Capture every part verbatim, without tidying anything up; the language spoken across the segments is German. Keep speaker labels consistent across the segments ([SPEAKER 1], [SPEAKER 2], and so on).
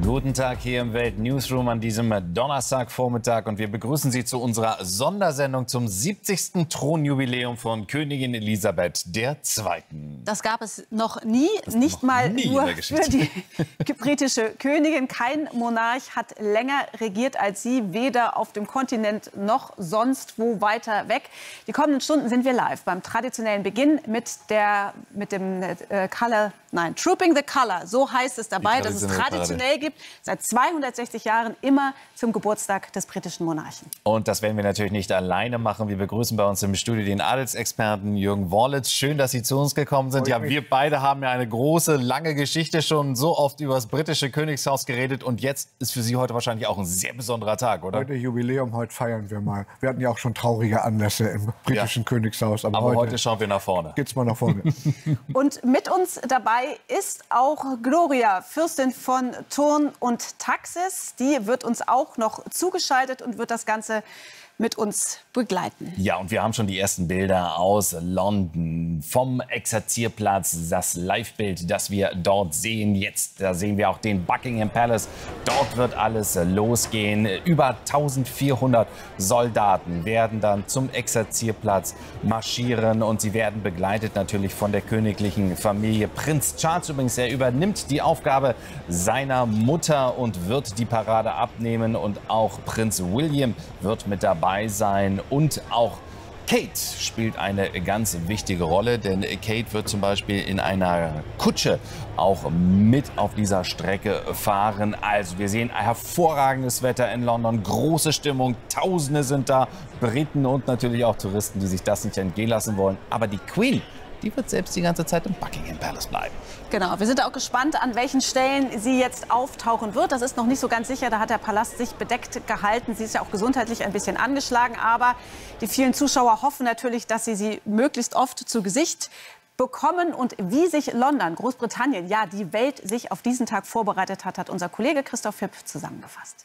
[SPEAKER 1] Guten Tag hier im Welt-Newsroom an diesem Donnerstagvormittag und wir begrüßen Sie zu unserer Sondersendung zum siebzigsten Thronjubiläum von Königin Elisabeth der Zweiten.
[SPEAKER 2] Das gab es noch nie, nicht
[SPEAKER 1] noch
[SPEAKER 2] mal
[SPEAKER 1] nie
[SPEAKER 2] nur für die britische Königin. Kein Monarch hat länger regiert als sie, weder auf dem Kontinent noch sonst wo weiter weg. Die kommenden Stunden sind wir live beim traditionellen Beginn mit, der, mit dem äh, Color, nein, Trooping the Colour, so heißt es dabei, dass es traditionell gibt, seit zweihundertsechzig Jahren immer zum Geburtstag des britischen Monarchen.
[SPEAKER 1] Und das werden wir natürlich nicht alleine machen. Wir begrüßen bei uns im Studio den Adelsexperten Jürgen Worlitz. Schön, dass Sie zu uns gekommen sind. Ja, wir beide haben ja eine große, lange Geschichte, schon so oft über das britische Königshaus geredet. Und jetzt ist für Sie heute wahrscheinlich auch ein sehr besonderer Tag, oder?
[SPEAKER 3] Heute Jubiläum, heute feiern wir mal. Wir hatten ja auch schon traurige Anlässe im britischen ja. Königshaus.
[SPEAKER 1] Aber, aber heute, heute schauen wir nach vorne.
[SPEAKER 3] Geht's mal nach vorne.
[SPEAKER 2] Und mit uns dabei ist auch Gloria, Fürstin von Thurn und Taxis. Die wird uns auch noch zugeschaltet und wird das Ganze mit uns begleiten.
[SPEAKER 1] Ja, und wir haben schon die ersten Bilder aus London vom Exerzierplatz. Das Live-Bild, das wir dort sehen. Jetzt, da sehen wir auch den Buckingham Palace. Dort wird alles losgehen. Über eintausendvierhundert Soldaten werden dann zum Exerzierplatz marschieren und sie werden begleitet natürlich von der königlichen Familie. Prinz Charles übrigens, er übernimmt die Aufgabe seiner Mutter und wird die Parade abnehmen und auch Prinz William wird mit dabei sein und auch Kate spielt eine ganz wichtige Rolle, denn Kate wird zum Beispiel in einer Kutsche auch mit auf dieser Strecke fahren. Also wir sehen hervorragendes Wetter in London, große Stimmung, Tausende sind da, Briten und natürlich auch Touristen, die sich das nicht entgehen lassen wollen. Aber die Queen, die wird selbst die ganze Zeit im Buckingham Palace bleiben.
[SPEAKER 2] Genau, wir sind auch gespannt, an welchen Stellen sie jetzt auftauchen wird. Das ist noch nicht so ganz sicher, da hat der Palast sich bedeckt gehalten. Sie ist ja auch gesundheitlich ein bisschen angeschlagen, aber die vielen Zuschauer hoffen natürlich, dass sie sie möglichst oft zu Gesicht bekommen. Und wie sich London, Großbritannien, ja die Welt sich auf diesen Tag vorbereitet hat, hat unser Kollege Christoph Hipp zusammengefasst.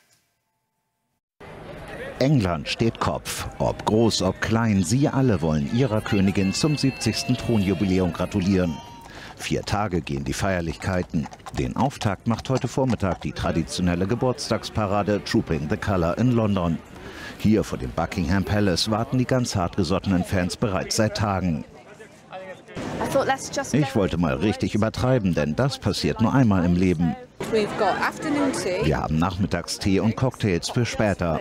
[SPEAKER 4] England steht Kopf. Ob groß, ob klein, sie alle wollen ihrer Königin zum siebzigsten Thronjubiläum gratulieren. Vier Tage gehen die Feierlichkeiten. Den Auftakt macht heute Vormittag die traditionelle Geburtstagsparade Trooping the Colour in London. Hier vor dem Buckingham Palace warten die ganz hartgesottenen Fans bereits seit Tagen. Ich wollte mal richtig übertreiben, denn das passiert nur einmal im Leben. Wir haben Nachmittagstee und Cocktails für später.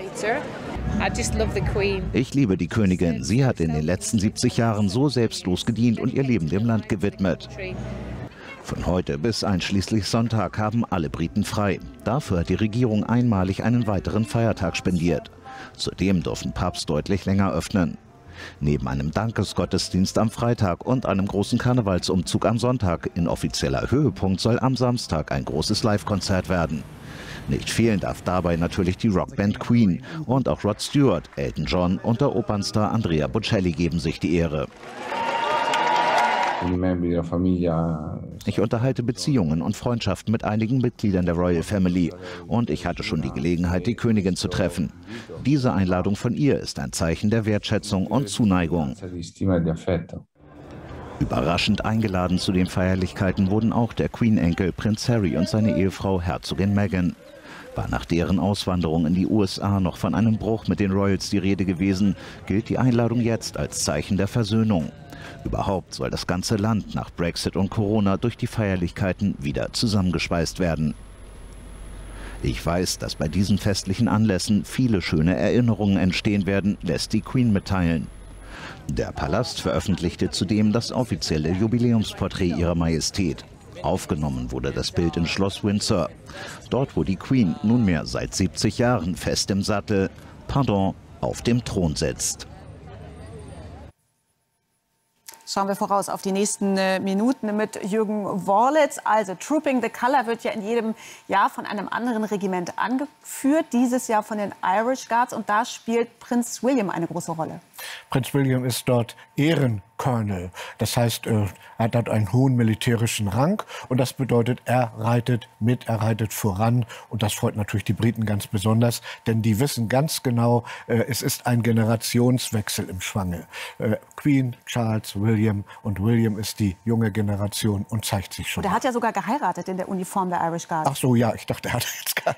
[SPEAKER 4] Ich liebe die Königin. Sie hat in den letzten siebzig Jahren so selbstlos gedient und ihr Leben dem Land gewidmet. Von heute bis einschließlich Sonntag haben alle Briten frei. Dafür hat die Regierung einmalig einen weiteren Feiertag spendiert. Zudem dürfen Pubs deutlich länger öffnen. Neben einem Dankesgottesdienst am Freitag und einem großen Karnevalsumzug am Sonntag in offizieller Höhepunkt soll am Samstag ein großes Live-Konzert werden. Nicht fehlen darf dabei natürlich die Rockband Queen und auch Rod Stewart, Elton John und der Opernstar Andrea Bocelli geben sich die Ehre. Ich unterhalte Beziehungen und Freundschaften mit einigen Mitgliedern der Royal Family und ich hatte schon die Gelegenheit, die Königin zu treffen. Diese Einladung von ihr ist ein Zeichen der Wertschätzung und Zuneigung. Überraschend eingeladen zu den Feierlichkeiten wurden auch der Queen-Enkel Prinz Harry und seine Ehefrau Herzogin Meghan. War nach deren Auswanderung in die U S A noch von einem Bruch mit den Royals die Rede gewesen, gilt die Einladung jetzt als Zeichen der Versöhnung. Überhaupt soll das ganze Land nach Brexit und Corona durch die Feierlichkeiten wieder zusammengeschweißt werden. Ich weiß, dass bei diesen festlichen Anlässen viele schöne Erinnerungen entstehen werden, lässt die Queen mitteilen. Der Palast veröffentlichte zudem das offizielle Jubiläumsporträt ihrer Majestät. Aufgenommen wurde das Bild in Schloss Windsor, dort wo die Queen nunmehr seit siebzig Jahren fest im Sattel, pardon, auf dem Thron sitzt.
[SPEAKER 2] Schauen wir voraus auf die nächsten äh, Minuten mit Jürgen Worlitz. Also Trooping the Colour wird ja in jedem Jahr von einem anderen Regiment angeführt. Dieses Jahr von den Irish Guards. Und da spielt Prinz William eine große Rolle.
[SPEAKER 3] Prinz William ist dort Ehrenkommandeur Colonel. Das heißt, er hat einen hohen militärischen Rang und das bedeutet, er reitet mit, er reitet voran und das freut natürlich die Briten ganz besonders, denn die wissen ganz genau, es ist ein Generationswechsel im Schwange. Queen, Charles, William und William ist die junge Generation und zeigt sich schon.
[SPEAKER 2] Und er hat ja sogar geheiratet in der Uniform der Irish Guard.
[SPEAKER 3] Ach so, ja, ich dachte, er hat jetzt gar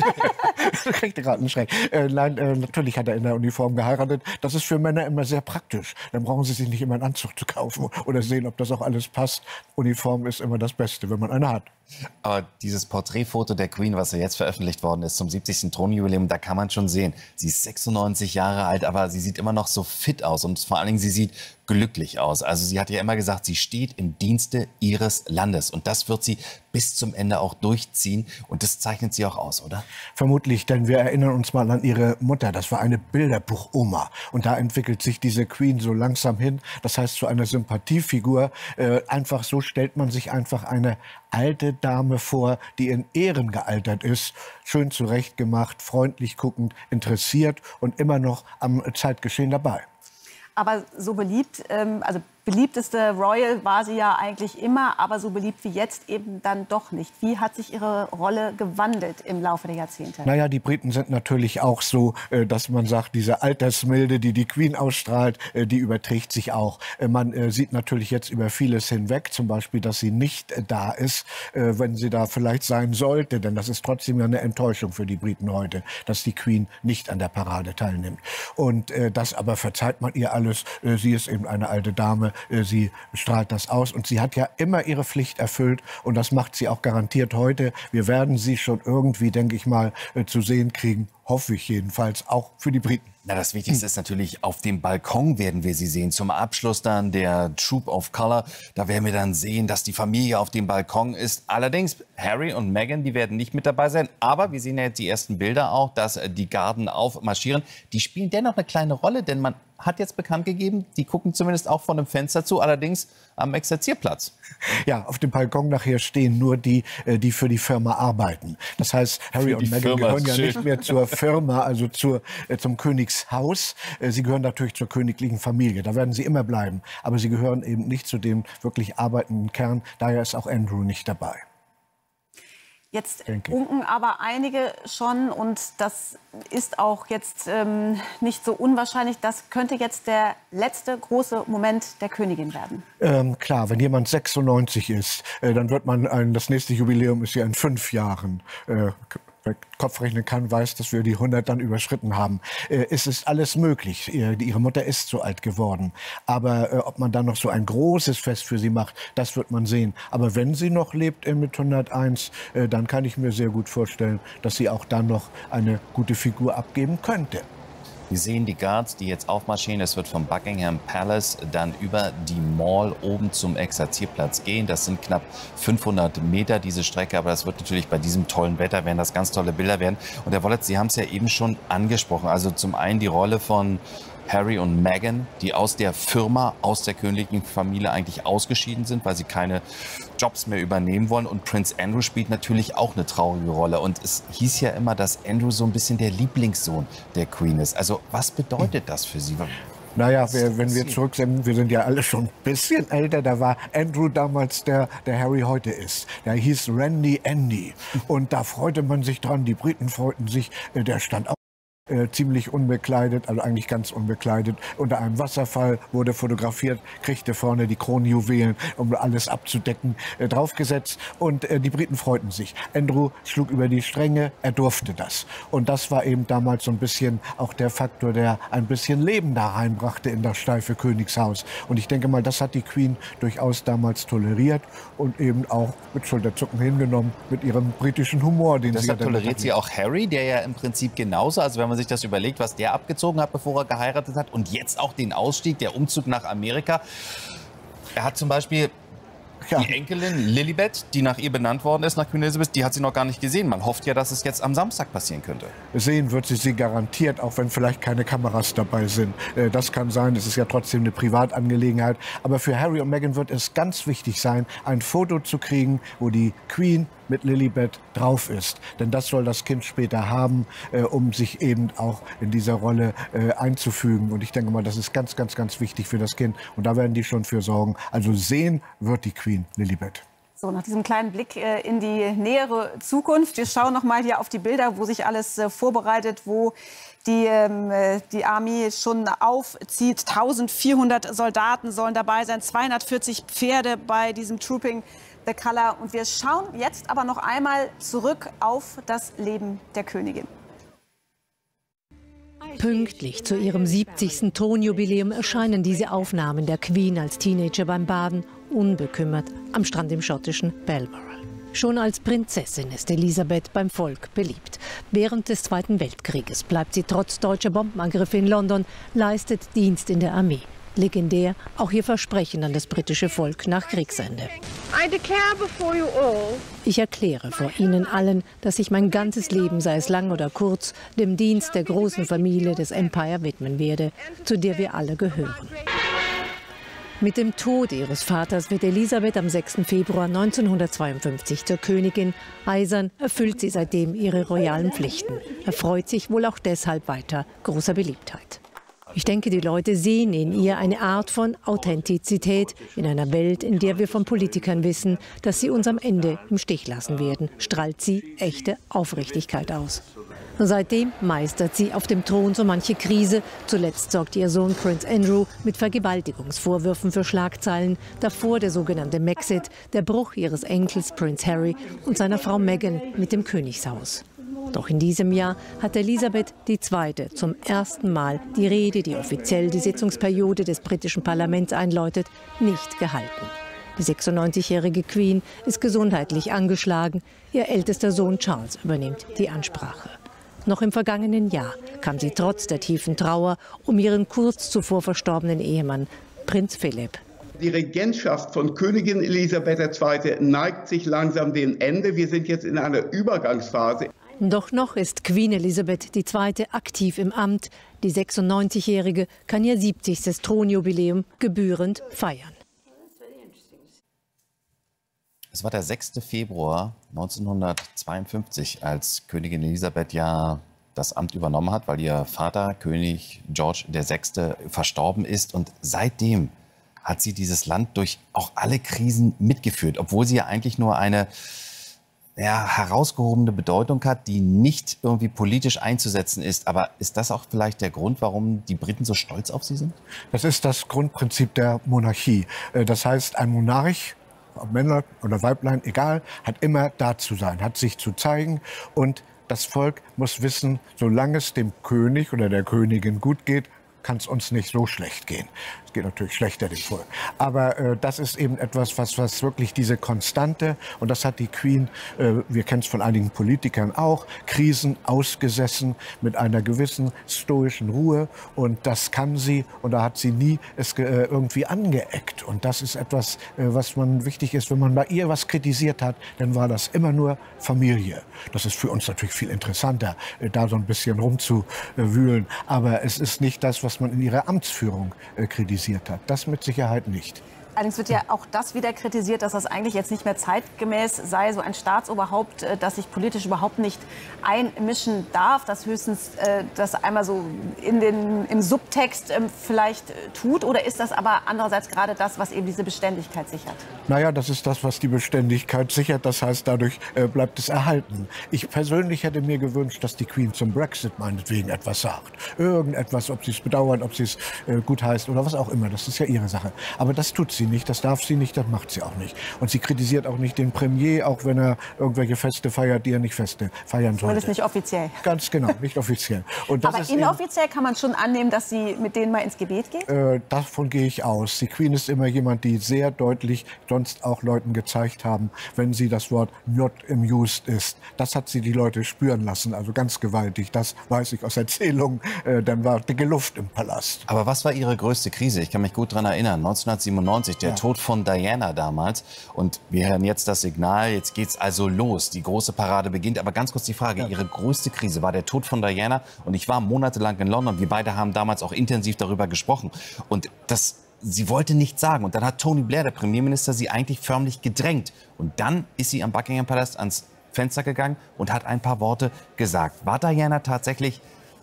[SPEAKER 3] nicht. Ich kriegte gerade einen Schreck. Äh, nein, äh, natürlich hat er in der Uniform geheiratet. Das ist für Männer immer sehr praktisch. Dann brauchen sie sich nicht immer einen Anzug zu kaufen oder sehen, ob das auch alles passt. Uniform ist immer das Beste, wenn man eine hat.
[SPEAKER 1] Aber dieses Porträtfoto der Queen, was ja jetzt veröffentlicht worden ist zum siebzigsten Thronjubiläum, da kann man schon sehen, sie ist sechsundneunzig Jahre alt, aber sie sieht immer noch so fit aus und vor allen Dingen, sie sieht glücklich aus. Also sie hat ja immer gesagt, sie steht im Dienste ihres Landes und das wird sie bis zum Ende auch durchziehen und das zeichnet sie auch aus, oder?
[SPEAKER 3] Vermutlich, denn wir erinnern uns mal an ihre Mutter, das war eine Bilderbuch-Oma und da entwickelt sich diese Queen so langsam hin, das heißt zu einer Sympathiefigur, äh, einfach so stellt man sich einfach eine alte Dame vor, die in Ehren gealtert ist, schön zurechtgemacht, freundlich guckend, interessiert und immer noch am Zeitgeschehen dabei.
[SPEAKER 2] Aber so beliebt, ähm, also beliebteste Royal war sie ja eigentlich immer, aber so beliebt wie jetzt eben dann doch nicht. Wie hat sich ihre Rolle gewandelt im Laufe der Jahrzehnte?
[SPEAKER 3] Naja, die Briten sind natürlich auch so, dass man sagt, diese Altersmilde, die die Queen ausstrahlt, die überträgt sich auch. Man sieht natürlich jetzt über vieles hinweg, zum Beispiel, dass sie nicht da ist, wenn sie da vielleicht sein sollte, denn das ist trotzdem ja eine Enttäuschung für die Briten heute, dass die Queen nicht an der Parade teilnimmt. Und das aber verzeiht man ihr alles. Sie ist eben eine alte Dame. Sie strahlt das aus und sie hat ja immer ihre Pflicht erfüllt und das macht sie auch garantiert heute. Wir werden sie schon irgendwie, denke ich mal, zu sehen kriegen, hoffe ich jedenfalls, auch für die Briten.
[SPEAKER 1] Na, das Wichtigste ist natürlich, auf dem Balkon werden wir sie sehen. Zum Abschluss dann der Troop of Colour. Da werden wir dann sehen, dass die Familie auf dem Balkon ist. Allerdings, Harry und Meghan, die werden nicht mit dabei sein. Aber wir sehen ja jetzt die ersten Bilder auch, dass die Garden aufmarschieren. Die spielen dennoch eine kleine Rolle, denn man hat jetzt bekannt gegeben, die gucken zumindest auch von einem Fenster zu, allerdings am Exerzierplatz.
[SPEAKER 3] Ja, auf dem Balkon nachher stehen nur die, die für die Firma arbeiten. Das heißt, Harry und Meghan gehören ja nicht mehr zur Firma, also zur, äh, zum Königshaus. Äh, sie gehören natürlich zur königlichen Familie, da werden sie immer bleiben. Aber sie gehören eben nicht zu dem wirklich arbeitenden Kern, daher ist auch Andrew nicht dabei.
[SPEAKER 2] Jetzt unken aber einige schon und das ist auch jetzt ähm, nicht so unwahrscheinlich. Das könnte jetzt der letzte große Moment der Königin werden.
[SPEAKER 3] Ähm, klar, wenn jemand sechsundneunzig ist, äh, dann wird man, ein, das nächste Jubiläum ist ja in fünf Jahren. Äh, Wer Kopf rechnen kann, weiß, dass wir die hundert dann überschritten haben. Äh, es ist alles möglich. Ihre Mutter ist so alt geworden. Aber äh, ob man dann noch so ein großes Fest für sie macht, das wird man sehen. Aber wenn sie noch lebt äh, mit hunderteins, äh, dann kann ich mir sehr gut vorstellen, dass sie auch dann noch eine gute Figur abgeben könnte.
[SPEAKER 1] Wir sehen die Guards, die jetzt aufmarschieren. Es wird vom Buckingham Palace dann über die Mall oben zum Exerzierplatz gehen. Das sind knapp fünfhundert Meter, diese Strecke. Aber das wird natürlich bei diesem tollen Wetter, werden das ganz tolle Bilder werden. Und Herr Wollert, Sie haben es ja eben schon angesprochen. Also zum einen die Rolle von Harry und Meghan, die aus der Firma, aus der königlichen Familie eigentlich ausgeschieden sind, weil sie keine Jobs mehr übernehmen wollen. Und Prinz Andrew spielt natürlich auch eine traurige Rolle. Und es hieß ja immer, dass Andrew so ein bisschen der Lieblingssohn der Queen ist. Also was bedeutet das für Sie?
[SPEAKER 3] Naja, wir, wenn wir zurücksehen, wir sind ja alle schon ein bisschen älter, da war Andrew damals der, der Harry heute ist. Der hieß Randy Andy. Und da freute man sich dran, die Briten freuten sich, der stand auch Äh, ziemlich unbekleidet, also eigentlich ganz unbekleidet, unter einem Wasserfall, wurde fotografiert, kriegte vorne die Kronjuwelen, um alles abzudecken, äh, draufgesetzt und äh, die Briten freuten sich. Andrew schlug über die Stränge, er durfte das. Und das war eben damals so ein bisschen auch der Faktor, der ein bisschen Leben da reinbrachte in das steife Königshaus. Und ich denke mal, das hat die Queen durchaus damals toleriert und eben auch mit Schulterzucken hingenommen, mit ihrem britischen Humor, den
[SPEAKER 1] Deshalb
[SPEAKER 3] sie ja
[SPEAKER 1] toleriert sie auch Harry, der ja im Prinzip genauso, also wenn man sich das überlegt, was der abgezogen hat, bevor er geheiratet hat und jetzt auch den Ausstieg, der Umzug nach Amerika. Er hat zum Beispiel ja. die Enkelin Lilibet, die nach ihr benannt worden ist, nach Queen Elizabeth, die hat sie noch gar nicht gesehen. Man hofft ja, dass es jetzt am Samstag passieren könnte.
[SPEAKER 3] Sehen wird sie sie garantiert, auch wenn vielleicht keine Kameras dabei sind. Das kann sein, es ist ja trotzdem eine Privatangelegenheit. Aber für Harry und Meghan wird es ganz wichtig sein, ein Foto zu kriegen, wo die Queen mit Lilibet drauf ist. Denn das soll das Kind später haben, äh, um sich eben auch in dieser Rolle äh, einzufügen. Und ich denke mal, das ist ganz, ganz, ganz wichtig für das Kind. Und da werden die schon für sorgen. Also sehen wird die Queen Lilibet.
[SPEAKER 2] So, nach diesem kleinen Blick äh, in die nähere Zukunft. Wir schauen noch mal hier auf die Bilder, wo sich alles äh, vorbereitet, wo die, ähm, die Armee schon aufzieht. eintausendvierhundert Soldaten sollen dabei sein, zweihundertvierzig Pferde bei diesem Trooping the Colour. Und wir schauen jetzt aber noch einmal zurück auf das Leben der Königin.
[SPEAKER 5] Pünktlich zu ihrem siebzigsten Thronjubiläum erscheinen diese Aufnahmen der Queen als Teenager beim Baden, unbekümmert, am Strand im schottischen Balmoral. Schon als Prinzessin ist Elisabeth beim Volk beliebt. Während des Zweiten Weltkrieges bleibt sie trotz deutscher Bombenangriffe in London, leistet Dienst in der Armee. Legendär auch ihr Versprechen an das britische Volk nach Kriegsende. Ich erkläre vor Ihnen allen, dass ich mein ganzes Leben, sei es lang oder kurz, dem Dienst der großen Familie des Empire widmen werde, zu der wir alle gehören. Mit dem Tod ihres Vaters wird Elisabeth am sechsten Februar neunzehnhundertzweiundfünfzig zur Königin. Eisern erfüllt sie seitdem ihre royalen Pflichten. Erfreut sich wohl auch deshalb weiter großer Beliebtheit. Ich denke, die Leute sehen in ihr eine Art von Authentizität in einer Welt, in der wir von Politikern wissen, dass sie uns am Ende im Stich lassen werden, strahlt sie echte Aufrichtigkeit aus. Seitdem meistert sie auf dem Thron so manche Krise. Zuletzt sorgt ihr Sohn Prinz Andrew mit Vergewaltigungsvorwürfen für Schlagzeilen. Davor der sogenannte Maxit, der Bruch ihres Enkels Prinz Harry und seiner Frau Meghan mit dem Königshaus. Doch in diesem Jahr hat Elisabeth die Zweite zum ersten Mal die Rede, die offiziell die Sitzungsperiode des britischen Parlaments einläutet, nicht gehalten. Die sechsundneunzigjährige Queen ist gesundheitlich angeschlagen. Ihr ältester Sohn Charles übernimmt die Ansprache. Noch im vergangenen Jahr kam sie trotz der tiefen Trauer um ihren kurz zuvor verstorbenen Ehemann, Prinz Philipp.
[SPEAKER 6] Die Regentschaft von Königin Elisabeth der Zweite neigt sich langsam dem Ende. Wir sind jetzt in einer Übergangsphase.
[SPEAKER 5] Doch noch ist Queen Elizabeth die Zweite aktiv im Amt. Die sechsundneunzigjährige kann ihr siebzigstes Thronjubiläum gebührend feiern.
[SPEAKER 1] Es war der sechste Februar neunzehnhundertzweiundfünfzig, als Königin Elisabeth ja das Amt übernommen hat, weil ihr Vater, König George der Sechste, verstorben ist. Und seitdem hat sie dieses Land durch auch alle Krisen mitgeführt, obwohl sie ja eigentlich nur eine ja, herausgehobene Bedeutung hat, die nicht irgendwie politisch einzusetzen ist. Aber ist das auch vielleicht der Grund, warum die Briten so stolz auf sie sind?
[SPEAKER 3] Das ist das Grundprinzip der Monarchie. Das heißt, ein Monarch, ob Männer oder Weiblein, egal, hat immer da zu sein, hat sich zu zeigen. Und das Volk muss wissen, solange es dem König oder der Königin gut geht, kann es uns nicht so schlecht gehen. Es geht natürlich schlechter dem Volk. Aber äh, das ist eben etwas, was, was wirklich diese Konstante, und das hat die Queen, äh, wir kennen es von einigen Politikern auch, Krisen ausgesessen mit einer gewissen stoischen Ruhe. Und das kann sie, und da hat sie nie es äh, irgendwie angeeckt. Und das ist etwas, äh, was man wichtig ist, wenn man bei ihr was kritisiert hat, dann war das immer nur Familie. Das ist für uns natürlich viel interessanter, äh, da so ein bisschen rumzuwühlen. Aber es ist nicht das, was man in ihrer Amtsführung äh, kritisiert hat. Das mit Sicherheit nicht.
[SPEAKER 2] Allerdings wird ja auch das wieder kritisiert, dass das eigentlich jetzt nicht mehr zeitgemäß sei, so ein Staatsoberhaupt, äh, das sich politisch überhaupt nicht einmischen darf, das höchstens äh, das einmal so in den, im Subtext äh, vielleicht äh, tut. Oder ist das aber andererseits gerade das, was eben diese Beständigkeit sichert?
[SPEAKER 3] Naja, das ist das, was die Beständigkeit sichert. Das heißt, dadurch äh, bleibt es erhalten. Ich persönlich hätte mir gewünscht, dass die Queen zum Brexit meinetwegen etwas sagt. Irgendetwas, ob sie es bedauert, ob sie es äh, gut heißt oder was auch immer. Das ist ja ihre Sache. Aber das tut sie nicht, das darf sie nicht, das macht sie auch nicht. Und sie kritisiert auch nicht den Premier, auch wenn er irgendwelche Feste feiert, die er nicht Feste feiern sollte.
[SPEAKER 2] Das ist nicht offiziell.
[SPEAKER 3] Ganz genau, nicht offiziell. Und das
[SPEAKER 2] Aber
[SPEAKER 3] ist
[SPEAKER 2] inoffiziell kann man schon annehmen, dass sie mit denen mal ins Gebet geht?
[SPEAKER 3] Äh, davon gehe ich aus. Die Queen ist immer jemand, die sehr deutlich sonst auch Leuten gezeigt haben, wenn sie das Wort not amused ist. Das hat sie die Leute spüren lassen, also ganz gewaltig. Das weiß ich aus Erzählungen. Äh, dann war dicke Luft im Palast.
[SPEAKER 1] Aber was war Ihre größte Krise? Ich kann mich gut daran erinnern, neunzehnhundertsiebenundneunzig, der ja. Tod von Diana damals. Und wir hören jetzt das Signal, jetzt geht's also los. Die große Parade beginnt. Aber ganz kurz die Frage, ja. Ihre größte Krise war der Tod von Diana. Und ich war monatelang in London. Wir beide haben damals auch intensiv darüber gesprochen. Und das sie wollte nichts sagen. Und dann hat Tony Blair, der Premierminister, sie eigentlich förmlich gedrängt. Und dann ist sie am Buckingham Palast ans Fenster gegangen und hat ein paar Worte gesagt. War Diana tatsächlich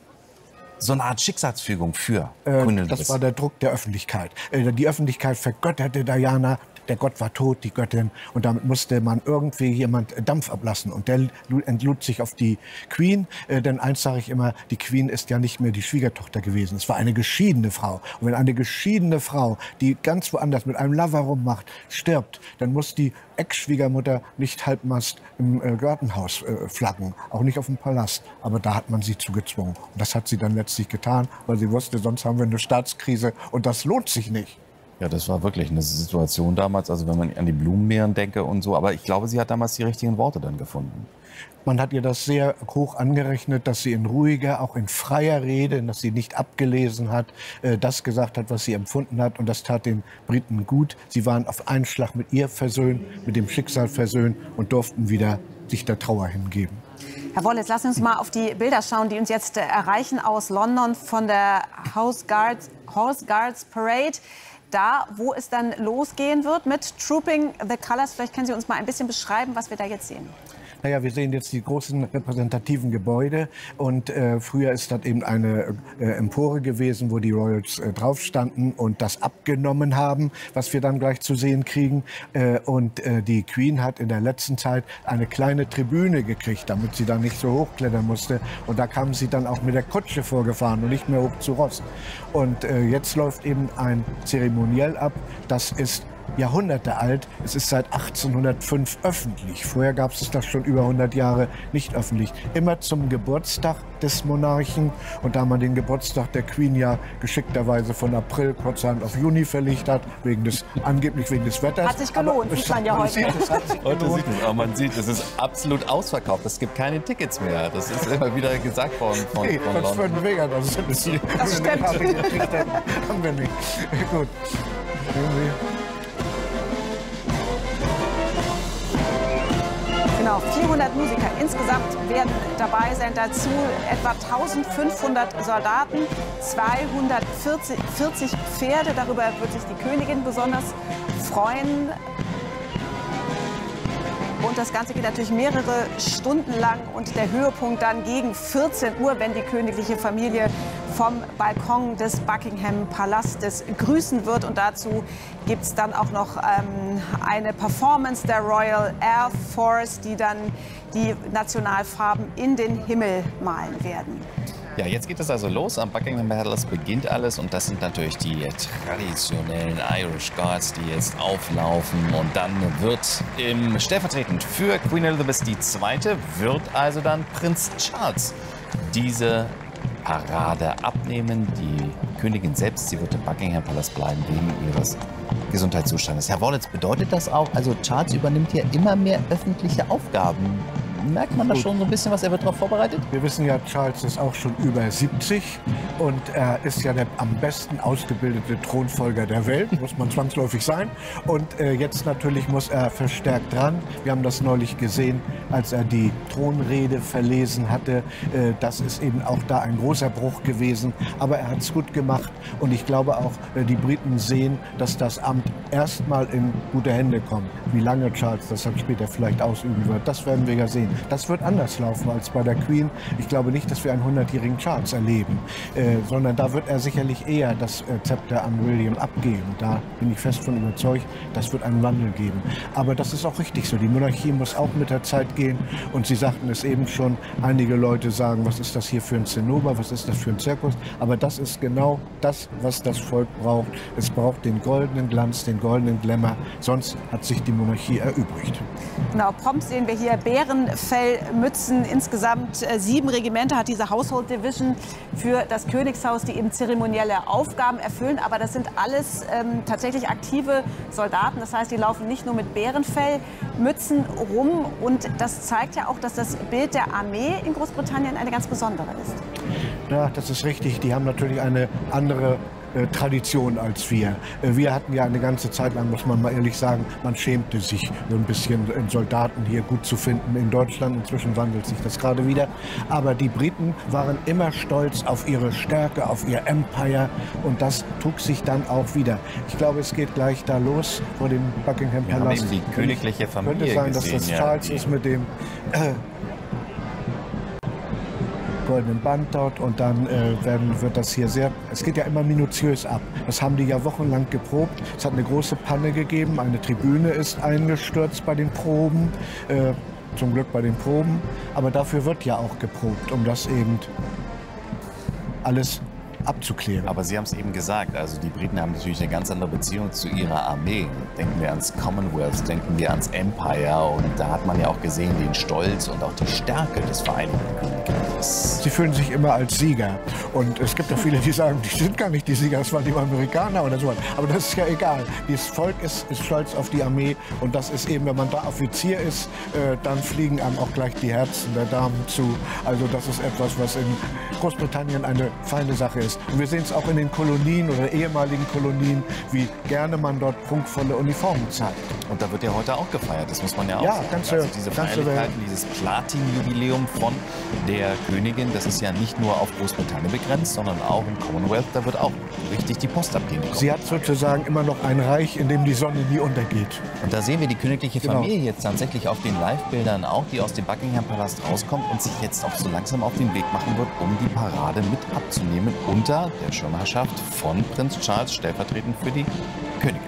[SPEAKER 1] so eine Art Schicksalsfügung für
[SPEAKER 3] äh,
[SPEAKER 1] Queen Elizabeth?
[SPEAKER 3] Das war der Druck der Öffentlichkeit. Äh, die Öffentlichkeit vergötterte Diana. Der Gott war tot, die Göttin. Und damit musste man irgendwie jemand Dampf ablassen. Und der entlud sich auf die Queen. Äh, denn eins sage ich immer, die Queen ist ja nicht mehr die Schwiegertochter gewesen. Es war eine geschiedene Frau. Und wenn eine geschiedene Frau, die ganz woanders mit einem Lover rummacht, stirbt, dann muss die Ex-Schwiegermutter nicht halbmast im äh, Gartenhaus äh, flaggen. Auch nicht auf dem Palast. Aber da hat man sie zugezwungen. Und das hat sie dann letztlich getan, weil sie wusste, sonst haben wir eine Staatskrise. Und das lohnt sich nicht.
[SPEAKER 1] Ja, das war wirklich eine Situation damals, also wenn man an die Blumenmeeren denke und so. Aber ich glaube, sie hat damals die richtigen Worte dann gefunden.
[SPEAKER 3] Man hat ihr das sehr hoch angerechnet, dass sie in ruhiger, auch in freier Rede, dass sie nicht abgelesen hat, äh, das gesagt hat, was sie empfunden hat. Und das tat den Briten gut. Sie waren auf einen Schlag mit ihr versöhnt, mit dem Schicksal versöhnt und durften wieder sich der Trauer hingeben.
[SPEAKER 2] Herr Woll, jetzt lassen Sie uns mal auf die Bilder schauen, die uns jetzt äh, erreichen aus London von der Horse Guards, Horse Guards Parade. Da, wo es dann losgehen wird mit Trooping the Colours. Vielleicht können Sie uns mal ein bisschen beschreiben, was wir da jetzt sehen.
[SPEAKER 3] Naja, wir sehen jetzt die großen repräsentativen Gebäude und äh, früher ist das eben eine äh, Empore gewesen, wo die Royals äh, drauf standen und das abgenommen haben, was wir dann gleich zu sehen kriegen. Äh, und äh, die Queen hat in der letzten Zeit eine kleine Tribüne gekriegt, damit sie dann nicht so hochklettern musste. Und da kam sie dann auch mit der Kutsche vorgefahren und nicht mehr hoch zu Ross. Und äh, jetzt läuft eben ein Zeremoniell ab, das ist Jahrhunderte alt. Es ist seit achtzehnhundertfünf öffentlich. Vorher gab es das schon über hundert Jahre nicht öffentlich. Immer zum Geburtstag des Monarchen. Und da man den Geburtstag der Queen ja geschickterweise von April kurzerhand auf Juni verlegt hat, wegen des, angeblich wegen des Wetters.
[SPEAKER 2] Hat sich gelohnt,
[SPEAKER 3] Aber
[SPEAKER 2] sieht man ja heute.
[SPEAKER 3] Sieht, es hat sich
[SPEAKER 1] Heute
[SPEAKER 3] gelohnt.
[SPEAKER 1] sieht es, aber man sieht, es ist absolut ausverkauft. Es gibt keine Tickets mehr. Das ist immer wieder gesagt worden von,
[SPEAKER 3] Nee,
[SPEAKER 1] von
[SPEAKER 3] sonst
[SPEAKER 1] London.
[SPEAKER 3] würden wir ja das, das,
[SPEAKER 2] Das stimmt.
[SPEAKER 3] Haben wir nicht. Gut.
[SPEAKER 2] Genau, vierhundert Musiker insgesamt werden dabei sein. Dazu etwa eintausendfünfhundert Soldaten, zweihundertvierzig vierzig Pferde. Darüber wird sich die Königin besonders freuen. Und das Ganze geht natürlich mehrere Stunden lang. Und der Höhepunkt dann gegen vierzehn Uhr, wenn die königliche Familie vom Balkon des Buckingham Palastes grüßen wird. Und dazu gibt es dann auch noch ähm, eine Performance der Royal Air Force, die dann die Nationalfarben in den Himmel malen werden.
[SPEAKER 1] Ja, jetzt geht es also los. Am Buckingham Palace beginnt alles. Und das sind natürlich die traditionellen Irish Guards, die jetzt auflaufen. Und dann wird im, stellvertretend für Queen Elizabeth die Zweite, wird also dann Prinz Charles diese Parade abnehmen. Die Königin selbst, sie wird im Buckingham Palace bleiben wegen ihres Gesundheitszustandes. Herr Wollitz, bedeutet das auch, also Charles übernimmt hier immer mehr öffentliche Aufgaben? Merkt man da schon so ein bisschen was? Er wird darauf vorbereitet?
[SPEAKER 3] Wir wissen ja, Charles ist auch schon über siebzig und er ist ja der am besten ausgebildete Thronfolger der Welt, muss man zwangsläufig sein. Und äh, jetzt natürlich muss er verstärkt dran. Wir haben das neulich gesehen, als er die Thronrede verlesen hatte. Äh, das ist eben auch da ein großer Bruch gewesen. Aber er hat es gut gemacht und ich glaube auch, äh, die Briten sehen, dass das Amt erstmal in gute Hände kommt. Wie lange Charles das dann später vielleicht ausüben wird, das werden wir ja sehen. Das wird anders laufen als bei der Queen. Ich glaube nicht, dass wir einen hundertjährigen Charles erleben, äh, sondern da wird er sicherlich eher das äh, Zepter an William abgeben. Da bin ich fest von überzeugt, das wird einen Wandel geben. Aber das ist auch richtig so. Die Monarchie muss auch mit der Zeit gehen. Und Sie sagten es eben schon, einige Leute sagen, was ist das hier für ein Zinnober, was ist das für ein Zirkus? Aber das ist genau das, was das Volk braucht. Es braucht den goldenen Glanz, den goldenen Glamour. Sonst hat sich die Monarchie erübrigt.
[SPEAKER 2] Genau, prompt sehen wir hier Bärenfellmützen. Insgesamt äh, sieben Regimenter hat diese Household Division für das Königshaus, die eben zeremonielle Aufgaben erfüllen. Aber das sind alles ähm, tatsächlich aktive Soldaten. Das heißt, die laufen nicht nur mit Bärenfellmützen rum. Und das zeigt ja auch, dass das Bild der Armee in Großbritannien eine ganz besondere ist.
[SPEAKER 3] Ja, das ist richtig. Die haben natürlich eine andere äh, Tradition als wir. Äh, wir hatten ja eine ganze Zeit lang, muss man mal ehrlich sagen, man schämte sich so ein bisschen, äh, Soldaten hier gut zu finden in Deutschland. Inzwischen wandelt sich das gerade wieder. Aber die Briten waren immer stolz auf ihre Stärke, auf ihr Empire. Und das trug sich dann auch wieder. Ich glaube, es geht gleich da los vor dem Buckingham
[SPEAKER 1] Wir
[SPEAKER 3] Palast.
[SPEAKER 1] haben eben die königliche Familie
[SPEAKER 3] Könnte sein,
[SPEAKER 1] gesehen,
[SPEAKER 3] dass das
[SPEAKER 1] ja,
[SPEAKER 3] Charles
[SPEAKER 1] die-
[SPEAKER 3] ist mit dem äh, goldenen Band dort und dann äh, werden, wird das hier sehr, es geht ja immer minutiös ab. Das haben die ja wochenlang geprobt. Es hat eine große Panne gegeben, eine Tribüne ist eingestürzt bei den Proben, äh, zum Glück bei den Proben, aber dafür wird ja auch geprobt, um das eben alles abzuklären.
[SPEAKER 1] Aber Sie haben es eben gesagt, also die Briten haben natürlich eine ganz andere Beziehung zu ihrer Armee. Denken wir ans Commonwealth, denken wir ans Empire und da hat man ja auch gesehen den Stolz und auch die Stärke des Vereinigten Königreichs.
[SPEAKER 3] Sie fühlen sich immer als Sieger. Und es gibt ja viele, die sagen, die sind gar nicht die Sieger, das waren die Amerikaner oder so. Aber das ist ja egal. Das Volk ist, ist stolz auf die Armee. Und das ist eben, wenn man da Offizier ist, äh, dann fliegen einem auch gleich die Herzen der Damen zu. Also das ist etwas, was in Großbritannien eine feine Sache ist. Und wir sehen es auch in den Kolonien oder ehemaligen Kolonien, wie gerne man dort prunkvolle Uniformen zeigt.
[SPEAKER 1] Und da wird ja heute auch gefeiert, das muss man ja auch
[SPEAKER 3] Ja,
[SPEAKER 1] sagen.
[SPEAKER 3] ganze-
[SPEAKER 1] also diese
[SPEAKER 3] ganze
[SPEAKER 1] Feierlichkeiten, dieses Platin-Jubiläum von der Königin, das ist ja nicht nur auf Großbritannien begrenzt, sondern auch im Commonwealth, da wird auch richtig die Post abgehen.
[SPEAKER 3] Sie hat sozusagen immer noch ein Reich, in dem die Sonne nie untergeht.
[SPEAKER 1] Und da sehen wir die königliche
[SPEAKER 3] Genau.
[SPEAKER 1] Familie jetzt tatsächlich auf den Live-Bildern auch, die aus dem Buckingham Palast rauskommt und sich jetzt auch so langsam auf den Weg machen wird, um die Parade mit abzunehmen unter der Schirmherrschaft von Prinz Charles, stellvertretend für die Königin.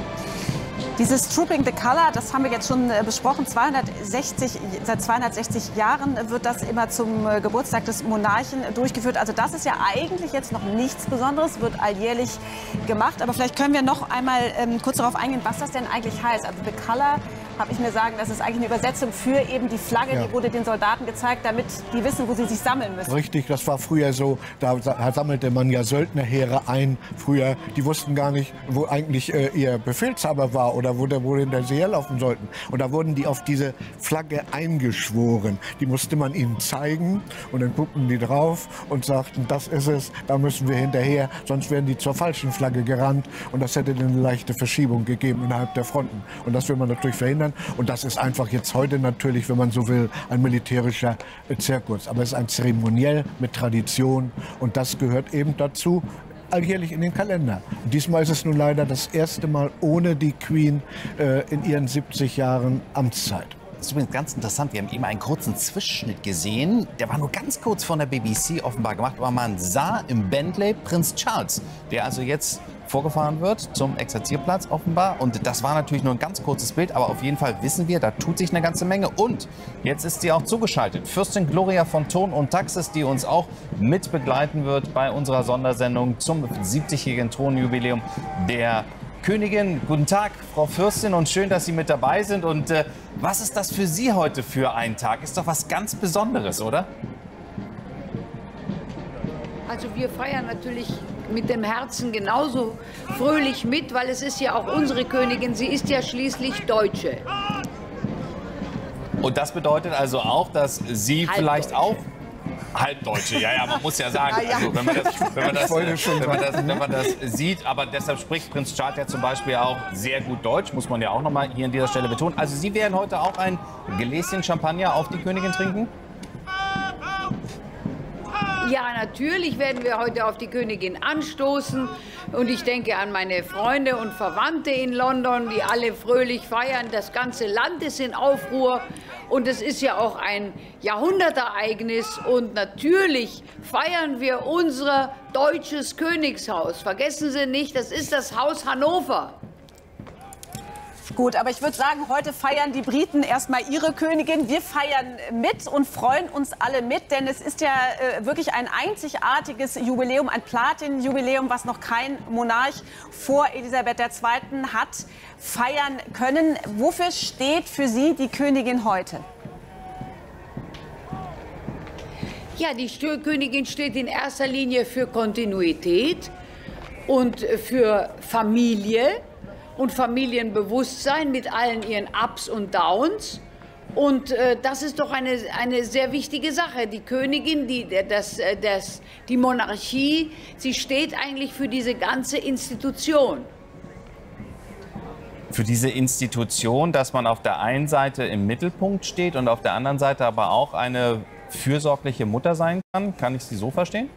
[SPEAKER 2] Dieses Trooping the Colour, das haben wir jetzt schon äh, besprochen. zweihundertsechzig, seit zweihundertsechzig Jahren wird das immer zum äh, Geburtstag des Monarchen durchgeführt. Also das ist ja eigentlich jetzt noch nichts Besonderes, wird alljährlich gemacht. Aber vielleicht können wir noch einmal ähm, kurz darauf eingehen, was das denn eigentlich heißt. Also the Colour, habe ich mir sagen, das ist eigentlich eine Übersetzung für eben die Flagge.
[SPEAKER 3] Ja.
[SPEAKER 2] Die wurde den Soldaten gezeigt, damit die wissen, wo sie sich sammeln müssen.
[SPEAKER 3] Richtig, das war früher so, da sa- sammelte man ja Söldnerheere ein. Früher, die wussten gar nicht, wo eigentlich äh, ihr Befehlshaber war oder wo der wohin der sie herlaufen sollten. Und da wurden die auf diese Flagge eingeschworen. Die musste man ihnen zeigen und dann guckten die drauf und sagten, das ist es, da müssen wir hinterher, sonst wären die zur falschen Flagge gerannt und das hätte eine leichte Verschiebung gegeben innerhalb der Fronten. Und das will man natürlich verhindern. Und das ist einfach jetzt heute natürlich, wenn man so will, ein militärischer äh, Zirkus. Aber es ist ein Zeremoniell mit Tradition und das gehört eben dazu, alljährlich in den Kalender. Und diesmal ist es nun leider das erste Mal ohne die Queen äh, in ihren siebzig Jahren Amtszeit.
[SPEAKER 1] Das ist übrigens ganz interessant. Wir haben eben einen kurzen Zwischenschnitt gesehen. Der war nur ganz kurz von der B B C offenbar gemacht. Aber man sah im Bentley Prinz Charles, der also jetzt vorgefahren wird zum Exerzierplatz offenbar. Und das war natürlich nur ein ganz kurzes Bild. Aber auf jeden Fall wissen wir, da tut sich eine ganze Menge. Und jetzt ist sie auch zugeschaltet. Fürstin Gloria von Thurn und Taxis, die uns auch mit begleiten wird bei unserer Sondersendung zum siebzigjährigen Thronjubiläum der Königin. Guten Tag, Frau Fürstin, und schön, dass Sie mit dabei sind. Und äh, was ist das für Sie heute für ein Tag? Ist doch was ganz Besonderes, oder?
[SPEAKER 7] Also wir feiern natürlich mit dem Herzen genauso fröhlich mit, weil es ist ja auch unsere Königin, sie ist ja schließlich Deutsche.
[SPEAKER 1] Und das bedeutet also auch, dass Sie vielleicht auch Halbdeutsche, ja, ja, man muss ja sagen, also, wenn man das, wenn man das,
[SPEAKER 3] wollte schon
[SPEAKER 1] wenn man das, wenn man das sieht, aber deshalb spricht Prinz Charles ja zum Beispiel auch sehr gut Deutsch, muss man ja auch noch mal hier an dieser Stelle betonen. Also Sie werden heute auch ein Gläschen Champagner auf die Königin trinken?
[SPEAKER 7] Ja, natürlich werden wir heute auf die Königin anstoßen und ich denke an meine Freunde und Verwandte in London, die alle fröhlich feiern. Das ganze Land ist in Aufruhr und es ist ja auch ein Jahrhundertereignis und natürlich feiern wir unser deutsches Königshaus. Vergessen Sie nicht, das ist das Haus Hannover.
[SPEAKER 2] Gut, aber ich würde sagen, heute feiern die Briten erstmal ihre Königin. Wir feiern mit und freuen uns alle mit, denn es ist ja äh, wirklich ein einzigartiges Jubiläum, ein Platin-Jubiläum, was noch kein Monarch vor Elisabeth der Zweiten hat feiern können. Wofür steht für Sie die Königin heute?
[SPEAKER 7] Ja, die Stö- Königin steht in erster Linie für Kontinuität und für Familie und Familienbewusstsein mit allen ihren Ups und Downs. Und äh, das ist doch eine, eine sehr wichtige Sache. Die Königin, die, das, das, die Monarchie, sie steht eigentlich für diese ganze Institution.
[SPEAKER 1] Für diese Institution, dass man auf der einen Seite im Mittelpunkt steht und auf der anderen Seite aber auch eine fürsorgliche Mutter sein kann? Kann ich Sie so verstehen?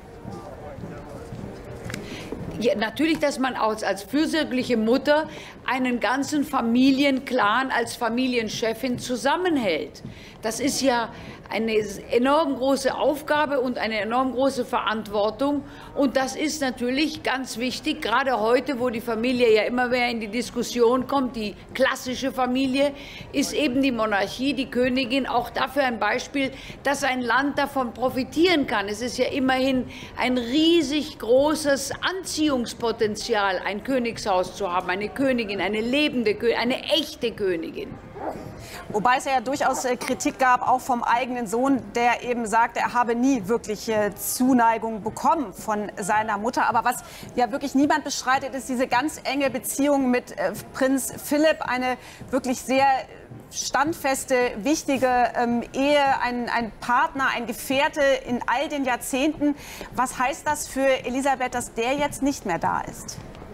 [SPEAKER 7] Ja, natürlich, dass man als, als fürsorgliche Mutter einen ganzen Familienclan als Familienchefin zusammenhält. Das ist ja eine enorm große Aufgabe und eine enorm große Verantwortung. Und das ist natürlich ganz wichtig, gerade heute, wo die Familie ja immer mehr in die Diskussion kommt. Die klassische Familie ist eben die Monarchie, die Königin, auch dafür ein Beispiel, dass ein Land davon profitieren kann. Es ist ja immerhin ein riesig großes Anziehungspotenzial, ein Königshaus zu haben, eine Königin, eine lebende Königin, eine echte Königin.
[SPEAKER 2] Wobei es ja durchaus Kritik gab, auch vom eigenen Sohn, der eben sagte, er habe nie wirklich Zuneigung bekommen von seiner Mutter. Aber was ja wirklich niemand bestreitet, ist diese ganz enge Beziehung mit Prinz Philipp, eine wirklich sehr standfeste, wichtige ähm, Ehe, ein, ein Partner, ein Gefährte in all den Jahrzehnten. Was heißt das für Elisabeth, dass der jetzt nicht mehr da ist?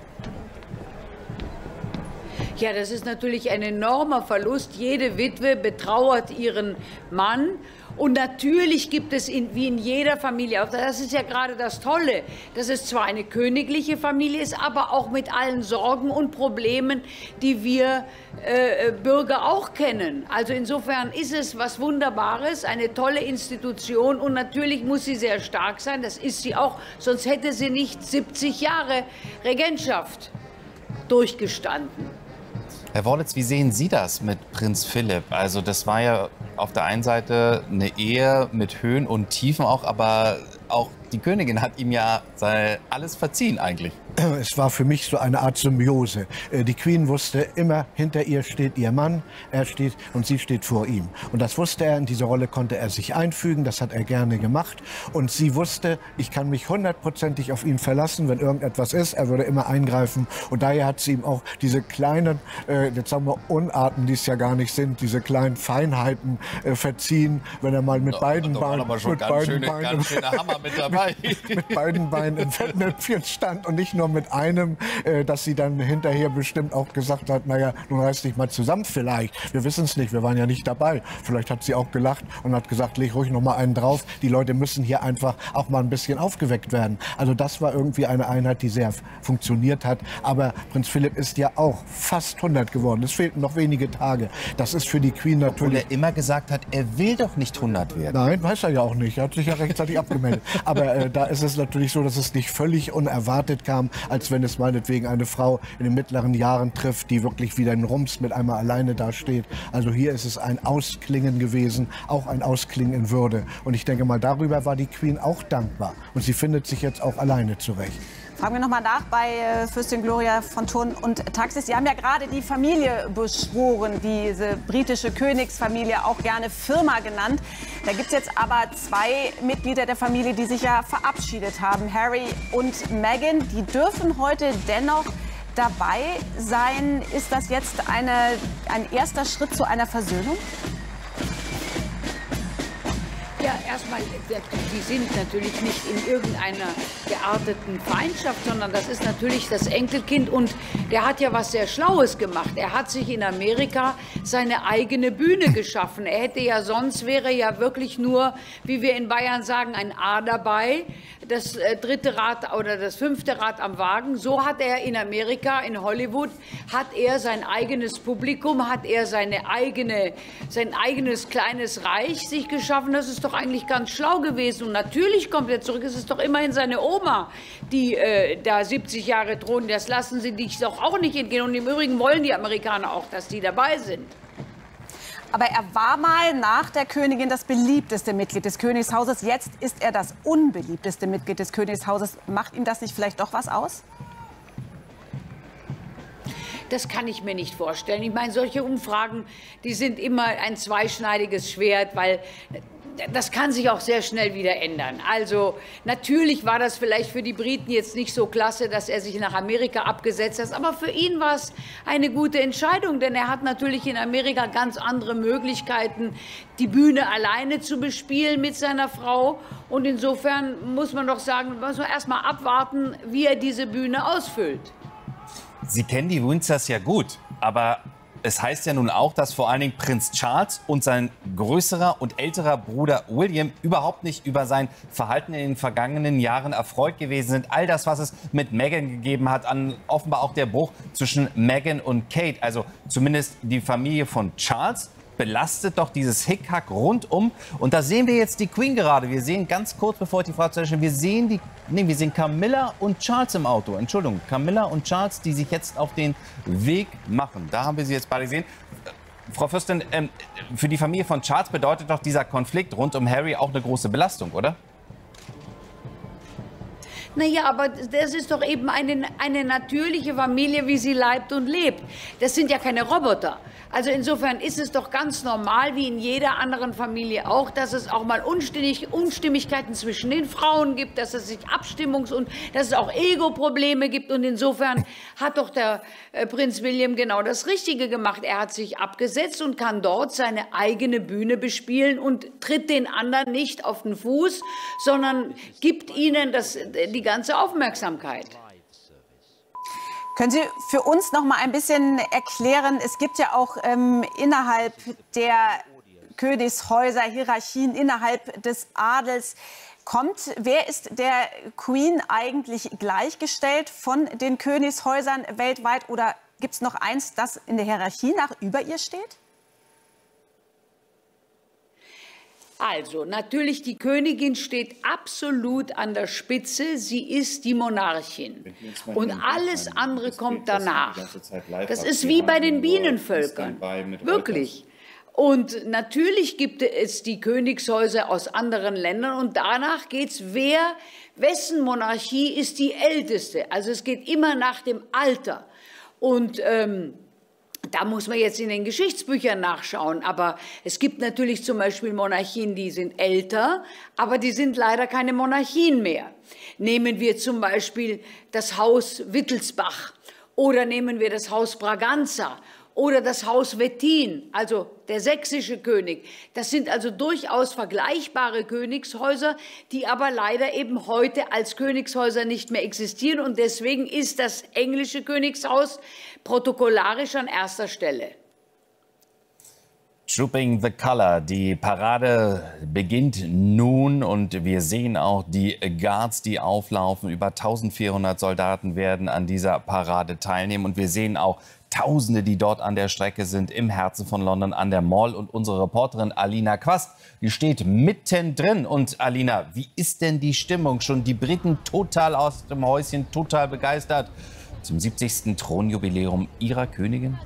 [SPEAKER 7] Ja, das ist natürlich ein enormer Verlust. Jede Witwe betrauert ihren Mann. Und natürlich gibt es, in, wie in jeder Familie, auch das ist ja gerade das Tolle, dass es zwar eine königliche Familie ist, aber auch mit allen Sorgen und Problemen, die wir äh, Bürger auch kennen. Also insofern ist es was Wunderbares, eine tolle Institution. Und natürlich muss sie sehr stark sein, das ist sie auch, sonst hätte sie nicht siebzig Jahre Regentschaft durchgestanden.
[SPEAKER 1] Herr Worlitz, wie sehen Sie das mit Prinz Philipp? Also das war ja auf der einen Seite eine Ehe mit Höhen und Tiefen auch, aber auch die Königin hat ihm ja alles verziehen eigentlich.
[SPEAKER 3] Es war für mich so eine Art Symbiose. Die Queen wusste immer, hinter ihr steht ihr Mann, er steht und sie steht vor ihm. Und das wusste er, in diese Rolle konnte er sich einfügen, das hat er gerne gemacht. Und sie wusste, ich kann mich hundertprozentig auf ihn verlassen, wenn irgendetwas ist, er würde immer eingreifen. Und daher hat sie ihm auch diese kleinen, äh, jetzt sagen wir Unarten, die es ja gar nicht sind, diese kleinen Feinheiten äh, verziehen, wenn er mal mit
[SPEAKER 1] da,
[SPEAKER 3] beiden
[SPEAKER 1] da
[SPEAKER 3] Beinen,
[SPEAKER 1] aber schon
[SPEAKER 3] mit
[SPEAKER 1] ganz
[SPEAKER 3] beiden
[SPEAKER 1] schöne,
[SPEAKER 3] Beinen,
[SPEAKER 1] ganz schöne Hammer mit dabei.
[SPEAKER 3] mit beiden Beinen im Fettnäpfchen stand und nicht nur mit einem, äh, dass sie dann hinterher bestimmt auch gesagt hat, naja, nun reiß dich mal zusammen vielleicht. Wir wissen es nicht, wir waren ja nicht dabei. Vielleicht hat sie auch gelacht und hat gesagt, leg ruhig noch mal einen drauf. Die Leute müssen hier einfach auch mal ein bisschen aufgeweckt werden. Also das war irgendwie eine Einheit, die sehr funktioniert hat. Aber Prinz Philipp ist ja auch fast hundert geworden. Es fehlten noch wenige Tage. Das ist für die Queen natürlich...
[SPEAKER 1] Obwohl er immer gesagt hat, er will doch nicht hundert werden.
[SPEAKER 3] Nein, weiß er ja auch nicht. Er hat sich ja rechtzeitig abgemeldet. Aber äh, da ist es natürlich so, dass es nicht völlig unerwartet kam, als wenn es meinetwegen eine Frau in den mittleren Jahren trifft, die wirklich wieder in Rums mit einmal alleine dasteht. Also hier ist es ein Ausklingen gewesen, auch ein Ausklingen in Würde. Und ich denke mal, darüber war die Queen auch dankbar. Und sie findet sich jetzt auch alleine zurecht.
[SPEAKER 2] Fragen wir noch mal nach bei äh, Fürstin Gloria von Thurn und Taxis. Sie haben ja gerade die Familie beschworen, diese britische Königsfamilie, auch gerne Firma genannt. Da gibt es jetzt aber zwei Mitglieder der Familie, die sich ja verabschiedet haben, Harry und Meghan. Die dürfen heute dennoch dabei sein. Ist das jetzt eine, ein erster Schritt zu einer Versöhnung?
[SPEAKER 7] Ja, erstmal, die sind natürlich nicht in irgendeiner gearteten Feindschaft, sondern das ist natürlich das Enkelkind und der hat ja was sehr Schlaues gemacht. Er hat sich in Amerika seine eigene Bühne geschaffen. Er hätte ja sonst, wäre ja wirklich nur, wie wir in Bayern sagen, ein A dabei, das dritte Rad oder das fünfte Rad am Wagen. So hat er in Amerika, in Hollywood, hat er sein eigenes Publikum, hat er seine eigene, sein eigenes kleines Reich sich geschaffen. Das ist doch eigentlich ganz schlau gewesen. Und natürlich kommt er zurück. Es ist doch immerhin seine Oma, die äh, da siebzig Jahre thronen. Das lassen sie sich doch auch nicht entgehen. Und im Übrigen wollen die Amerikaner auch, dass die dabei sind.
[SPEAKER 2] Aber er war mal nach der Königin das beliebteste Mitglied des Königshauses. Jetzt ist er das unbeliebteste Mitglied des Königshauses. Macht ihm das nicht vielleicht doch was aus?
[SPEAKER 7] Das kann ich mir nicht vorstellen. Ich meine, solche Umfragen, die sind immer ein zweischneidiges Schwert, weil das kann sich auch sehr schnell wieder ändern. Also natürlich war das vielleicht für die Briten jetzt nicht so klasse, dass er sich nach Amerika abgesetzt hat, aber für ihn war es eine gute Entscheidung, denn er hat natürlich in Amerika ganz andere Möglichkeiten, die Bühne alleine zu bespielen mit seiner Frau. Und insofern muss man doch sagen, muss man erst mal abwarten, wie er diese Bühne ausfüllt.
[SPEAKER 1] Sie kennen die Windsors ja gut, aber es heißt ja nun auch, dass vor allen Dingen Prinz Charles und sein größerer und älterer Bruder William überhaupt nicht über sein Verhalten in den vergangenen Jahren erfreut gewesen sind. All das, was es mit Meghan gegeben hat, an offenbar auch der Bruch zwischen Meghan und Kate, also zumindest die Familie von Charles, belastet doch dieses Hickhack rundum. Und da sehen wir jetzt die Queen gerade. Wir sehen ganz kurz, bevor ich die Frage stelle, wir sehen die, nee, wir sehen Camilla und Charles im Auto. Entschuldigung, Camilla und Charles, die sich jetzt auf den Weg machen. Da haben wir sie jetzt beide gesehen. Frau Fürstin, ähm, für die Familie von Charles bedeutet doch dieser Konflikt rund um Harry auch eine große Belastung, oder?
[SPEAKER 7] Naja, aber das ist doch eben eine, eine natürliche Familie, wie sie leibt und lebt. Das sind ja keine Roboter. Also insofern ist es doch ganz normal, wie in jeder anderen Familie auch, dass es auch mal Unstimmig, Unstimmigkeiten zwischen den Frauen gibt, dass es sich Abstimmungs- und dass es auch Ego-Probleme gibt. Und insofern hat doch der äh, Prinz William genau das Richtige gemacht. Er hat sich abgesetzt und kann dort seine eigene Bühne bespielen und tritt den anderen nicht auf den Fuß, sondern gibt ihnen das, die ganze Aufmerksamkeit.
[SPEAKER 2] Können Sie für uns noch mal ein bisschen erklären, es gibt ja auch ähm, innerhalb der Königshäuser Hierarchien, innerhalb des Adels. Kommt, wer ist der Queen eigentlich gleichgestellt von den Königshäusern weltweit? Oder gibt es noch eins, das in der Hierarchie nach über ihr steht?
[SPEAKER 7] Also, natürlich, die Königin steht absolut an der Spitze. Sie ist die Monarchin. Und alles andere kommt danach. Das ist wie bei den Bienenvölkern. Wirklich. Und natürlich gibt es die Königshäuser aus anderen Ländern. Und danach geht es, wer, wessen Monarchie ist die älteste. Also es geht immer nach dem Alter. Und ähm, da muss man jetzt in den Geschichtsbüchern nachschauen, aber es gibt natürlich zum Beispiel Monarchien, die sind älter, aber die sind leider keine Monarchien mehr. Nehmen wir zum Beispiel das Haus Wittelsbach oder nehmen wir das Haus Braganza oder das Haus Wettin, also der sächsische König. Das sind also durchaus vergleichbare Königshäuser, die aber leider eben heute als Königshäuser nicht mehr existieren. Und deswegen ist das englische Königshaus protokollarisch an erster Stelle.
[SPEAKER 1] Trooping the Colour. Die Parade beginnt nun und wir sehen auch die Guards, die auflaufen. Über eintausendvierhundert Soldaten werden an dieser Parade teilnehmen und wir sehen auch Tausende, die dort an der Strecke sind, im Herzen von London an der Mall. Und unsere Reporterin Alina Quast, die steht mittendrin. Und Alina, wie ist denn die Stimmung? Schon die Briten total aus dem Häuschen, total begeistert zum siebzigsten Thronjubiläum ihrer Königin?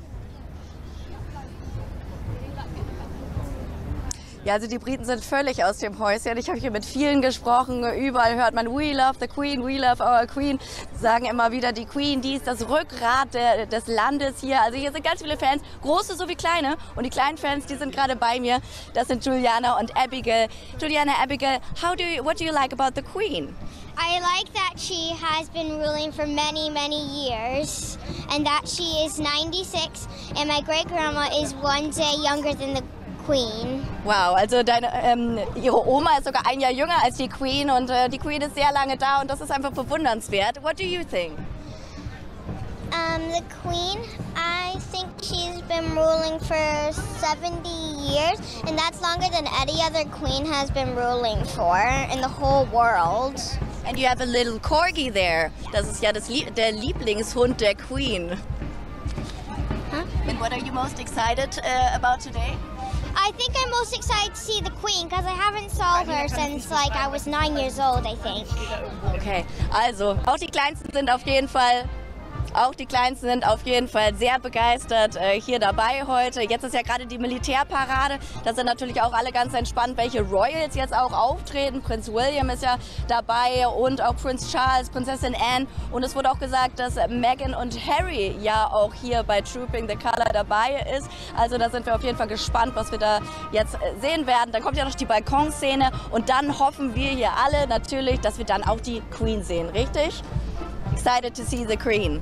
[SPEAKER 8] Ja, also die Briten sind völlig aus dem Häuschen. Ich habe hier mit vielen gesprochen. Überall hört man "We love the Queen, we love our Queen." Sagen immer wieder, die Queen, die ist das Rückgrat der, des Landes hier. Also hier sind ganz viele Fans, große sowie kleine. Und die kleinen Fans, die sind gerade bei mir. Das sind Juliana und Abigail. Juliana, Abigail, how do you, what do you like about the Queen?
[SPEAKER 9] I like that she has been ruling for many, many years, and that she is ninety-six, and my great-grandma is one day younger than the Queen.
[SPEAKER 8] Wow, also deine, ähm, ihre Oma ist sogar ein Jahr jünger als die Queen und äh, die Queen ist sehr lange da und das ist einfach bewundernswert. What do you think?
[SPEAKER 9] Um, the Queen, I think she's been ruling for seventy years, and that's longer than any other queen has been ruling for in the whole world.
[SPEAKER 8] And you have a little corgi there. Das ist ja das Lie- der Lieblingshund der Queen.
[SPEAKER 9] Huh?
[SPEAKER 8] And what are you most excited uh, about today?
[SPEAKER 9] I think I'm most excited to see the Queen because I haven't saw her since like I was nine years old, I think.
[SPEAKER 8] Okay, also auch die Kleinsten sind auf jeden Fall Auch die Kleinsten sind auf jeden Fall sehr begeistert äh, hier dabei heute. Jetzt ist ja gerade die Militärparade. Da sind natürlich auch alle ganz entspannt, welche Royals jetzt auch auftreten. Prinz William ist ja dabei und auch Prinz Charles, Prinzessin Anne. Und es wurde auch gesagt, dass Meghan und Harry ja auch hier bei Trooping the Colour dabei ist. Also da sind wir auf jeden Fall gespannt, was wir da jetzt sehen werden. Dann kommt ja noch die Balkonszene und dann hoffen wir hier alle natürlich, dass wir dann auch die Queen sehen, richtig? Excited to see the Queen.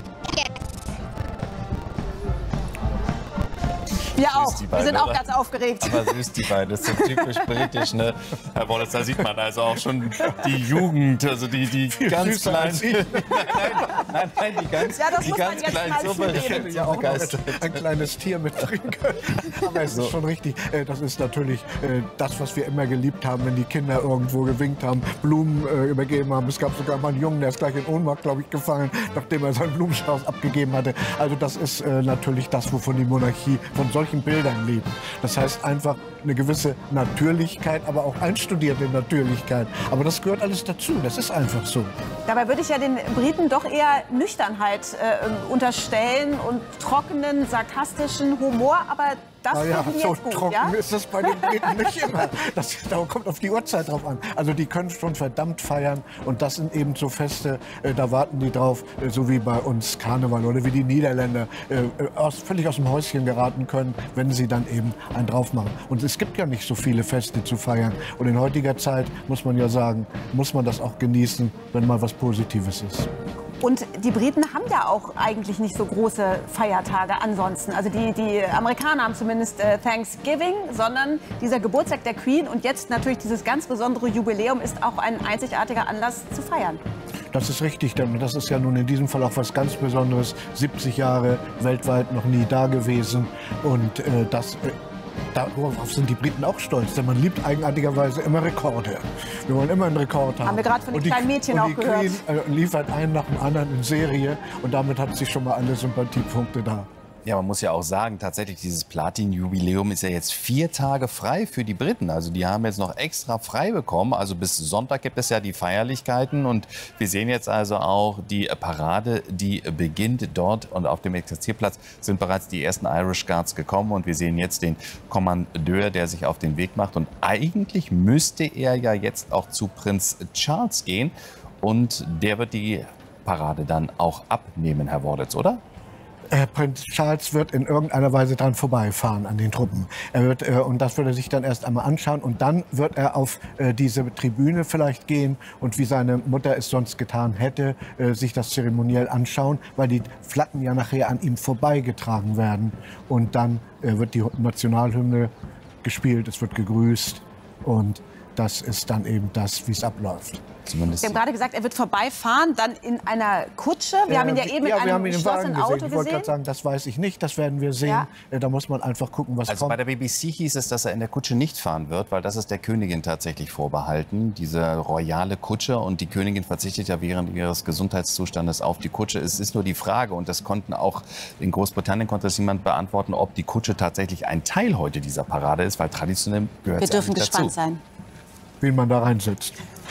[SPEAKER 2] Wir auch. Wir sind auch ganz aufgeregt.
[SPEAKER 1] Aber süß, die beiden. Das ist so typisch britisch, ne? Herr Wallace, da sieht man also auch schon die Jugend, also die, die ganz kleinen. nein, nein, nein, die ganz,
[SPEAKER 2] ja,
[SPEAKER 1] die ganz kleinen Suppe.
[SPEAKER 3] Ich hätte ja auch ein kleines Tier mitbringen können. Aber es ist schon richtig. Das ist natürlich das, was wir immer geliebt haben, wenn die Kinder irgendwo gewinkt haben, Blumen übergeben haben. Es gab sogar mal einen Jungen, der ist gleich in Ohnmacht, glaube ich, gefallen, nachdem er seinen Blumenstrauß abgegeben hatte. Also das ist natürlich das, wovon die Monarchie von solchen Bildern leben. Das heißt einfach eine gewisse Natürlichkeit, aber auch einstudierte Natürlichkeit. Aber das gehört alles dazu. Das ist einfach so.
[SPEAKER 2] Dabei würde ich ja den Briten doch eher Nüchternheit äh, unterstellen und trockenen, sarkastischen Humor. Aber das
[SPEAKER 3] ja,
[SPEAKER 2] finden die
[SPEAKER 3] so
[SPEAKER 2] jetzt gut,
[SPEAKER 3] trocken
[SPEAKER 2] ja?
[SPEAKER 3] ist das bei den Briten nicht immer. Das, da kommt auf die Uhrzeit drauf an. Also die können schon verdammt feiern und das sind eben so Feste, äh, da warten die drauf, äh, so wie bei uns Karneval oder wie die Niederländer äh, aus, völlig aus dem Häuschen geraten können, wenn sie dann eben einen drauf machen. Und es gibt ja nicht so viele Feste zu feiern. Und in heutiger Zeit muss man ja sagen, muss man das auch genießen, wenn mal was Positives ist.
[SPEAKER 2] Und die Briten haben ja auch eigentlich nicht so große Feiertage ansonsten. Also die, die Amerikaner haben zumindest äh, Thanksgiving, sondern dieser Geburtstag der Queen und jetzt natürlich dieses ganz besondere Jubiläum ist auch ein einzigartiger Anlass zu feiern.
[SPEAKER 3] Das ist richtig, denn das ist ja nun in diesem Fall auch was ganz Besonderes. siebzig Jahre weltweit noch nie da gewesen und äh, das... Äh, Darauf sind die Briten auch stolz, denn man liebt eigenartigerweise immer Rekorde. Wir wollen immer einen Rekord haben.
[SPEAKER 2] Haben wir gerade von den
[SPEAKER 3] die,
[SPEAKER 2] kleinen Mädchen
[SPEAKER 3] und die
[SPEAKER 2] auch gehört.
[SPEAKER 3] Queen äh, liefert einen nach dem anderen in Serie und damit hat sie schon mal alle Sympathiepunkte da.
[SPEAKER 1] Ja, man muss ja auch sagen, tatsächlich dieses Platin-Jubiläum ist ja jetzt vier Tage frei für die Briten. Also die haben jetzt noch extra frei bekommen. Also bis Sonntag gibt es ja die Feierlichkeiten. Und wir sehen jetzt also auch die Parade, die beginnt dort. Und auf dem Exerzierplatz sind bereits die ersten Irish Guards gekommen. Und wir sehen jetzt den Kommandeur, der sich auf den Weg macht. Und eigentlich müsste er ja jetzt auch zu Prinz Charles gehen. Und der wird die Parade dann auch abnehmen, Herr Worditz, oder?
[SPEAKER 3] Äh, Prinz Charles wird in irgendeiner Weise dran vorbeifahren an den Truppen. Er wird, äh, und das wird er sich dann erst einmal anschauen. Und dann wird er auf äh, diese Tribüne vielleicht gehen und wie seine Mutter es sonst getan hätte, äh, sich das zeremoniell anschauen, weil die Flaggen ja nachher an ihm vorbeigetragen werden. Und dann äh, wird die Nationalhymne gespielt, es wird gegrüßt und das ist dann eben das, wie es abläuft.
[SPEAKER 1] Zumindest.
[SPEAKER 2] Sie haben gerade gesagt, er wird vorbeifahren, dann in einer Kutsche. Wir äh, haben ihn ja eben
[SPEAKER 3] ja,
[SPEAKER 2] in einem geschlossenen Auto gesehen.
[SPEAKER 3] Ich wollte gerade sagen, das weiß ich nicht, das werden wir sehen. Ja. Äh, da muss man einfach gucken, was
[SPEAKER 1] also
[SPEAKER 3] kommt.
[SPEAKER 1] Bei der B B C hieß es, dass er in der Kutsche nicht fahren wird, weil das ist der Königin tatsächlich vorbehalten, diese royale Kutsche. Und die Königin verzichtet ja während ihres Gesundheitszustandes auf die Kutsche. Es ist nur die Frage, und das konnten auch in Großbritannien konnte es niemand beantworten, ob die Kutsche tatsächlich ein Teil heute dieser Parade ist, weil traditionell gehört
[SPEAKER 2] wir
[SPEAKER 1] sie
[SPEAKER 2] dürfen
[SPEAKER 1] dazu.
[SPEAKER 2] gespannt sein.
[SPEAKER 3] Wen man da reinsetzt.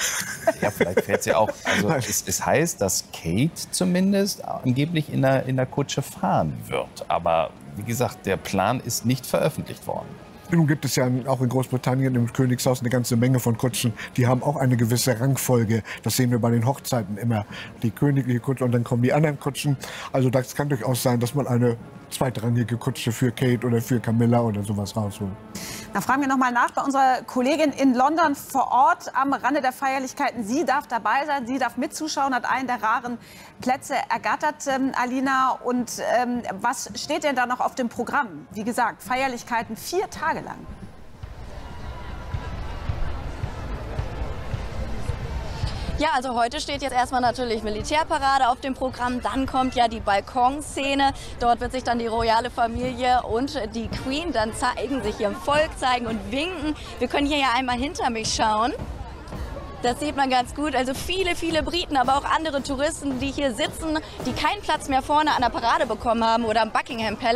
[SPEAKER 1] Ja, vielleicht fährt sie auch. Also es, es heißt, dass Kate zumindest angeblich in der, in der Kutsche fahren wird. Aber wie gesagt, der Plan ist nicht veröffentlicht worden.
[SPEAKER 3] Nun gibt es ja auch in Großbritannien im Königshaus eine ganze Menge von Kutschen. Die haben auch eine gewisse Rangfolge. Das sehen wir bei den Hochzeiten immer. Die königliche Kutsche und dann kommen die anderen Kutschen. Also das kann durchaus sein, dass man eine zweitrangige Kutsche für Kate oder für Camilla oder sowas rausholt.
[SPEAKER 2] Da fragen wir noch mal nach bei unserer Kollegin in London vor Ort am Rande der Feierlichkeiten. Sie darf dabei sein, sie darf mitzuschauen, hat einen der raren Plätze ergattert, ähm, Alina. Und ähm, was steht denn da noch auf dem Programm? Wie gesagt, Feierlichkeiten vier Tage lang.
[SPEAKER 8] Ja, also heute steht jetzt erstmal natürlich Militärparade auf dem Programm. Dann kommt ja die Balkonszene. Dort wird sich dann die royale Familie und die Queen dann zeigen, sich ihrem Volk zeigen und winken. Wir können hier ja einmal hinter mich schauen. Das sieht man ganz gut. Also viele, viele Briten, aber auch andere Touristen, die hier sitzen, die keinen Platz mehr vorne an der Parade bekommen haben oder am Buckingham Palace,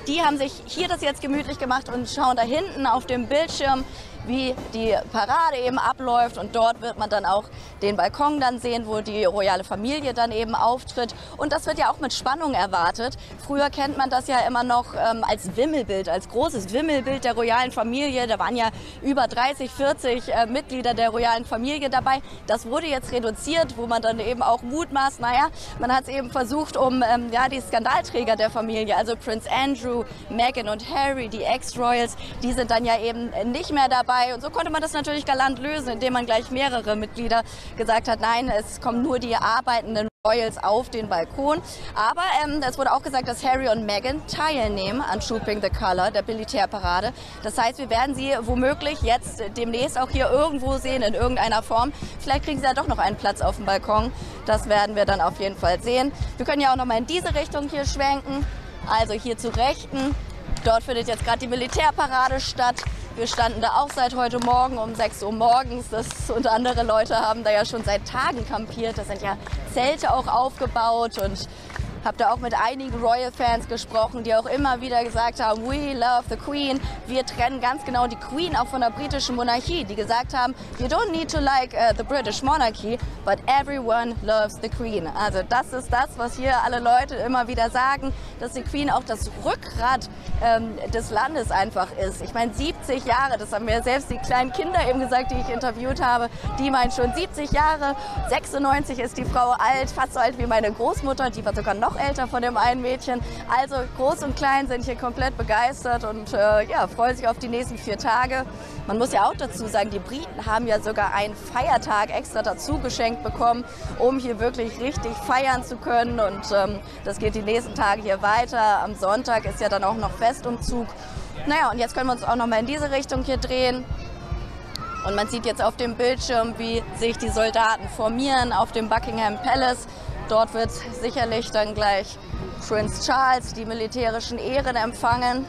[SPEAKER 8] Die haben sich hier das jetzt gemütlich gemacht und schauen da hinten auf dem Bildschirm, wie die Parade eben abläuft, und dort wird man dann auch den Balkon dann sehen, wo die royale Familie dann eben auftritt, und das wird ja auch mit Spannung erwartet. Früher kennt man das ja immer noch ähm, als Wimmelbild, als großes Wimmelbild der royalen Familie. Da waren ja über dreißig, vierzig äh, Mitglieder der royalen Familie dabei. Das wurde jetzt reduziert, wo man dann eben auch mutmaßt, naja, man hat es eben versucht, um ähm, ja, die Skandalträger der Familie, also Prince Andrew, Meghan und Harry, die Ex-Royals, die sind dann ja eben nicht mehr dabei. Und so konnte man das natürlich galant lösen, indem man gleich mehrere Mitglieder gesagt hat, nein, es kommen nur die arbeitenden Royals auf den Balkon. Aber ähm, es wurde auch gesagt, dass Harry und Meghan teilnehmen an Trooping the Colour, der Militärparade. Das heißt, wir werden sie womöglich jetzt demnächst auch hier irgendwo sehen, in irgendeiner Form. Vielleicht kriegen sie ja doch noch einen Platz auf dem Balkon. Das werden wir dann auf jeden Fall sehen. Wir können ja auch noch mal in diese Richtung hier schwenken. Also hier zu Rechten. Dort findet jetzt gerade die Militärparade statt. Wir standen da auch seit heute Morgen um sechs Uhr morgens. Das, und andere Leute haben da ja schon seit Tagen kampiert. Da sind ja Zelte auch aufgebaut, und habe da auch mit einigen Royal-Fans gesprochen, die auch immer wieder gesagt haben, we love the Queen. Wir trennen ganz genau die Queen auch von der britischen Monarchie, die gesagt haben, you don't need to like uh, the British monarchy, but everyone loves the Queen. Also das ist das, was hier alle Leute immer wieder sagen, dass die Queen auch das Rückgrat ähm, des Landes einfach ist. Ich meine, siebzig Jahre, das haben mir selbst die kleinen Kinder eben gesagt, die ich interviewt habe, die meinen schon siebzig Jahre, sechsundneunzig ist die Frau alt, fast so alt wie meine Großmutter, die war sogar noch älter von dem einen Mädchen. Also groß und klein sind hier komplett begeistert und äh, ja, freuen sich auf die nächsten vier Tage. Man muss ja auch dazu sagen, die Briten haben ja sogar einen Feiertag extra dazu geschenkt bekommen, um hier wirklich richtig feiern zu können. Und ähm, das geht die nächsten Tage hier weiter. Am Sonntag ist ja dann auch noch Festumzug. Naja, und jetzt können wir uns auch noch mal in diese Richtung hier drehen. Und man sieht jetzt auf dem Bildschirm, wie sich die Soldaten formieren auf dem Buckingham Palace. Dort wird sicherlich dann gleich Prinz Charles die militärischen Ehren empfangen.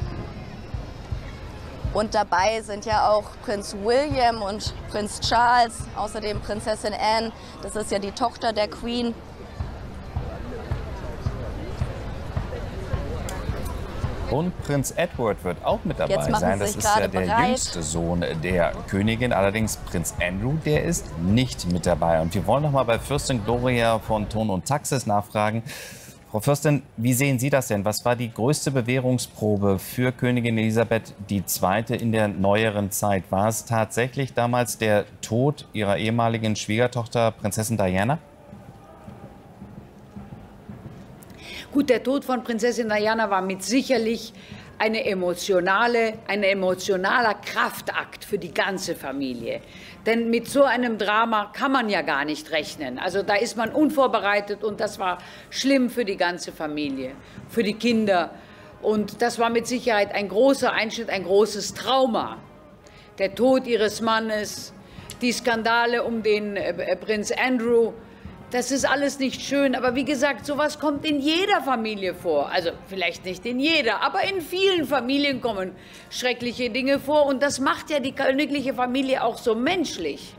[SPEAKER 8] Und dabei sind ja auch Prinz William und Prinz Charles, außerdem Prinzessin Anne, das ist ja die Tochter der Queen.
[SPEAKER 1] Und Prinz Edward wird auch mit dabei
[SPEAKER 8] Jetzt machen
[SPEAKER 1] sein.
[SPEAKER 8] sie
[SPEAKER 1] Das
[SPEAKER 8] sich
[SPEAKER 1] ist ja
[SPEAKER 8] gerade
[SPEAKER 1] der
[SPEAKER 8] bereit.
[SPEAKER 1] jüngste Sohn der Königin. Allerdings Prinz Andrew, der ist nicht mit dabei. Und wir wollen noch mal bei Fürstin Gloria von Thurn und Taxis nachfragen. Frau Fürstin, wie sehen Sie das denn? Was war die größte Bewährungsprobe für Königin Elisabeth die Zweite in der neueren Zeit? War es tatsächlich damals der Tod ihrer ehemaligen Schwiegertochter Prinzessin Diana?
[SPEAKER 7] Gut, der Tod von Prinzessin Diana war mit sicherlich eine emotionale, ein emotionaler Kraftakt für die ganze Familie. Denn mit so einem Drama kann man ja gar nicht rechnen. Also da ist man unvorbereitet, und das war schlimm für die ganze Familie, für die Kinder. Und das war mit Sicherheit ein großer Einschnitt, ein großes Trauma. Der Tod ihres Mannes, die Skandale um den äh, Prinz Andrew. Das ist alles nicht schön, aber wie gesagt, sowas kommt in jeder Familie vor. Also vielleicht nicht in jeder, aber in vielen Familien kommen schreckliche Dinge vor. Und das macht ja die königliche Familie auch so menschlich.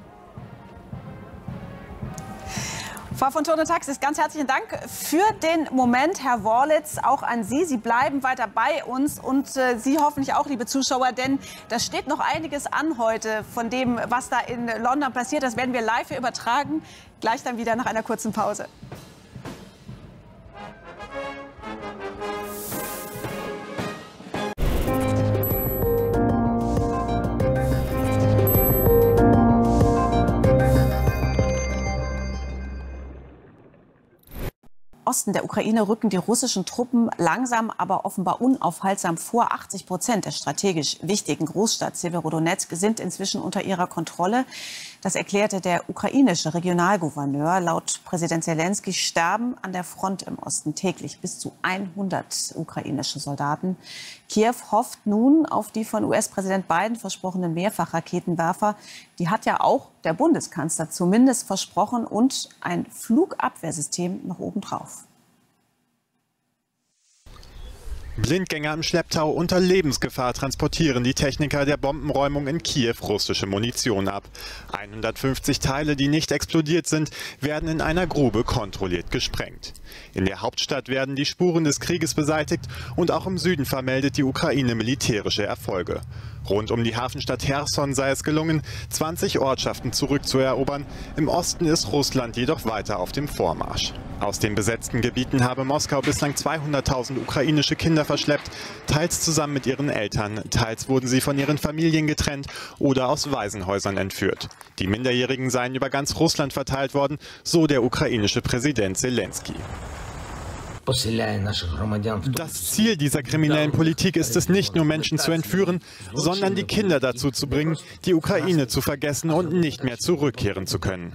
[SPEAKER 2] Frau von Thurn und Taxis, ganz herzlichen Dank für den Moment. Herr Worlitz, auch an Sie. Sie bleiben weiter bei uns, und äh, Sie hoffentlich auch, liebe Zuschauer, denn da steht noch einiges an heute von dem, was da in London passiert. Das werden wir live hier übertragen. Gleich dann wieder nach einer kurzen Pause. Osten der Ukraine rücken die russischen Truppen langsam, aber offenbar unaufhaltsam vor. achtzig Prozent der strategisch wichtigen Großstadt Severodonetsk sind inzwischen unter ihrer Kontrolle. Das erklärte der ukrainische Regionalgouverneur. Laut Präsident Zelensky sterben an der Front im Osten täglich bis zu hundert ukrainische Soldaten. Kiew hofft nun auf die von U S-Präsident Biden versprochenen Mehrfachraketenwerfer. Die hat ja auch der Bundeskanzler zumindest versprochen, und ein Flugabwehrsystem noch obendrauf.
[SPEAKER 10] Blindgänger im Schlepptau unter Lebensgefahr transportieren die Techniker der Bombenräumung in Kiew russische Munition ab. hundertfünfzig Teile, die nicht explodiert sind, werden in einer Grube kontrolliert gesprengt. In der Hauptstadt werden die Spuren des Krieges beseitigt und auch im Süden vermeldet die Ukraine militärische Erfolge. Rund um die Hafenstadt Cherson sei es gelungen, zwanzig Ortschaften zurückzuerobern. Im Osten ist Russland jedoch weiter auf dem Vormarsch. Aus den besetzten Gebieten habe Moskau bislang zweihunderttausend ukrainische Kinder verschleppt, teils zusammen mit ihren Eltern, teils wurden sie von ihren Familien getrennt oder aus Waisenhäusern entführt. Die Minderjährigen seien über ganz Russland verteilt worden, so der ukrainische Präsident Selenskyj. Das Ziel dieser kriminellen Politik ist es nicht nur, Menschen zu entführen, sondern die Kinder dazu zu bringen, die Ukraine zu vergessen und nicht mehr zurückkehren zu können.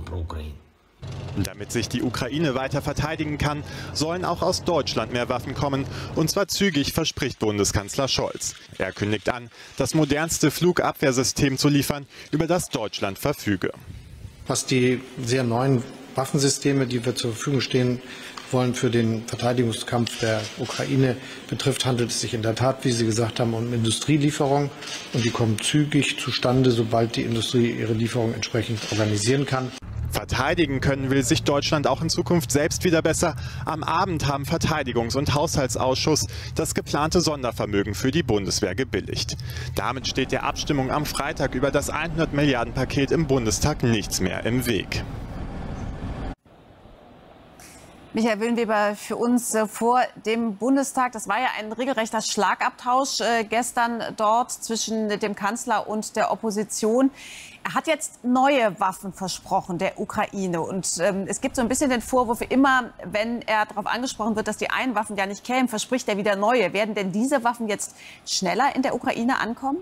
[SPEAKER 10] Damit sich die Ukraine weiter verteidigen kann, sollen auch aus Deutschland mehr Waffen kommen, und zwar zügig, verspricht Bundeskanzler Scholz. Er kündigt an, das modernste Flugabwehrsystem zu liefern, über das Deutschland verfüge.
[SPEAKER 11] Was die sehr neuen Waffensysteme, die wir zur Verfügung stehen wollen für den Verteidigungskampf der Ukraine betrifft, handelt es sich in der Tat, wie Sie gesagt haben, um Industrielieferungen, und die kommen zügig zustande, sobald die Industrie ihre Lieferungen entsprechend organisieren kann.
[SPEAKER 10] Verteidigen können will sich Deutschland auch in Zukunft selbst wieder besser. Am Abend haben Verteidigungs- und Haushaltsausschuss das geplante Sondervermögen für die Bundeswehr gebilligt. Damit steht der Abstimmung am Freitag über das hundert Milliarden Paket im Bundestag nichts mehr im Weg.
[SPEAKER 2] Michael Willenweber, für uns äh, vor dem Bundestag, das war ja ein regelrechter Schlagabtausch äh, gestern dort zwischen dem Kanzler und der Opposition. Er hat jetzt neue Waffen versprochen der Ukraine, und ähm, es gibt so ein bisschen den Vorwurf, immer wenn er darauf angesprochen wird, dass die einen Waffen ja nicht kämen, verspricht er wieder neue. Werden denn diese Waffen jetzt schneller in der Ukraine ankommen?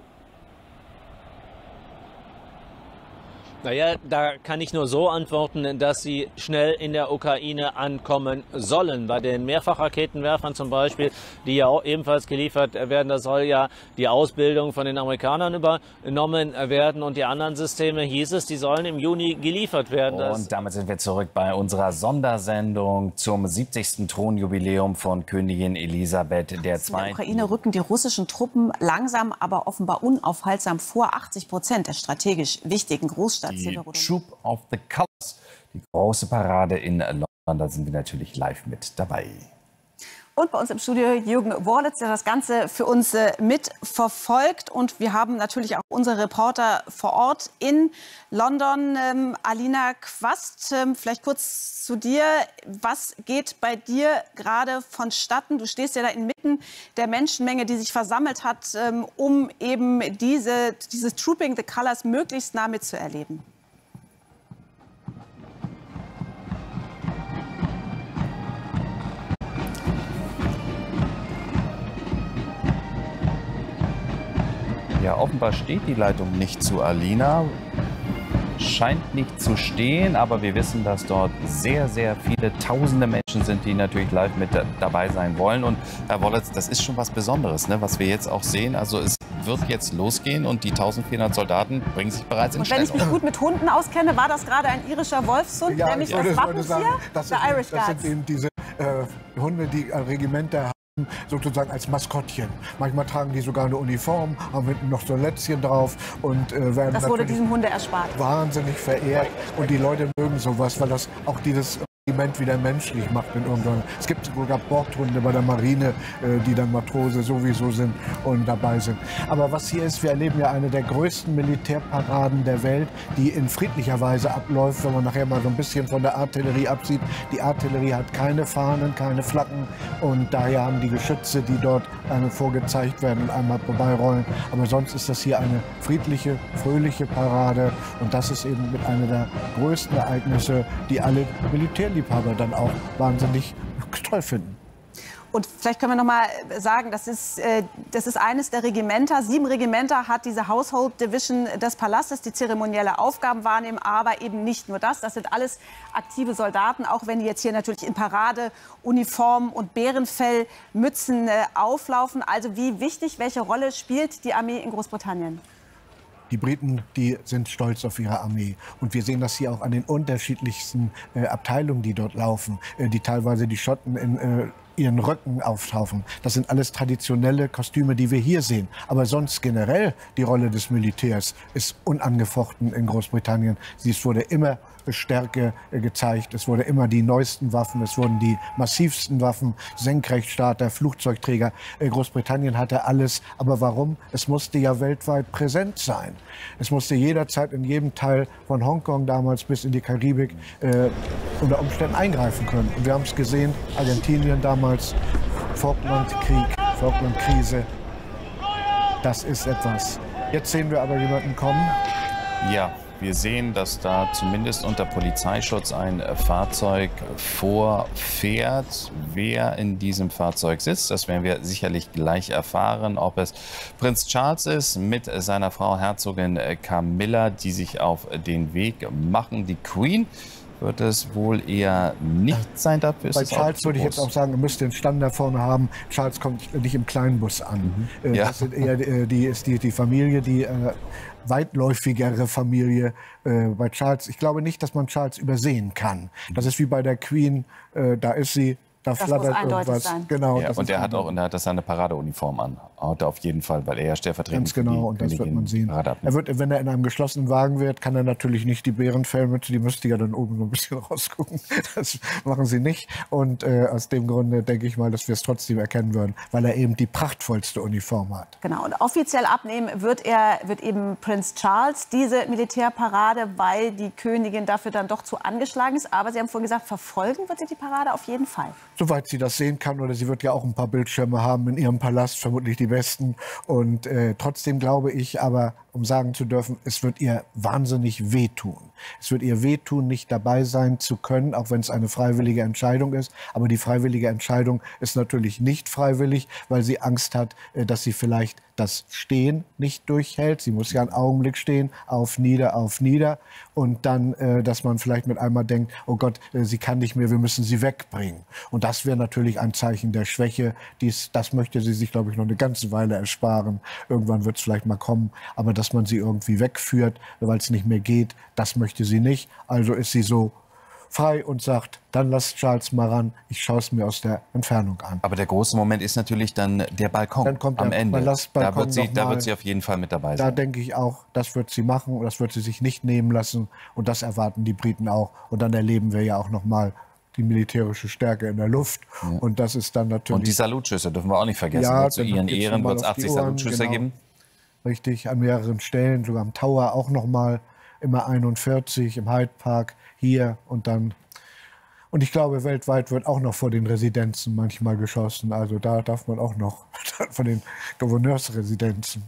[SPEAKER 12] Naja, da kann ich nur so antworten, dass sie schnell in der Ukraine ankommen sollen. Bei den Mehrfachraketenwerfern zum Beispiel, die ja auch ebenfalls geliefert werden, da soll ja die Ausbildung von den Amerikanern übernommen werden. Und die anderen Systeme, hieß es, die sollen im Juni geliefert werden.
[SPEAKER 1] Und damit sind wir zurück bei unserer Sondersendung zum siebzigsten Thronjubiläum von Königin Elisabeth der Zweite.
[SPEAKER 2] In der Ukraine rücken die russischen Truppen langsam, aber offenbar unaufhaltsam vor. achtzig Prozent der strategisch wichtigen Großstadt.
[SPEAKER 1] Die Troop of the Colors, die große Parade in London, da sind wir natürlich live mit dabei.
[SPEAKER 2] Und bei uns im Studio Jürgen Worlitz, der das Ganze für uns äh, mitverfolgt. Und wir haben natürlich auch unsere Reporter vor Ort in London. Ähm, Alina Quast, ähm, vielleicht kurz zu dir. Was geht bei dir gerade vonstatten? Du stehst ja da inmitten der Menschenmenge, die sich versammelt hat, ähm, um eben diese, dieses Trooping the Colors möglichst nah mitzuerleben.
[SPEAKER 1] Ja, offenbar steht die Leitung nicht zu Alina. Scheint nicht zu stehen, aber wir wissen, dass dort sehr, sehr viele tausende Menschen sind, die natürlich live mit dabei sein wollen. Und Herr Worlitz, das ist schon was Besonderes, ne, was wir jetzt auch sehen. Also es wird jetzt losgehen und die eintausendvierhundert Soldaten bringen sich bereits in
[SPEAKER 2] Und wenn
[SPEAKER 1] Stellung.
[SPEAKER 2] ich mich gut mit Hunden auskenne, war das gerade ein irischer Wolfshund,
[SPEAKER 3] Ja,
[SPEAKER 2] nämlich
[SPEAKER 3] ich
[SPEAKER 2] das
[SPEAKER 3] würde- würde
[SPEAKER 2] Wappentier
[SPEAKER 3] sagen, das
[SPEAKER 2] der
[SPEAKER 3] ist-
[SPEAKER 2] Irish
[SPEAKER 3] Das
[SPEAKER 2] Guards.
[SPEAKER 3] sind eben diese äh, Hunde, die äh, Regimenter haben, sozusagen als Maskottchen. Manchmal tragen die sogar eine Uniform, haben hinten noch so Lätzchen drauf und äh, werden
[SPEAKER 2] Das wurde
[SPEAKER 3] natürlich
[SPEAKER 2] diesem Hunde erspart.
[SPEAKER 3] wahnsinnig verehrt. Und die Leute mögen sowas, weil das auch dieses Regiment wieder menschlich macht in irgendwann. Es gibt sogar Bordhunde bei der Marine, äh, die dann Matrose sowieso sind und dabei sind. Aber was hier ist, wir erleben ja eine der größten Militärparaden der Welt, die in friedlicher Weise abläuft, wenn man nachher mal so ein bisschen von der Artillerie absieht. Die Artillerie hat keine Fahnen, keine Flaggen, und daher haben die Geschütze, die dort einmal vorgezeigt werden und einmal vorbeirollen. Aber sonst ist das hier eine friedliche, fröhliche Parade, und das ist eben mit einer der größten Ereignisse, die alle Militärliebhaber dann auch wahnsinnig toll finden.
[SPEAKER 2] Und vielleicht können wir noch mal sagen, das ist, äh, das ist eines der Regimenter. Sieben Regimenter hat diese Household Division des Palastes, die zeremonielle Aufgaben wahrnehmen. Aber eben nicht nur das. Das sind alles aktive Soldaten, auch wenn die jetzt hier natürlich in Parade, Uniform und Bärenfellmützen äh, auflaufen. Also wie wichtig, welche Rolle spielt die Armee in Großbritannien?
[SPEAKER 3] Die Briten, die sind stolz auf ihre Armee. Und wir sehen das hier auch an den unterschiedlichsten äh, Abteilungen, die dort laufen, äh, die teilweise die Schotten in äh, ihren Röcken auftauchen. Das sind alles traditionelle Kostüme, die wir hier sehen. Aber sonst generell die Rolle des Militärs ist unangefochten in Großbritannien. Es wurde immer Stärke gezeigt. Es wurde immer die neuesten Waffen, es wurden die massivsten Waffen, Senkrechtstarter, Flugzeugträger. Großbritannien hatte alles. Aber warum? Es musste ja weltweit präsent sein. Es musste jederzeit in jedem Teil von Hongkong damals bis in die Karibik äh, unter Umständen eingreifen können. Und wir haben es gesehen, Argentinien damals, Falklandkrieg, Falklandkrise. Das ist etwas. Jetzt sehen wir aber jemanden kommen.
[SPEAKER 1] Ja. Wir sehen, dass da zumindest unter Polizeischutz ein Fahrzeug vorfährt. Wer in diesem Fahrzeug sitzt, das werden wir sicherlich gleich erfahren. Ob es Prinz Charles ist mit seiner Frau Herzogin Camilla, die sich auf den Weg machen. Die Queen wird es wohl eher nicht sein. Dafür ist
[SPEAKER 3] Bei
[SPEAKER 1] es
[SPEAKER 3] Charles würde ich jetzt auch sagen, er müsste den Stand da vorne haben. Charles kommt nicht im Kleinbus an. Mhm.
[SPEAKER 1] Ja.
[SPEAKER 3] Das sind eher die, ist die, die Familie, die äh, weitläufigere Familie äh, bei Charles. Ich glaube nicht, dass man Charles übersehen kann. Das ist wie bei der Queen, äh, da ist sie, da
[SPEAKER 2] das
[SPEAKER 3] flattert
[SPEAKER 2] muss eindeutig
[SPEAKER 3] irgendwas.
[SPEAKER 2] sein.
[SPEAKER 3] Genau,
[SPEAKER 1] ja,
[SPEAKER 3] das
[SPEAKER 1] und
[SPEAKER 3] ist
[SPEAKER 1] er hat auch, und er hat das seine Paradeuniform an. Hat er auf jeden Fall, weil er ja stellvertretend
[SPEAKER 3] ganz genau, und das wird man sehen. Er wird, wenn er in einem geschlossenen Wagen wird, kann er natürlich nicht die Bärenfellmütze, die müsste ja dann oben so ein bisschen rausgucken. Das machen sie nicht. Und äh, aus dem Grunde denke ich mal, dass wir es trotzdem erkennen würden, weil er eben die prachtvollste Uniform hat.
[SPEAKER 2] Genau, und offiziell abnehmen wird er, wird eben Prinz Charles diese Militärparade, weil die Königin dafür dann doch zu angeschlagen ist. Aber Sie haben vorhin gesagt, verfolgen wird sie die Parade auf jeden Fall.
[SPEAKER 3] Soweit sie das sehen kann, oder sie wird ja auch ein paar Bildschirme haben in ihrem Palast, vermutlich die besten. Und äh, trotzdem glaube ich aber, um sagen zu dürfen, es wird ihr wahnsinnig wehtun. Es wird ihr wehtun, nicht dabei sein zu können, auch wenn es eine freiwillige Entscheidung ist. Aber die freiwillige Entscheidung ist natürlich nicht freiwillig, weil sie Angst hat, äh, dass sie vielleicht das Stehen nicht durchhält. Sie muss ja einen Augenblick stehen, auf, nieder, auf, nieder. Und dann, äh, dass man vielleicht mit einmal denkt, oh Gott, äh, sie kann nicht mehr, wir müssen sie wegbringen. Und das wäre natürlich ein Zeichen der Schwäche. Dies, das möchte sie sich, glaube ich, noch eine ganze Weile ersparen. Irgendwann wird es vielleicht mal kommen. Aber dass man sie irgendwie wegführt, weil es nicht mehr geht, das möchte sie nicht. Also ist sie so frei und sagt, dann lasst Charles mal ran, ich schaue es mir aus der Entfernung an.
[SPEAKER 1] Aber der große Moment ist natürlich dann der Balkon
[SPEAKER 3] dann kommt
[SPEAKER 1] am
[SPEAKER 3] der
[SPEAKER 1] Ende.
[SPEAKER 3] Ballastbalkon
[SPEAKER 1] da, wird sie, da
[SPEAKER 3] noch
[SPEAKER 1] wird
[SPEAKER 3] mal.
[SPEAKER 1] sie auf jeden Fall mit dabei sein.
[SPEAKER 3] Da denke ich auch, das wird sie machen und das wird sie sich nicht nehmen lassen. Und das erwarten die Briten auch. Und dann erleben wir ja auch noch mal die militärische Stärke in der Luft. Ja. Und das ist dann natürlich...
[SPEAKER 1] Und die Salutschüsse dürfen wir auch nicht vergessen.
[SPEAKER 3] Ja,
[SPEAKER 1] zu ihren Ehren wird es achtzig Salutschüsse
[SPEAKER 3] genau.
[SPEAKER 1] geben.
[SPEAKER 3] Richtig, an mehreren Stellen, sogar am Tower auch noch mal, immer einundvierzig, im Hyde Park, hier und dann... Und ich glaube, weltweit wird auch noch vor den Residenzen manchmal geschossen. Also da darf man auch noch von den Gouverneursresidenzen.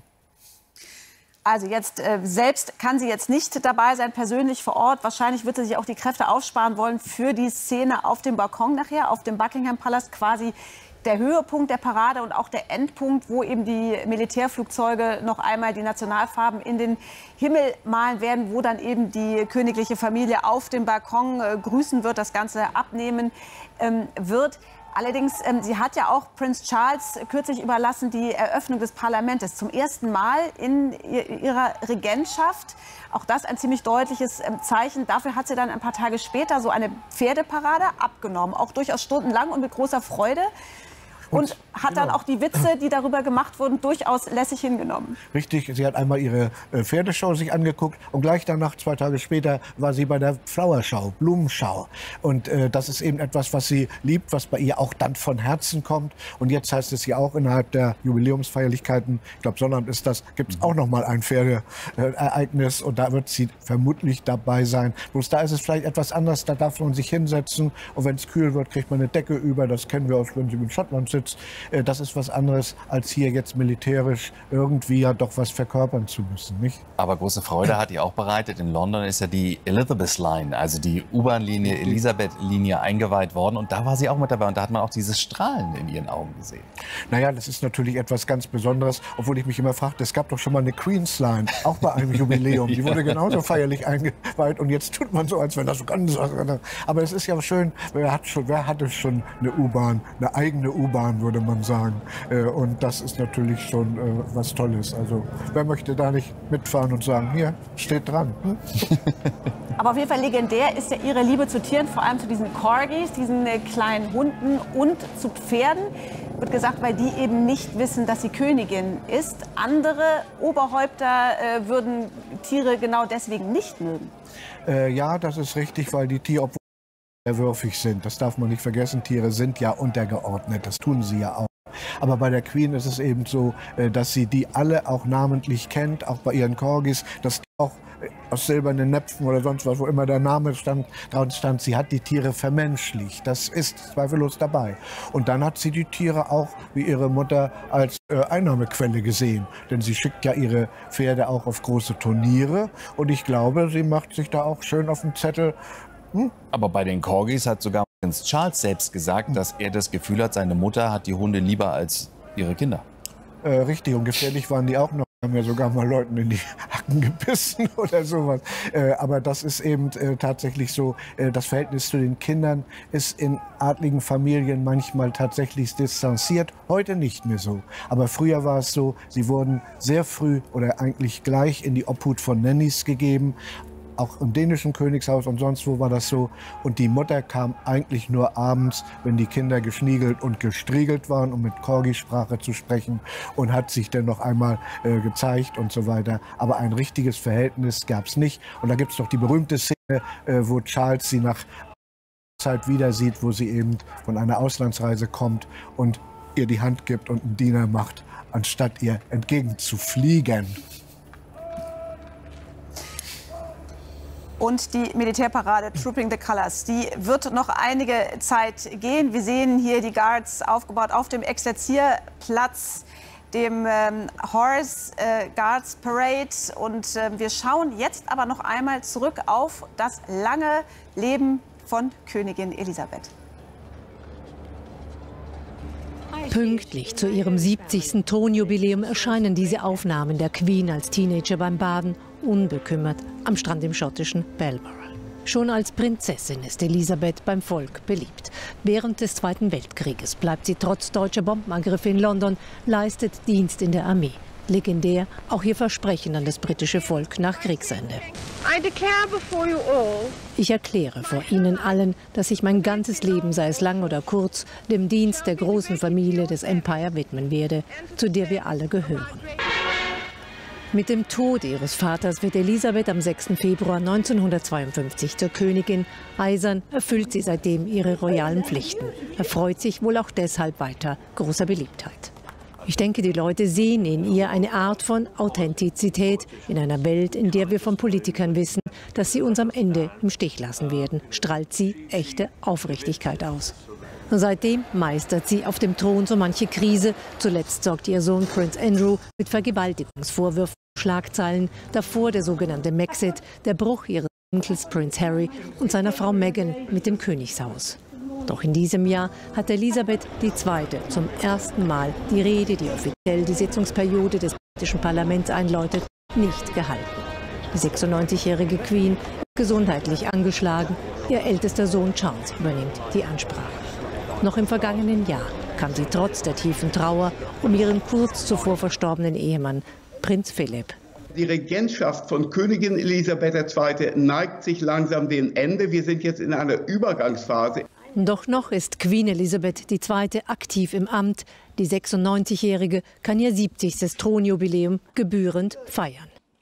[SPEAKER 2] Also jetzt äh, selbst kann sie jetzt nicht dabei sein, persönlich vor Ort. Wahrscheinlich wird sie sich auch die Kräfte aufsparen wollen für die Szene auf dem Balkon nachher, auf dem Buckingham Palace, quasi der Höhepunkt der Parade und auch der Endpunkt, wo eben die Militärflugzeuge noch einmal die Nationalfarben in den Himmel malen werden, wo dann eben die königliche Familie auf dem Balkon äh, grüßen wird, das Ganze abnehmen ähm, wird. Allerdings, ähm, sie hat ja auch Prinz Charles kürzlich überlassen die Eröffnung des Parlaments zum ersten Mal in ihrer Regentschaft. Auch das ein ziemlich deutliches ähm, Zeichen. Dafür hat sie dann ein paar Tage später so eine Pferdeparade abgenommen, auch durchaus stundenlang und mit großer Freude. Und, und hat genau. dann auch die Witze, die darüber gemacht wurden, durchaus lässig hingenommen.
[SPEAKER 3] Richtig, sie hat einmal ihre äh, Pferdeshow sich angeguckt und gleich danach, zwei Tage später, war sie bei der Flowerschau, Blumenschau. Und äh, das ist eben etwas, was sie liebt, was bei ihr auch dann von Herzen kommt. Und jetzt heißt es ja auch innerhalb der Jubiläumsfeierlichkeiten, ich glaube Sonnabend ist das, gibt es auch noch mal ein Pferdeereignis und da wird sie vermutlich dabei sein. Bloß da ist es vielleicht etwas anders, da darf man sich hinsetzen und wenn es kühl wird, kriegt man eine Decke über. Das kennen wir aus, wenn sie in Schottland sind. Das ist was anderes, als hier jetzt militärisch irgendwie ja doch was verkörpern zu müssen, nicht?
[SPEAKER 1] Aber große Freude hat ihr auch bereitet. In London ist ja die Elizabeth Line, also die U-Bahn-Linie, Elisabeth-Linie eingeweiht worden. Und da war sie auch mit dabei. Und da hat man auch dieses Strahlen in ihren Augen gesehen.
[SPEAKER 3] Naja, das ist natürlich etwas ganz Besonderes. Obwohl ich mich immer fragte, es gab doch schon mal eine Queen's Line, auch bei einem Jubiläum. Die wurde genauso feierlich eingeweiht. Und jetzt tut man so, als wenn das so ganz... Aber es ist ja schön, wer, hat schon, wer hatte schon eine U-Bahn, eine eigene U-Bahn? mitfahren, würde man sagen. Und das ist natürlich schon was Tolles. Also wer möchte da nicht mitfahren und sagen, hier, steht dran. Hm?
[SPEAKER 2] Aber auf jeden Fall legendär ist ja Ihre Liebe zu Tieren, vor allem zu diesen Corgis, diesen äh, kleinen Hunden und zu Pferden. Wird gesagt, weil die eben nicht wissen, dass sie Königin ist. Andere Oberhäupter äh, würden Tiere genau deswegen nicht mögen.
[SPEAKER 3] Äh, ja, das ist richtig, weil die Tiere, obwohl sie sehr würfig sind, das darf man nicht vergessen, Tiere sind ja untergeordnet, das tun sie ja auch. Aber bei der Queen ist es eben so, dass sie die alle auch namentlich kennt, auch bei ihren Corgis, dass die auch aus silbernen Näpfen oder sonst was, wo immer der Name stand, dran stand, sie hat die Tiere vermenschlicht. Das ist zweifellos dabei. Und dann hat sie die Tiere auch, wie ihre Mutter, als äh, Einnahmequelle gesehen. Denn sie schickt ja ihre Pferde auch auf große Turniere. Und ich glaube, sie macht sich da auch schön auf den Zettel. Hm?
[SPEAKER 1] Aber bei den Corgis hat sogar Prinz Charles selbst gesagt, dass er das Gefühl hat, seine Mutter hat die Hunde lieber als ihre Kinder.
[SPEAKER 3] Äh, richtig, und gefährlich waren die auch noch. Haben ja sogar mal Leuten in die Hacken gebissen oder sowas. Äh, aber das ist eben äh, tatsächlich so, äh, das Verhältnis zu den Kindern ist in adligen Familien manchmal tatsächlich distanziert. Heute nicht mehr so. Aber früher war es so, sie wurden sehr früh oder eigentlich gleich in die Obhut von Nannies gegeben. Auch im dänischen Königshaus und sonst wo war das so. Und die Mutter kam eigentlich nur abends, wenn die Kinder geschniegelt und gestriegelt waren, um mit Corgi-Sprache zu sprechen, und hat sich dann noch einmal äh, gezeigt und so weiter. Aber ein richtiges Verhältnis gab es nicht. Und da gibt es doch die berühmte Szene, äh, wo Charles sie nach Zeit wieder sieht, wo sie eben von einer Auslandsreise kommt und ihr die Hand gibt und einen Diener macht, anstatt ihr entgegenzufliegen.
[SPEAKER 2] Und die Militärparade Trooping the Colours, die wird noch einige Zeit gehen. Wir sehen hier die Guards aufgebaut auf dem Exerzierplatz, dem ähm, Horse äh, Guards Parade. Und äh, wir schauen jetzt aber noch einmal zurück auf das lange Leben von Königin Elisabeth.
[SPEAKER 5] Pünktlich zu ihrem siebzigsten Thronjubiläum erscheinen diese Aufnahmen der Queen als Teenager beim Baden, unbekümmert, am Strand im schottischen Balmoral. Schon als Prinzessin ist Elisabeth beim Volk beliebt. Während des Zweiten Weltkrieges bleibt sie trotz deutscher Bombenangriffe in London, leistet Dienst in der Armee. Legendär auch ihr Versprechen an das britische Volk nach Kriegsende. Ich erkläre vor Ihnen allen, dass ich mein ganzes Leben, sei es lang oder kurz, dem Dienst der großen Familie des Empire widmen werde, zu der wir alle gehören. Mit dem Tod ihres Vaters wird Elisabeth am sechsten Februar neunzehnhundertzweiundfünfzig zur Königin. Eisern erfüllt sie seitdem ihre royalen Pflichten. Erfreut sich wohl auch deshalb weiter großer Beliebtheit. Ich denke, die Leute sehen in ihr eine Art von Authentizität in einer Welt, in der wir von Politikern wissen, dass sie uns am Ende im Stich lassen werden, strahlt sie echte Aufrichtigkeit aus. Seitdem meistert sie auf dem Thron so manche Krise. Zuletzt sorgt ihr Sohn Prince Andrew mit Vergewaltigungsvorwürfen für Schlagzeilen. Davor der sogenannte Maxit, der Bruch ihres Onkels Prince Harry und seiner Frau Meghan mit dem Königshaus. Doch in diesem Jahr hat Elisabeth die Zweite zum ersten Mal die Rede, die offiziell die Sitzungsperiode des britischen Parlaments einläutet, nicht gehalten. Die sechsundneunzigjährige Queen ist gesundheitlich angeschlagen. Ihr ältester Sohn Charles übernimmt die Ansprache. Noch im vergangenen Jahr kam sie trotz der tiefen Trauer um ihren kurz zuvor verstorbenen Ehemann, Prinz Philipp.
[SPEAKER 6] Die Regentschaft von Königin Elisabeth der Zweite neigt sich langsam dem Ende. Wir sind jetzt in einer Übergangsphase.
[SPEAKER 5] Doch noch ist Queen Elisabeth die Zweite aktiv im Amt. Die sechsundneunzigjährige kann ihr siebzigstes Thronjubiläum gebührend feiern.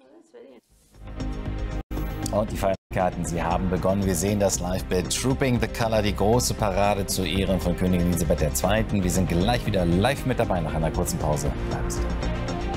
[SPEAKER 1] Und die Feierlichkeiten, sie haben begonnen. Wir sehen das Live-Bild Trooping the Colour, die große Parade zu Ehren von Königin Elisabeth der Zweite. Wir sind gleich wieder live mit dabei nach einer kurzen Pause. Bleiben Sie dran.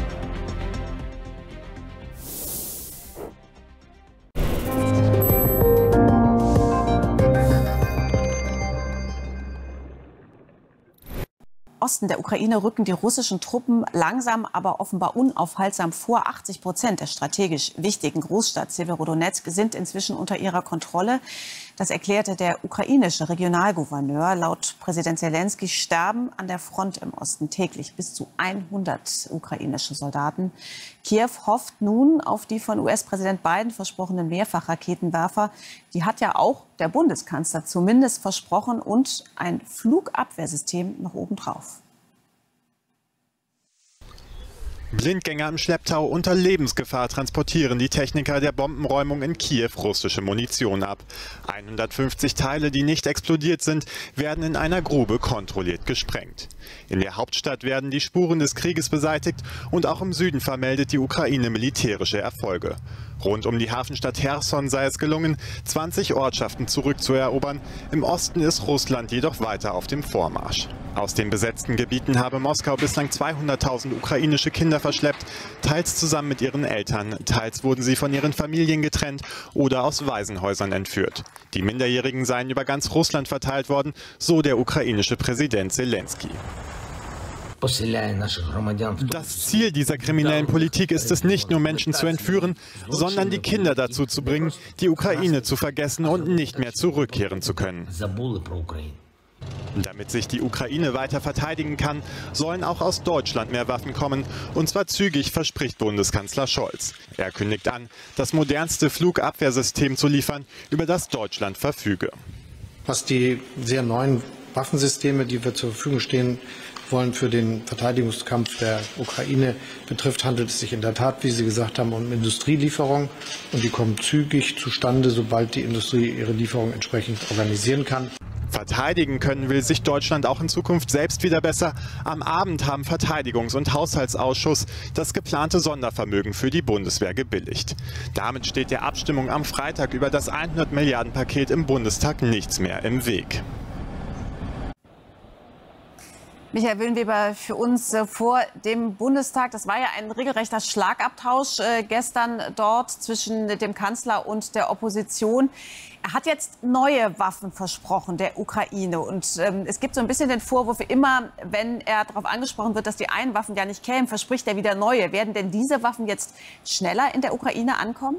[SPEAKER 2] Osten der Ukraine rücken die russischen Truppen langsam, aber offenbar unaufhaltsam vor. achtzig Prozent der strategisch wichtigen Großstadt Severodonetsk sind inzwischen unter ihrer Kontrolle. Das erklärte der ukrainische Regionalgouverneur. Laut Präsident Zelensky sterben an der Front im Osten täglich bis zu hundert ukrainische Soldaten. Kiew hofft nun auf die von U S-Präsident Biden versprochenen Mehrfachraketenwerfer. Die hat ja auch der Bundeskanzler zumindest versprochen, und ein Flugabwehrsystem noch obendrauf.
[SPEAKER 10] Blindgänger im Schlepptau unter Lebensgefahr transportieren die Techniker der Bombenräumung in Kiew russische Munition ab. hundertfünfzig Teile, die nicht explodiert sind, werden in einer Grube kontrolliert gesprengt. In der Hauptstadt werden die Spuren des Krieges beseitigt und auch im Süden vermeldet die Ukraine militärische Erfolge. Rund um die Hafenstadt Cherson sei es gelungen, zwanzig Ortschaften zurückzuerobern. Im Osten ist Russland jedoch weiter auf dem Vormarsch. Aus den besetzten Gebieten habe Moskau bislang zweihunderttausend ukrainische Kinder verschleppt, teils zusammen mit ihren Eltern, teils wurden sie von ihren Familien getrennt oder aus Waisenhäusern entführt. Die Minderjährigen seien über ganz Russland verteilt worden, so der ukrainische Präsident Zelensky. Das Ziel dieser kriminellen Politik ist es nicht nur, Menschen zu entführen, sondern die Kinder dazu zu bringen, die Ukraine zu vergessen und nicht mehr zurückkehren zu können. Damit sich die Ukraine weiter verteidigen kann, sollen auch aus Deutschland mehr Waffen kommen, und zwar zügig, verspricht Bundeskanzler Scholz. Er kündigt an, das modernste Flugabwehrsystem zu liefern, über das Deutschland verfüge.
[SPEAKER 11] Was die sehr neuen Waffensysteme, die wir zur Verfügung stehen wollen für den Verteidigungskampf der Ukraine betrifft, handelt es sich in der Tat, wie Sie gesagt haben, um Industrielieferungen, und die kommen zügig zustande, sobald die Industrie ihre Lieferungen entsprechend organisieren kann.
[SPEAKER 10] Verteidigen können will sich Deutschland auch in Zukunft selbst wieder besser. Am Abend haben Verteidigungs- und Haushaltsausschuss das geplante Sondervermögen für die Bundeswehr gebilligt. Damit steht der Abstimmung am Freitag über das hundert Milliarden Paket im Bundestag nichts mehr im Weg.
[SPEAKER 2] Michael Willenweber, für uns äh, vor dem Bundestag, das war ja ein regelrechter Schlagabtausch äh, gestern dort zwischen dem Kanzler und der Opposition. Er hat jetzt neue Waffen versprochen, der Ukraine. Und ähm, es gibt so ein bisschen den Vorwurf, immer wenn er darauf angesprochen wird, dass die einen Waffen ja nicht kämen, verspricht er wieder neue. Werden denn diese Waffen jetzt schneller in der Ukraine ankommen?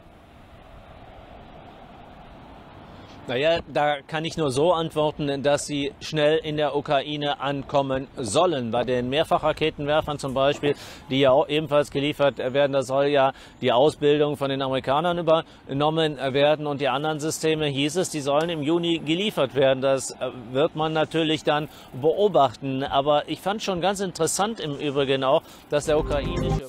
[SPEAKER 12] Naja, da kann ich nur so antworten, dass sie schnell in der Ukraine ankommen sollen. Bei den Mehrfachraketenwerfern zum Beispiel, die ja auch ebenfalls geliefert werden, da soll ja die Ausbildung von den Amerikanern übernommen werden. Und die anderen Systeme, hieß es, die sollen im Juni geliefert werden. Das wird man natürlich dann beobachten. Aber ich fand schon ganz interessant im Übrigen auch, dass der ukrainische...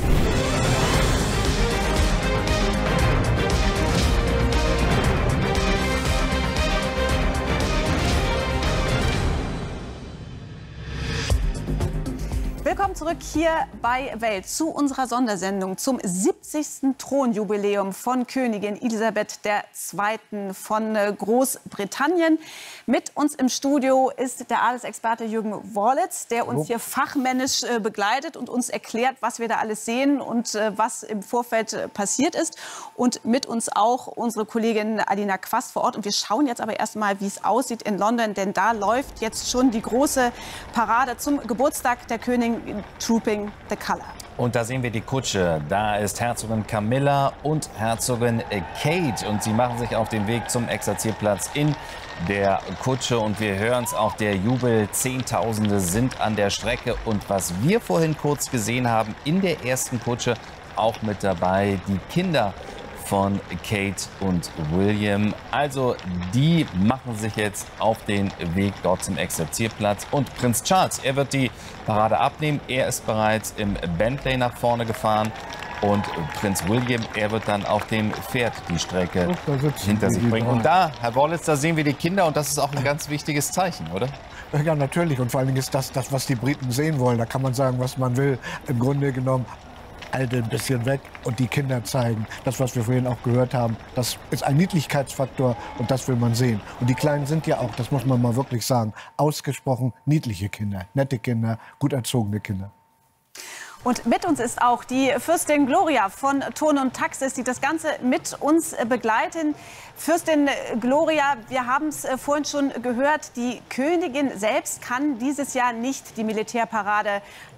[SPEAKER 2] Willkommen zurück hier bei Welt zu unserer Sondersendung zum siebzigsten Thronjubiläum von Königin Elisabeth der Zweite von Großbritannien. Mit uns im Studio ist der Adelsexperte Jürgen Worlitz, der uns hier fachmännisch äh, begleitet und uns erklärt, was wir da alles sehen und äh, was im Vorfeld äh, passiert ist. Und mit uns auch unsere Kollegin Alina Quast vor Ort. Und wir schauen jetzt aber erst mal, wie es aussieht in London, denn da läuft jetzt schon die große Parade zum Geburtstag der Königin, Trooping the Colour.
[SPEAKER 1] Und da sehen wir die Kutsche. Da ist Herzogin Camilla und Herzogin Kate. Und sie machen sich auf den Weg zum Exerzierplatz in der Kutsche. Und wir hören es auch, der Jubel. Zehntausende sind an der Strecke. Und was wir vorhin kurz gesehen haben, in der ersten Kutsche auch mit dabei, die Kinder von Kate und William. Also die machen sich jetzt auf den Weg dort zum Exerzierplatz. Und Prinz Charles, er wird die Parade abnehmen. Er ist bereits im Bentley nach vorne gefahren. Und Prinz William, er wird dann auf dem Pferd die Strecke hinter sich bringen. Und da, Herr Worlitz, da sehen wir die Kinder. Und das ist auch ein ganz wichtiges Zeichen, oder?
[SPEAKER 3] Ja, natürlich. Und vor allen Dingen ist das das, was die Briten sehen wollen. Da kann man sagen, was man will. Im Grunde genommen Alte ein bisschen weg und die Kinder zeigen. Das, was wir vorhin auch gehört haben, das ist ein Niedlichkeitsfaktor und das will man sehen. Und die Kleinen sind ja auch, das muss man mal wirklich sagen, ausgesprochen niedliche Kinder, nette Kinder, gut erzogene Kinder.
[SPEAKER 2] Und mit uns ist auch die Fürstin Gloria von Thurn und Taxis, die das Ganze mit uns begleiten. Fürstin Gloria, wir haben es vorhin schon gehört, die Königin selbst kann dieses Jahr nicht die Militärparade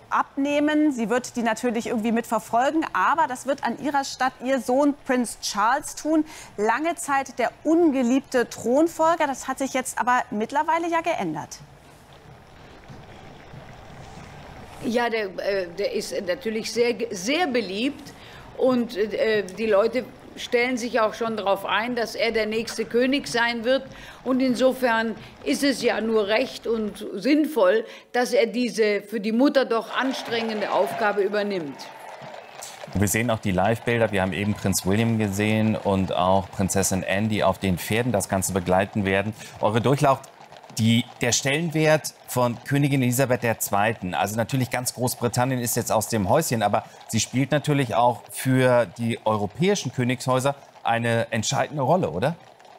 [SPEAKER 2] abnehmen. Sie wird die natürlich irgendwie mitverfolgen, aber das wird an ihrer Stadt ihr Sohn Prinz Charles tun. Lange Zeit der ungeliebte Thronfolger, das hat sich jetzt aber mittlerweile ja geändert.
[SPEAKER 7] Ja, der, äh, der ist natürlich sehr, sehr beliebt und äh, die Leute stellen sich auch schon darauf ein, dass er der nächste König sein wird. Und insofern ist es ja nur recht und sinnvoll, dass er diese für die Mutter doch anstrengende Aufgabe übernimmt.
[SPEAKER 1] Wir sehen auch die Live-Bilder. Wir haben eben Prinz William gesehen und auch Prinzessin Anne, die auf den Pferden das Ganze begleiten werden. Eure Durchlauf, die, der Stellenwert von Königin Elisabeth der Zweiten. Also natürlich ganz Großbritannien ist jetzt aus dem Häuschen, aber sie spielt natürlich auch für die europäischen Königshäuser eine entscheidende Rolle, oder?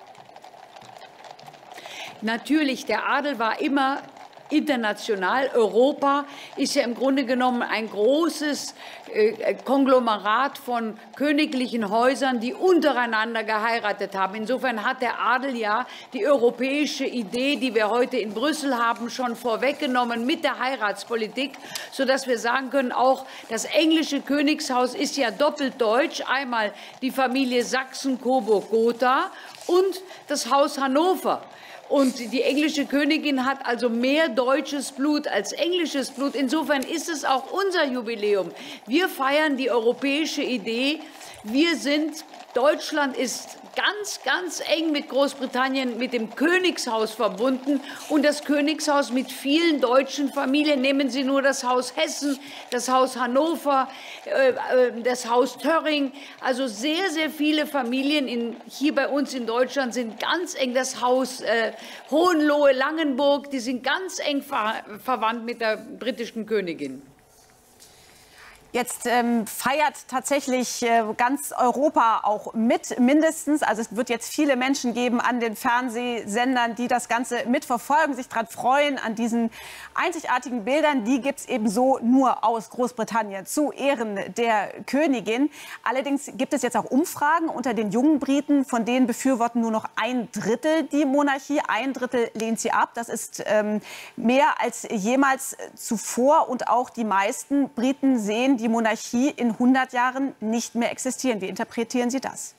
[SPEAKER 7] Natürlich, der Adel war immer international. Europa ist ja im Grunde genommen ein großes äh, Konglomerat von königlichen Häusern, die untereinander geheiratet haben. Insofern hat der Adel ja die europäische Idee, die wir heute in Brüssel haben, schon vorweggenommen mit der Heiratspolitik, sodass wir sagen können, auch das englische Königshaus ist ja doppelt deutsch. Einmal die Familie Sachsen-Coburg-Gotha und das Haus Hannover. Und die englische Königin hat also mehr deutsches Blut als englisches Blut. Insofern ist es auch unser Jubiläum. Wir feiern die europäische Idee. Wir sind, Deutschland ist ganz, ganz eng mit Großbritannien, mit dem Königshaus verbunden. Und das Königshaus mit vielen deutschen Familien. Nehmen Sie nur das Haus Hessen, das Haus Hannover, äh, das Haus Töring. Also sehr, sehr viele Familien in, hier bei uns in Deutschland sind ganz eng. Das Haus äh, Hohenlohe-Langenburg, die sind ganz eng ver verwandt mit der britischen Königin.
[SPEAKER 2] Jetzt ähm, feiert tatsächlich äh, ganz Europa auch mit, mindestens. Also es wird jetzt viele Menschen geben an den Fernsehsendern, die das Ganze mitverfolgen, sich daran freuen, an diesen einzigartigen Bildern. Die gibt es eben so nur aus Großbritannien zu Ehren der Königin. Allerdings gibt es jetzt auch Umfragen unter den jungen Briten, von denen befürworten nur noch ein Drittel die Monarchie, ein Drittel lehnt sie ab. Das ist ähm, mehr als jemals zuvor und auch die meisten Briten sehen die Monarchie in hundert Jahren nicht mehr existieren. Wie interpretieren Sie das?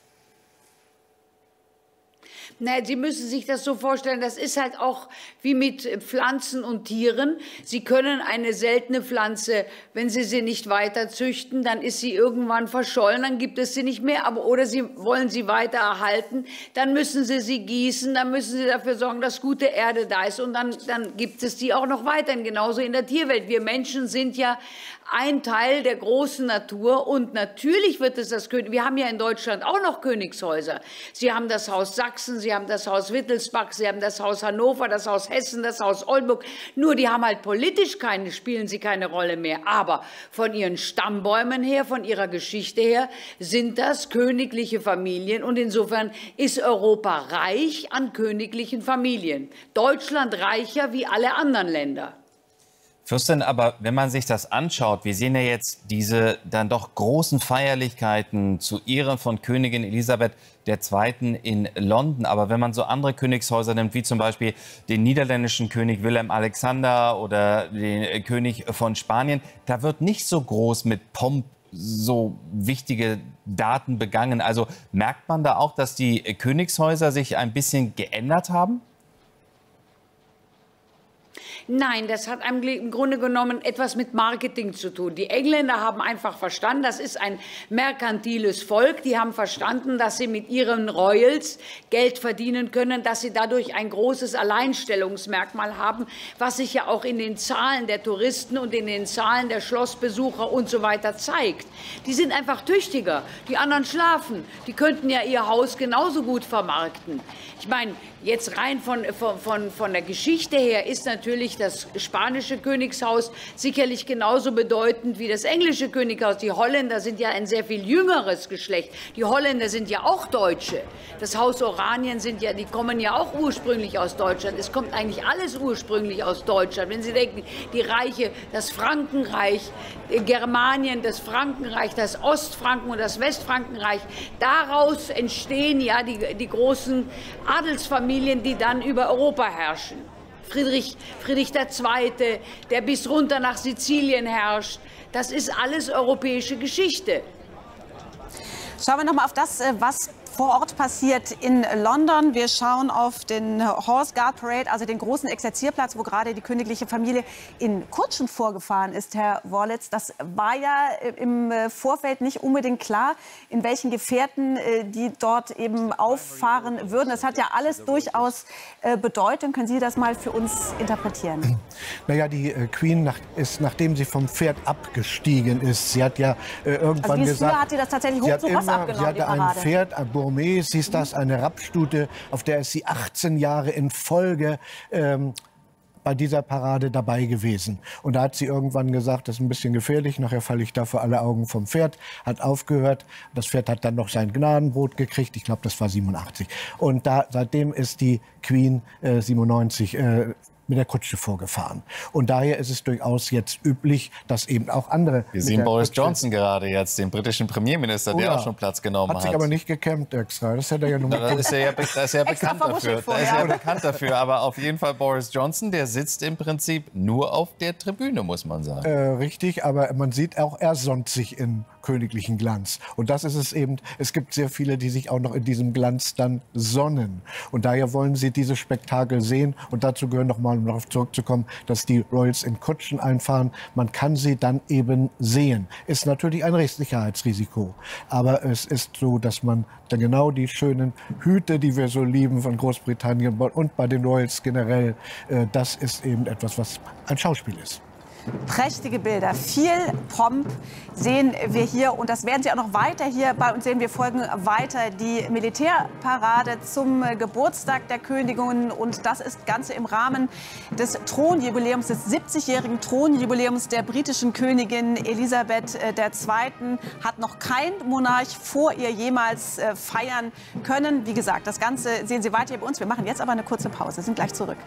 [SPEAKER 7] Naja, Sie müssen sich das so vorstellen, das ist halt auch wie mit Pflanzen und Tieren. Sie können eine seltene Pflanze, wenn Sie sie nicht weiter züchten, dann ist sie irgendwann verschollen, dann gibt es sie nicht mehr. Aber, oder Sie wollen sie weiter erhalten, dann müssen Sie sie gießen, dann müssen Sie dafür sorgen, dass gute Erde da ist. Und dann, dann gibt es die auch noch weiterhin, genauso in der Tierwelt. Wir Menschen sind ja ein Teil der großen Natur und natürlich wird es das König. Wir haben ja in Deutschland auch noch Königshäuser. Sie haben das Haus Sachsen, Sie haben das Haus Wittelsbach, Sie haben das Haus Hannover, das Haus Hessen, das Haus Oldenburg. Nur die haben halt politisch keine, spielen sie keine Rolle mehr. Aber von ihren Stammbäumen her, von ihrer Geschichte her, sind das königliche Familien und insofern ist Europa reich an königlichen Familien. Deutschland reicher wie alle anderen Länder.
[SPEAKER 1] Fürstin, aber wenn man sich das anschaut, wir sehen ja jetzt diese dann doch großen Feierlichkeiten zu Ehren von Königin Elisabeth der Zweiten in London. Aber wenn man so andere Königshäuser nimmt, wie zum Beispiel den niederländischen König Willem Alexander oder den König von Spanien, da wird nicht so groß mit Pomp so wichtige Daten begangen. Also merkt man da auch, dass die Königshäuser sich ein bisschen geändert haben?
[SPEAKER 7] Nein, das hat im Grunde genommen etwas mit Marketing zu tun. Die Engländer haben einfach verstanden, das ist ein merkantiles Volk. Die haben verstanden, dass sie mit ihren Royals Geld verdienen können, dass sie dadurch ein großes Alleinstellungsmerkmal haben, was sich ja auch in den Zahlen der Touristen und in den Zahlen der Schlossbesucher und so weiter zeigt. Die sind einfach tüchtiger. Die anderen schlafen. Die könnten ja ihr Haus genauso gut vermarkten. Ich meine, jetzt rein von, von, von, von der Geschichte her ist natürlich das spanische Königshaus sicherlich genauso bedeutend wie das englische Königshaus. Die Holländer sind ja ein sehr viel jüngeres Geschlecht. Die Holländer sind ja auch Deutsche. Das Haus Oranien sind ja, die kommen ja auch ursprünglich aus Deutschland. Es kommt eigentlich alles ursprünglich aus Deutschland. Wenn Sie denken, die Reiche, das Frankenreich, Germanien, das Frankenreich, das Ostfranken und das Westfrankenreich, daraus entstehen ja die, die großen Adelsfamilien, die dann über Europa herrschen. Friedrich, Friedrich der Zweite, der bis runter nach Sizilien herrscht. Das ist alles europäische Geschichte.
[SPEAKER 2] Schauen wir noch mal auf das, was vor Ort passiert in London. Wir schauen auf den Horse Guard Parade, also den großen Exerzierplatz, wo gerade die königliche Familie in Kutschen vorgefahren ist, Herr Worlitz. Das war ja im Vorfeld nicht unbedingt klar, in welchen Gefährten die dort eben auffahren würden. Das hat ja alles durchaus Bedeutung. Können Sie das mal für uns interpretieren?
[SPEAKER 3] Naja, die Queen nach, ist, nachdem sie vom Pferd abgestiegen ist, sie hat ja äh, irgendwann
[SPEAKER 2] also
[SPEAKER 3] gesagt...
[SPEAKER 2] hat sie das tatsächlich hoch zu Ross abgenommen,
[SPEAKER 3] sie hatte ein Pferd, Bourmais, hieß das, eine Rappstute, auf der ist sie achtzehn Jahre in Folge ähm, bei dieser Parade dabei gewesen. Und da hat sie irgendwann gesagt, das ist ein bisschen gefährlich, nachher falle ich da vor alle Augen vom Pferd, hat aufgehört. Das Pferd hat dann noch sein Gnadenbrot gekriegt, ich glaube, das war siebenundachtzig. Und da, seitdem ist die Queen äh, siebenundneunzig äh, mit der Kutsche vorgefahren. Und daher ist es durchaus jetzt üblich, dass eben auch andere...
[SPEAKER 1] Wir sehen Boris Kutsche Johnson gerade jetzt, den britischen Premierminister,
[SPEAKER 3] oh
[SPEAKER 1] der
[SPEAKER 3] ja.
[SPEAKER 1] auch schon Platz genommen hat.
[SPEAKER 3] Hat sich aber nicht gekämmt extra. Das hätte er ja nur
[SPEAKER 1] da ist er ja, da ist er ja bekannt dafür.
[SPEAKER 2] Vor,
[SPEAKER 1] da ist
[SPEAKER 2] ja.
[SPEAKER 1] er ja bekannt dafür. Aber auf jeden Fall Boris Johnson, der sitzt im Prinzip nur auf der Tribüne, muss man sagen.
[SPEAKER 3] Äh, richtig, aber man sieht auch, er sonnt sich in königlichen Glanz. Und das ist es eben, es gibt sehr viele, die sich auch noch in diesem Glanz dann sonnen. Und daher wollen sie dieses Spektakel sehen. Und dazu gehören noch mal, um darauf zurückzukommen, dass die Royals in Kutschen einfahren. Man kann sie dann eben sehen. Ist natürlich ein Rechtssicherheitsrisiko. Aber es ist so, dass man dann genau die schönen Hüte, die wir so lieben von Großbritannien und bei den Royals generell, äh, das ist eben etwas, was ein Schauspiel ist.
[SPEAKER 2] Prächtige Bilder, viel Pomp sehen wir hier und das werden Sie auch noch weiter hier bei uns sehen. Wir folgen weiter die Militärparade zum Geburtstag der Königin und das ist Ganze im Rahmen des Thronjubiläums, des siebzigjährigen Thronjubiläums der britischen Königin Elisabeth der Zweite. Hat noch kein Monarch vor ihr jemals feiern können. Wie gesagt, das Ganze sehen Sie weiter hier bei uns. Wir machen jetzt aber eine kurze Pause, sind gleich zurück.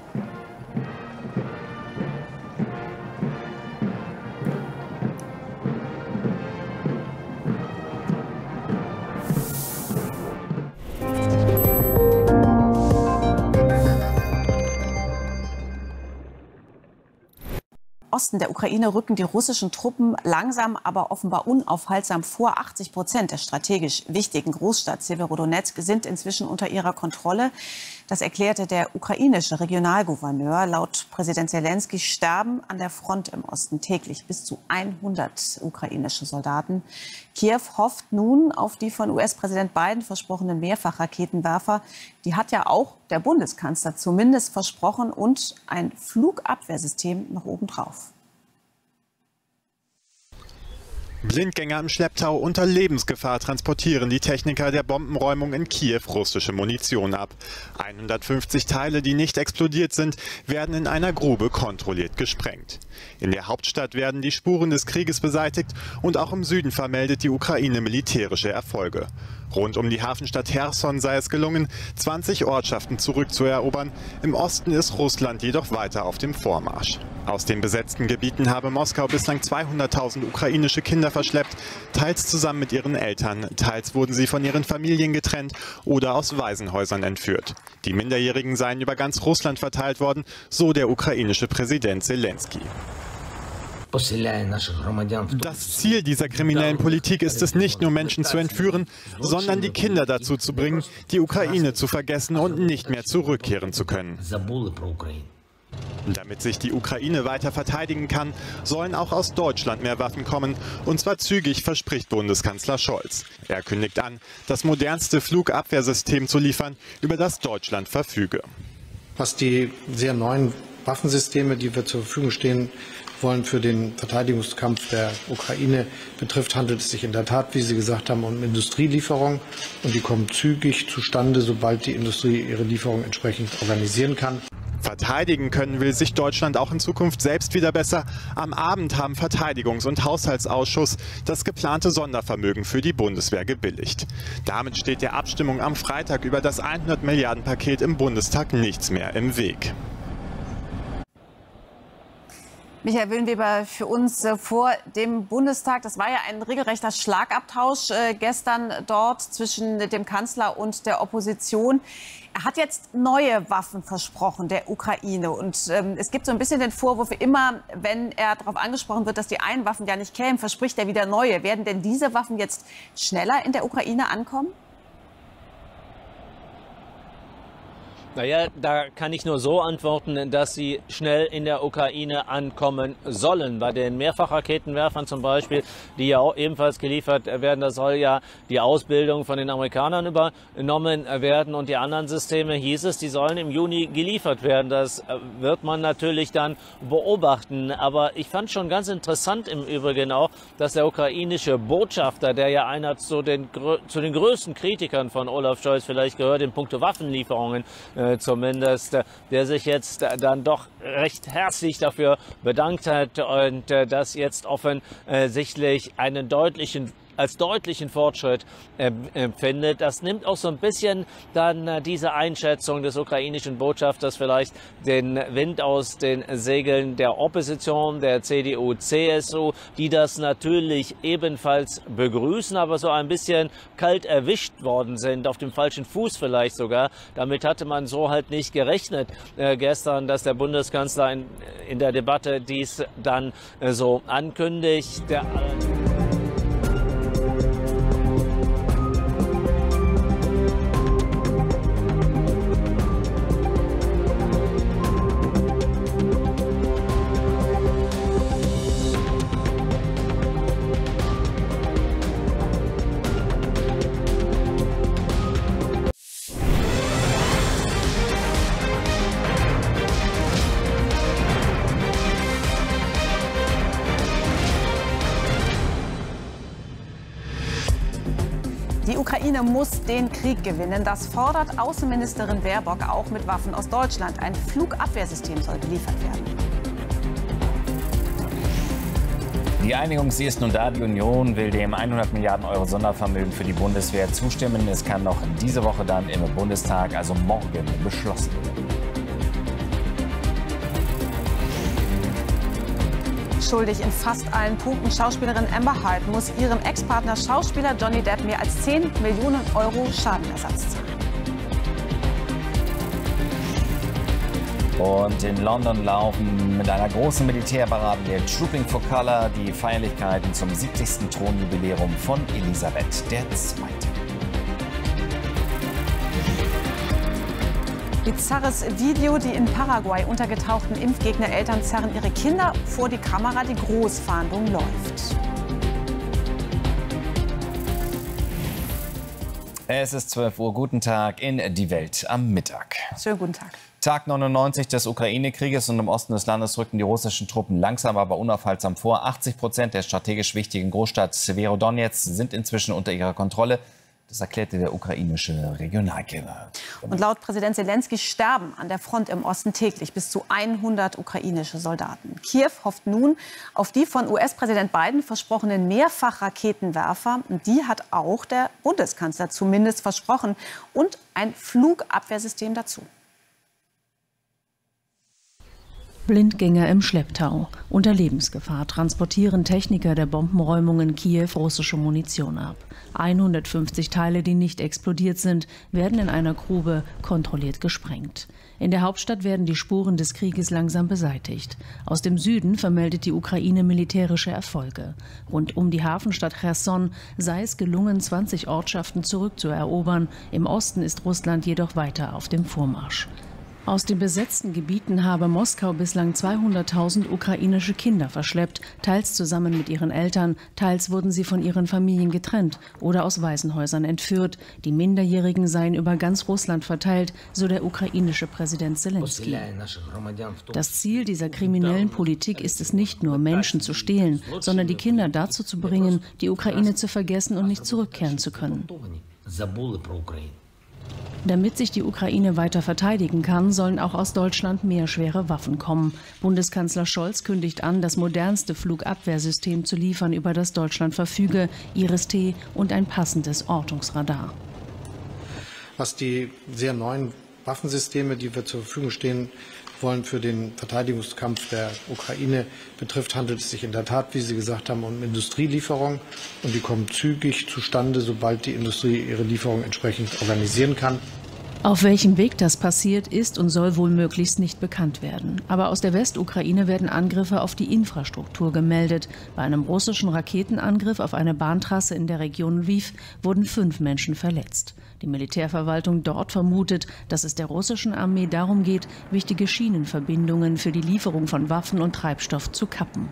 [SPEAKER 2] Osten der Ukraine rücken die russischen Truppen langsam, aber offenbar unaufhaltsam vor. achtzig Prozent der strategisch wichtigen Großstadt Severodonetsk sind inzwischen unter ihrer Kontrolle. Das erklärte der ukrainische Regionalgouverneur. Laut Präsident Zelensky sterben an der Front im Osten täglich bis zu hundert ukrainische Soldaten. Kiew hofft nun auf die von U S-Präsident Biden versprochenen Mehrfachraketenwerfer. Die hat ja auch der Bundeskanzler zumindest versprochen und ein Flugabwehrsystem noch obendrauf.
[SPEAKER 10] Blindgänger im Schlepptau unter Lebensgefahr transportieren die Techniker der Bombenräumung in Kiew russische Munition ab. hundertfünfzig Teile, die nicht explodiert sind, werden in einer Grube kontrolliert gesprengt. In der Hauptstadt werden die Spuren des Krieges beseitigt und auch im Süden vermeldet die Ukraine militärische Erfolge. Rund um die Hafenstadt Cherson sei es gelungen, zwanzig Ortschaften zurückzuerobern. Im Osten ist Russland jedoch weiter auf dem Vormarsch. Aus den besetzten Gebieten habe Moskau bislang zweihunderttausend ukrainische Kinder verschleppt, teils zusammen mit ihren Eltern, teils wurden sie von ihren Familien getrennt oder aus Waisenhäusern entführt. Die Minderjährigen seien über ganz Russland verteilt worden, so der ukrainische Präsident Zelensky. Das Ziel dieser kriminellen Politik ist es nicht nur, Menschen zu entführen, sondern die Kinder dazu zu bringen, die Ukraine zu vergessen und nicht mehr zurückkehren zu können. Damit sich die Ukraine weiter verteidigen kann, sollen auch aus Deutschland mehr Waffen kommen, und zwar zügig, verspricht Bundeskanzler Scholz. Er kündigt an, das modernste Flugabwehrsystem zu liefern, über das Deutschland verfüge.
[SPEAKER 11] Was die sehr neuen Waffensysteme, die wir zur Verfügung stehen wollen für den Verteidigungskampf der Ukraine betrifft, handelt es sich in der Tat, wie Sie gesagt haben, um Industrielieferungen. Und die kommen zügig zustande, sobald die Industrie ihre Lieferungen entsprechend organisieren kann.
[SPEAKER 10] Verteidigen können will sich Deutschland auch in Zukunft selbst wieder besser. Am Abend haben Verteidigungs- und Haushaltsausschuss das geplante Sondervermögen für die Bundeswehr gebilligt. Damit steht der Abstimmung am Freitag über das hundert Milliarden Paket im Bundestag nichts mehr im Weg.
[SPEAKER 2] Michael Willenweber, für uns äh, vor dem Bundestag. Das war ja ein regelrechter Schlagabtausch äh, gestern dort zwischen dem Kanzler und der Opposition. Er hat jetzt neue Waffen versprochen, der Ukraine. Und ähm, es gibt so ein bisschen den Vorwurf, immer wenn er darauf angesprochen wird, dass die einen Waffen ja nicht kämen, verspricht er wieder neue. Werden denn diese Waffen jetzt schneller in der Ukraine ankommen?
[SPEAKER 12] Naja, da kann ich nur so antworten, dass sie schnell in der Ukraine ankommen sollen. Bei den Mehrfachraketenwerfern zum Beispiel, die ja auch ebenfalls geliefert werden, da soll ja die Ausbildung von den Amerikanern übernommen werden. Und die anderen Systeme, hieß es, die sollen im Juni geliefert werden. Das wird man natürlich dann beobachten. Aber ich fand schon ganz interessant im Übrigen auch, dass der ukrainische Botschafter, der ja einer zu den, zu den größten Kritikern von Olaf Scholz vielleicht gehört, in puncto Waffenlieferungen, zumindest, der sich jetzt dann doch recht herzlich dafür bedankt hat und das jetzt offensichtlich einen deutlichen als deutlichen Fortschritt äh, empfindet. Das nimmt auch so ein bisschen dann äh, diese Einschätzung des ukrainischen Botschafters vielleicht den Wind aus den Segeln der Opposition, der C D U, C S U, die das natürlich ebenfalls begrüßen, aber so ein bisschen kalt erwischt worden sind, auf dem falschen Fuß vielleicht sogar. Damit hatte man so halt nicht gerechnet äh, gestern, dass der Bundeskanzler in, in der Debatte dies dann äh, so ankündigt. Der
[SPEAKER 2] Die Ukraine muss den Krieg gewinnen. Das fordert Außenministerin Baerbock auch mit Waffen aus Deutschland. Ein Flugabwehrsystem soll geliefert werden.
[SPEAKER 1] Die Einigung, sie ist nun da. Die Union will dem hundert Milliarden Euro Sondervermögen für die Bundeswehr zustimmen. Es kann noch diese Woche dann im Bundestag, also morgen, beschlossen werden.
[SPEAKER 2] Schuldig in fast allen Punkten. Schauspielerin Amber Heard muss ihrem Ex-Partner Schauspieler Johnny Depp mehr als zehn Millionen Euro Schadenersatz zahlen.
[SPEAKER 1] Und in London laufen mit einer großen Militärparade der Trooping for Colour die Feierlichkeiten zum siebzigsten Thronjubiläum von Elisabeth der Zweite.
[SPEAKER 2] Bizarres Video, die in Paraguay untergetauchten Impfgegner-Eltern zerren ihre Kinder vor die Kamera. Die Großfahndung läuft.
[SPEAKER 1] Es ist zwölf Uhr. Guten Tag in die Welt am Mittag.
[SPEAKER 2] Schönen guten Tag.
[SPEAKER 1] Tag neunundneunzig des Ukraine-Krieges und im Osten des Landes rücken die russischen Truppen langsam, aber unaufhaltsam vor. achtzig Prozent der strategisch wichtigen Großstadt Severodonetsk sind inzwischen unter ihrer Kontrolle. Das erklärte der ukrainische Regionalgeber.
[SPEAKER 2] Und laut Präsident Zelensky sterben an der Front im Osten täglich bis zu hundert ukrainische Soldaten. Kiew hofft nun auf die von U S-Präsident Biden versprochenen Mehrfachraketenwerfer. Die hat auch der Bundeskanzler zumindest versprochen. Und ein Flugabwehrsystem dazu.
[SPEAKER 13] Blindgänger im Schlepptau. Unter Lebensgefahr transportieren Techniker der Bombenräumung in Kiew russische Munition ab. hundertfünfzig Teile, die nicht explodiert sind, werden in einer Grube kontrolliert gesprengt. In der Hauptstadt werden die Spuren des Krieges langsam beseitigt. Aus dem Süden vermeldet die Ukraine militärische Erfolge. Rund um die Hafenstadt Cherson sei es gelungen, zwanzig Ortschaften zurückzuerobern. Im Osten ist Russland jedoch weiter auf dem Vormarsch. Aus den besetzten Gebieten habe Moskau bislang zweihunderttausend ukrainische Kinder verschleppt, teils zusammen mit ihren Eltern, teils wurden sie von ihren Familien getrennt oder aus Waisenhäusern entführt. Die Minderjährigen seien über ganz Russland verteilt, so der ukrainische Präsident Zelensky. Das Ziel dieser kriminellen Politik ist es nicht nur, Menschen zu stehlen, sondern die Kinder dazu zu bringen, die Ukraine zu vergessen und nicht zurückkehren zu können. Damit sich die Ukraine weiter verteidigen kann, sollen auch aus Deutschland mehr schwere Waffen kommen. Bundeskanzler Scholz kündigt an, das modernste Flugabwehrsystem zu liefern, über das Deutschland verfüge, Iris-T und ein passendes Ortungsradar.
[SPEAKER 11] Was die sehr neuen Waffensysteme, die wir zur Verfügung stehen wollen für den Verteidigungskampf der Ukraine betrifft, handelt es sich in der Tat, wie Sie gesagt haben, um Industrielieferungen. Und die kommen zügig zustande, sobald die Industrie ihre Lieferungen entsprechend organisieren kann.
[SPEAKER 13] Auf welchem Weg das passiert, ist und soll wohl möglichst nicht bekannt werden. Aber aus der Westukraine werden Angriffe auf die Infrastruktur gemeldet. Bei einem russischen Raketenangriff auf eine Bahntrasse in der Region Lviv wurden fünf Menschen verletzt. Die Militärverwaltung dort vermutet, dass es der russischen Armee darum geht, wichtige Schienenverbindungen für die Lieferung von Waffen und Treibstoff zu kappen.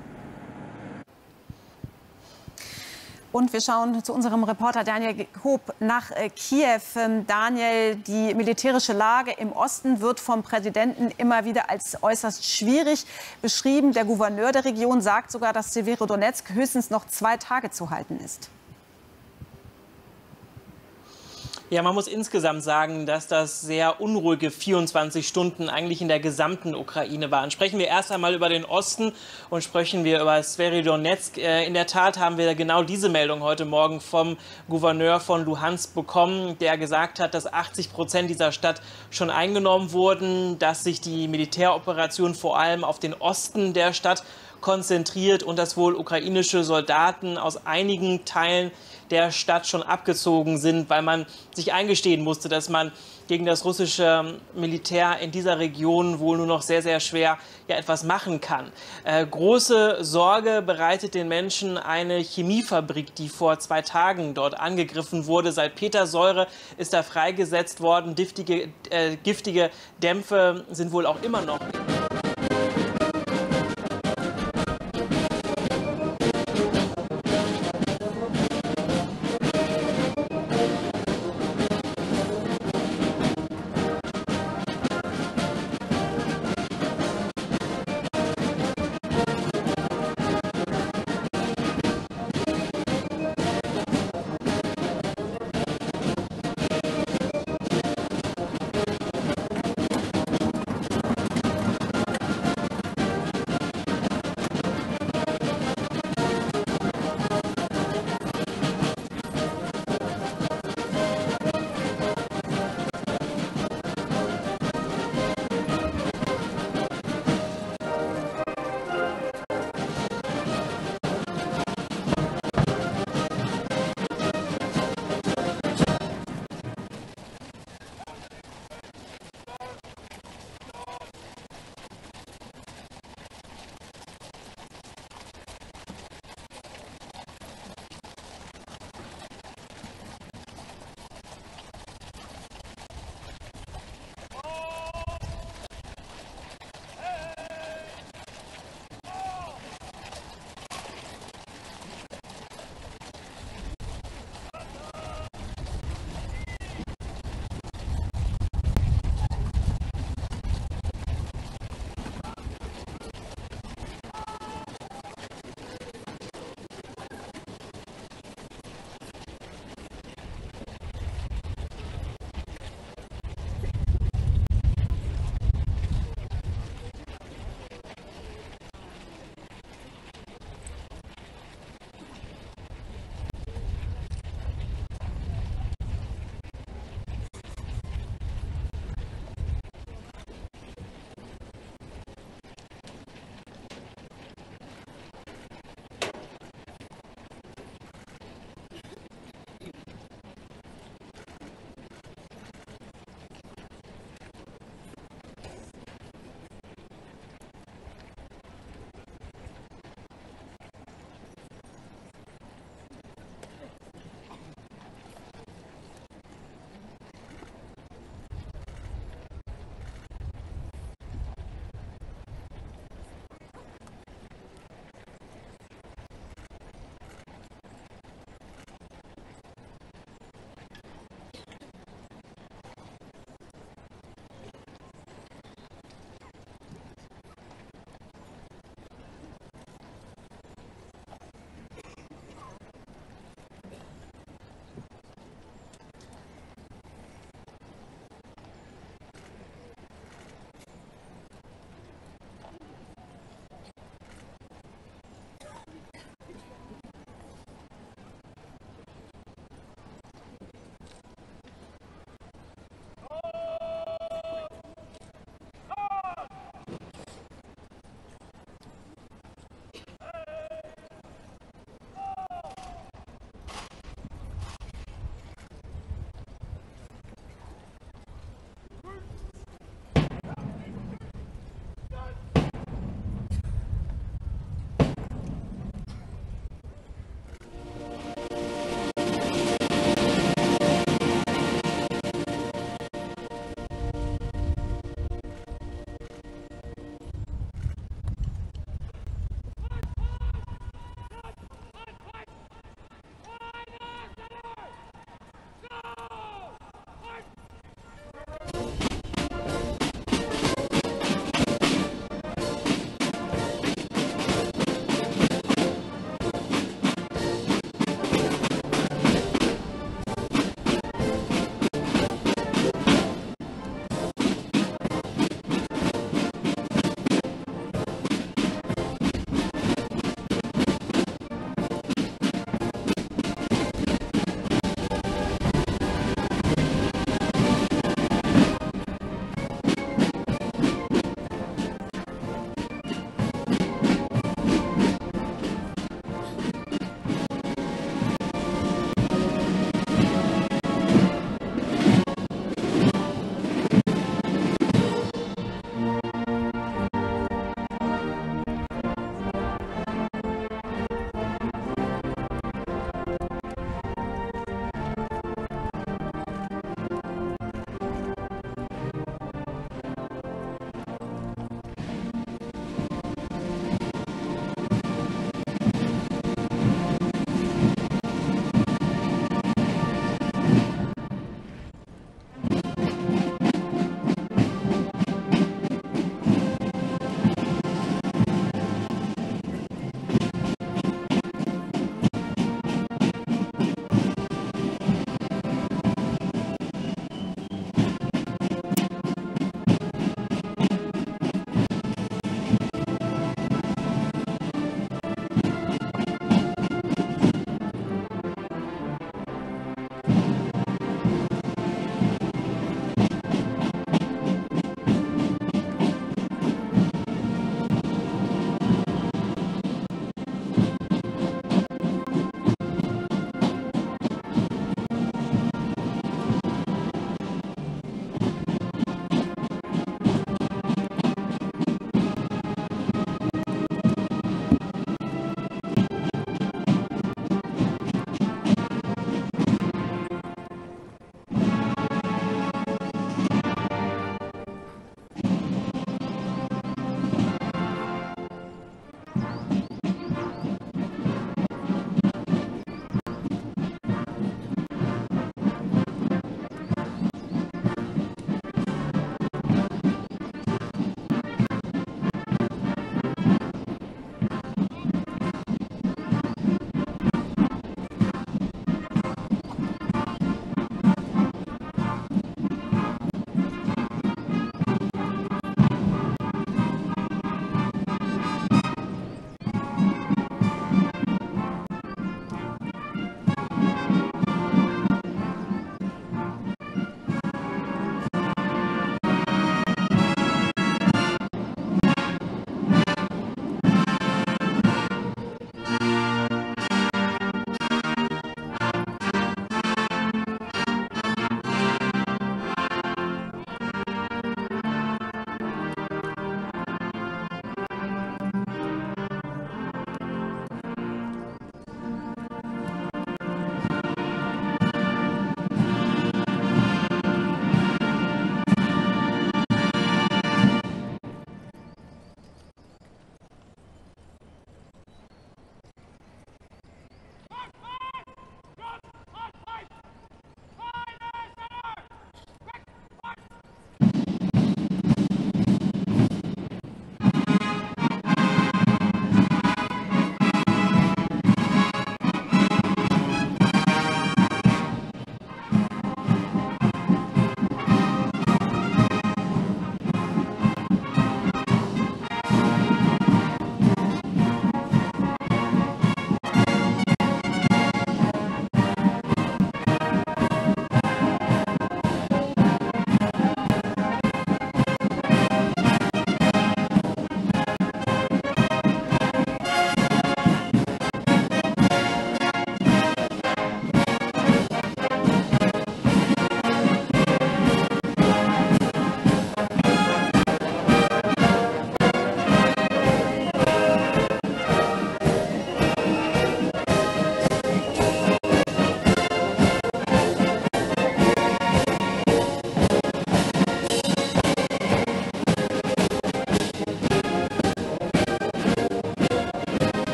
[SPEAKER 2] Und wir schauen zu unserem Reporter Daniel Hoop nach äh, Kiew. Ähm, Daniel, die militärische Lage im Osten wird vom Präsidenten immer wieder als äußerst schwierig beschrieben. Der Gouverneur der Region sagt sogar, dass Severodonezk höchstens noch zwei Tage zu halten ist.
[SPEAKER 14] Ja, man muss insgesamt sagen, dass das sehr unruhige vierundzwanzig Stunden eigentlich in der gesamten Ukraine waren. Sprechen wir erst einmal über den Osten und sprechen wir über Severodonezk. In der Tat haben wir genau diese Meldung heute Morgen vom Gouverneur von Luhansk bekommen, der gesagt hat, dass achtzig Prozent dieser Stadt schon eingenommen wurden, dass sich die Militäroperation vor allem auf den Osten der Stadt konzentriert und dass wohl ukrainische Soldaten aus einigen Teilen der Stadt schon abgezogen sind, weil man sich eingestehen musste, dass man gegen das russische Militär in dieser Region wohl nur noch sehr, sehr schwer ja, etwas machen kann. Äh, große Sorge bereitet den Menschen eine Chemiefabrik, die vor zwei Tagen dort angegriffen wurde. Salpetersäure ist da freigesetzt worden. Giftige, äh, giftige Dämpfe sind wohl auch immer noch.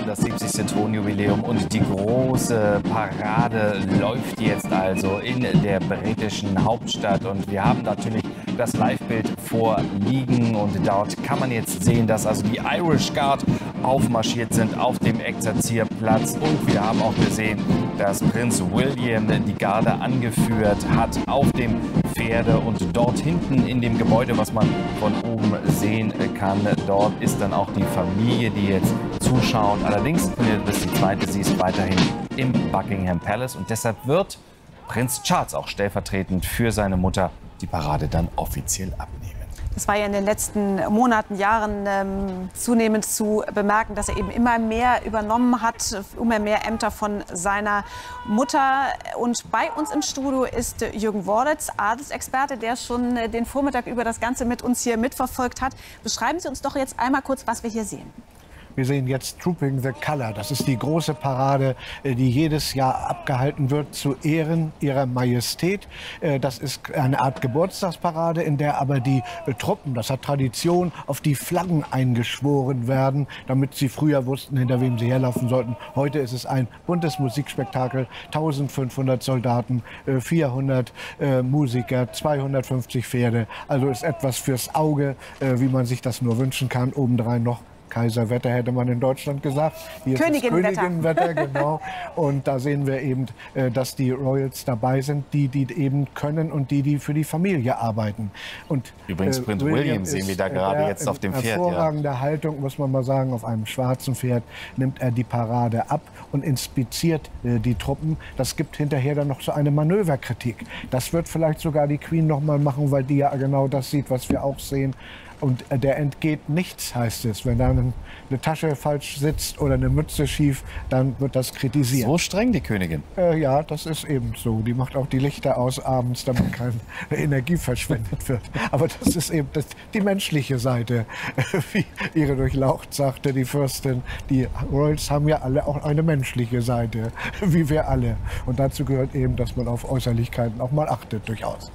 [SPEAKER 1] das siebzigste Thronjubiläum und die große Parade läuft jetzt also in der britischen Hauptstadt. Und wir haben natürlich das Live-Bild vorliegen und dort kann man jetzt sehen, dass also die Irish Guard aufmarschiert sind auf dem Exerzierplatz. Und wir haben auch gesehen, dass Prinz William die Garde angeführt hat auf dem Pferde. Und dort hinten in dem Gebäude, was man von oben sehen kann, dort ist dann auch die Familie, die jetzt zuschauen. Allerdings findet das die zweite, sie ist weiterhin im Buckingham Palace. Und deshalb wird Prinz Charles auch stellvertretend für seine Mutter die Parade dann offiziell abnehmen.
[SPEAKER 2] Das war ja in den letzten Monaten, Jahren ähm, zunehmend zu bemerken, dass er eben immer mehr übernommen hat, immer mehr Ämter von seiner Mutter. Und bei uns im Studio ist Jürgen Worlitz, Adelsexperte, der schon den Vormittag über das Ganze mit uns hier mitverfolgt hat. Beschreiben Sie uns doch jetzt einmal kurz, was wir hier sehen.
[SPEAKER 3] Wir sehen jetzt Trooping the Colour. Das ist die große Parade, die jedes Jahr abgehalten wird zu Ehren ihrer Majestät. Das ist eine Art Geburtstagsparade, in der aber die Truppen, das hat Tradition, auf die Flaggen eingeschworen werden, damit sie früher wussten, hinter wem sie herlaufen sollten. Heute ist es ein buntes Musikspektakel, eintausendfünfhundert Soldaten, vierhundert Musiker, zweihundertfünfzig Pferde. Also ist etwas fürs Auge, wie man sich das nur wünschen kann. Obendrein noch Kaiserwetter, hätte man in Deutschland gesagt. Hier
[SPEAKER 2] Königinwetter.
[SPEAKER 3] Ist es Königinwetter, genau. Und da sehen wir eben, dass die Royals dabei sind, die, die eben können und die, die für die Familie arbeiten. Und
[SPEAKER 1] übrigens, Prinz William, William sehen wir da gerade jetzt auf dem Pferd.
[SPEAKER 3] In hervorragender ja. Haltung, muss man mal sagen, auf einem schwarzen Pferd nimmt er die Parade ab und inspiziert äh, die Truppen. Das gibt hinterher dann noch so eine Manöverkritik. Das wird vielleicht sogar die Queen noch mal machen, weil die ja genau das sieht, was wir auch sehen. Und der entgeht nichts, heißt es. Wenn da eine Tasche falsch sitzt oder eine Mütze schief, dann wird das kritisiert.
[SPEAKER 1] So streng, die Königin?
[SPEAKER 3] Äh, ja, das ist eben so. Die macht auch die Lichter aus abends, damit keine Energie verschwendet wird. Aber das ist eben das, die menschliche Seite. Wie ihre Durchlaucht sagte, die Fürstin, die Royals haben ja alle auch eine menschliche Seite, wie wir alle. Und dazu gehört eben, dass man auf Äußerlichkeiten auch mal achtet, durchaus.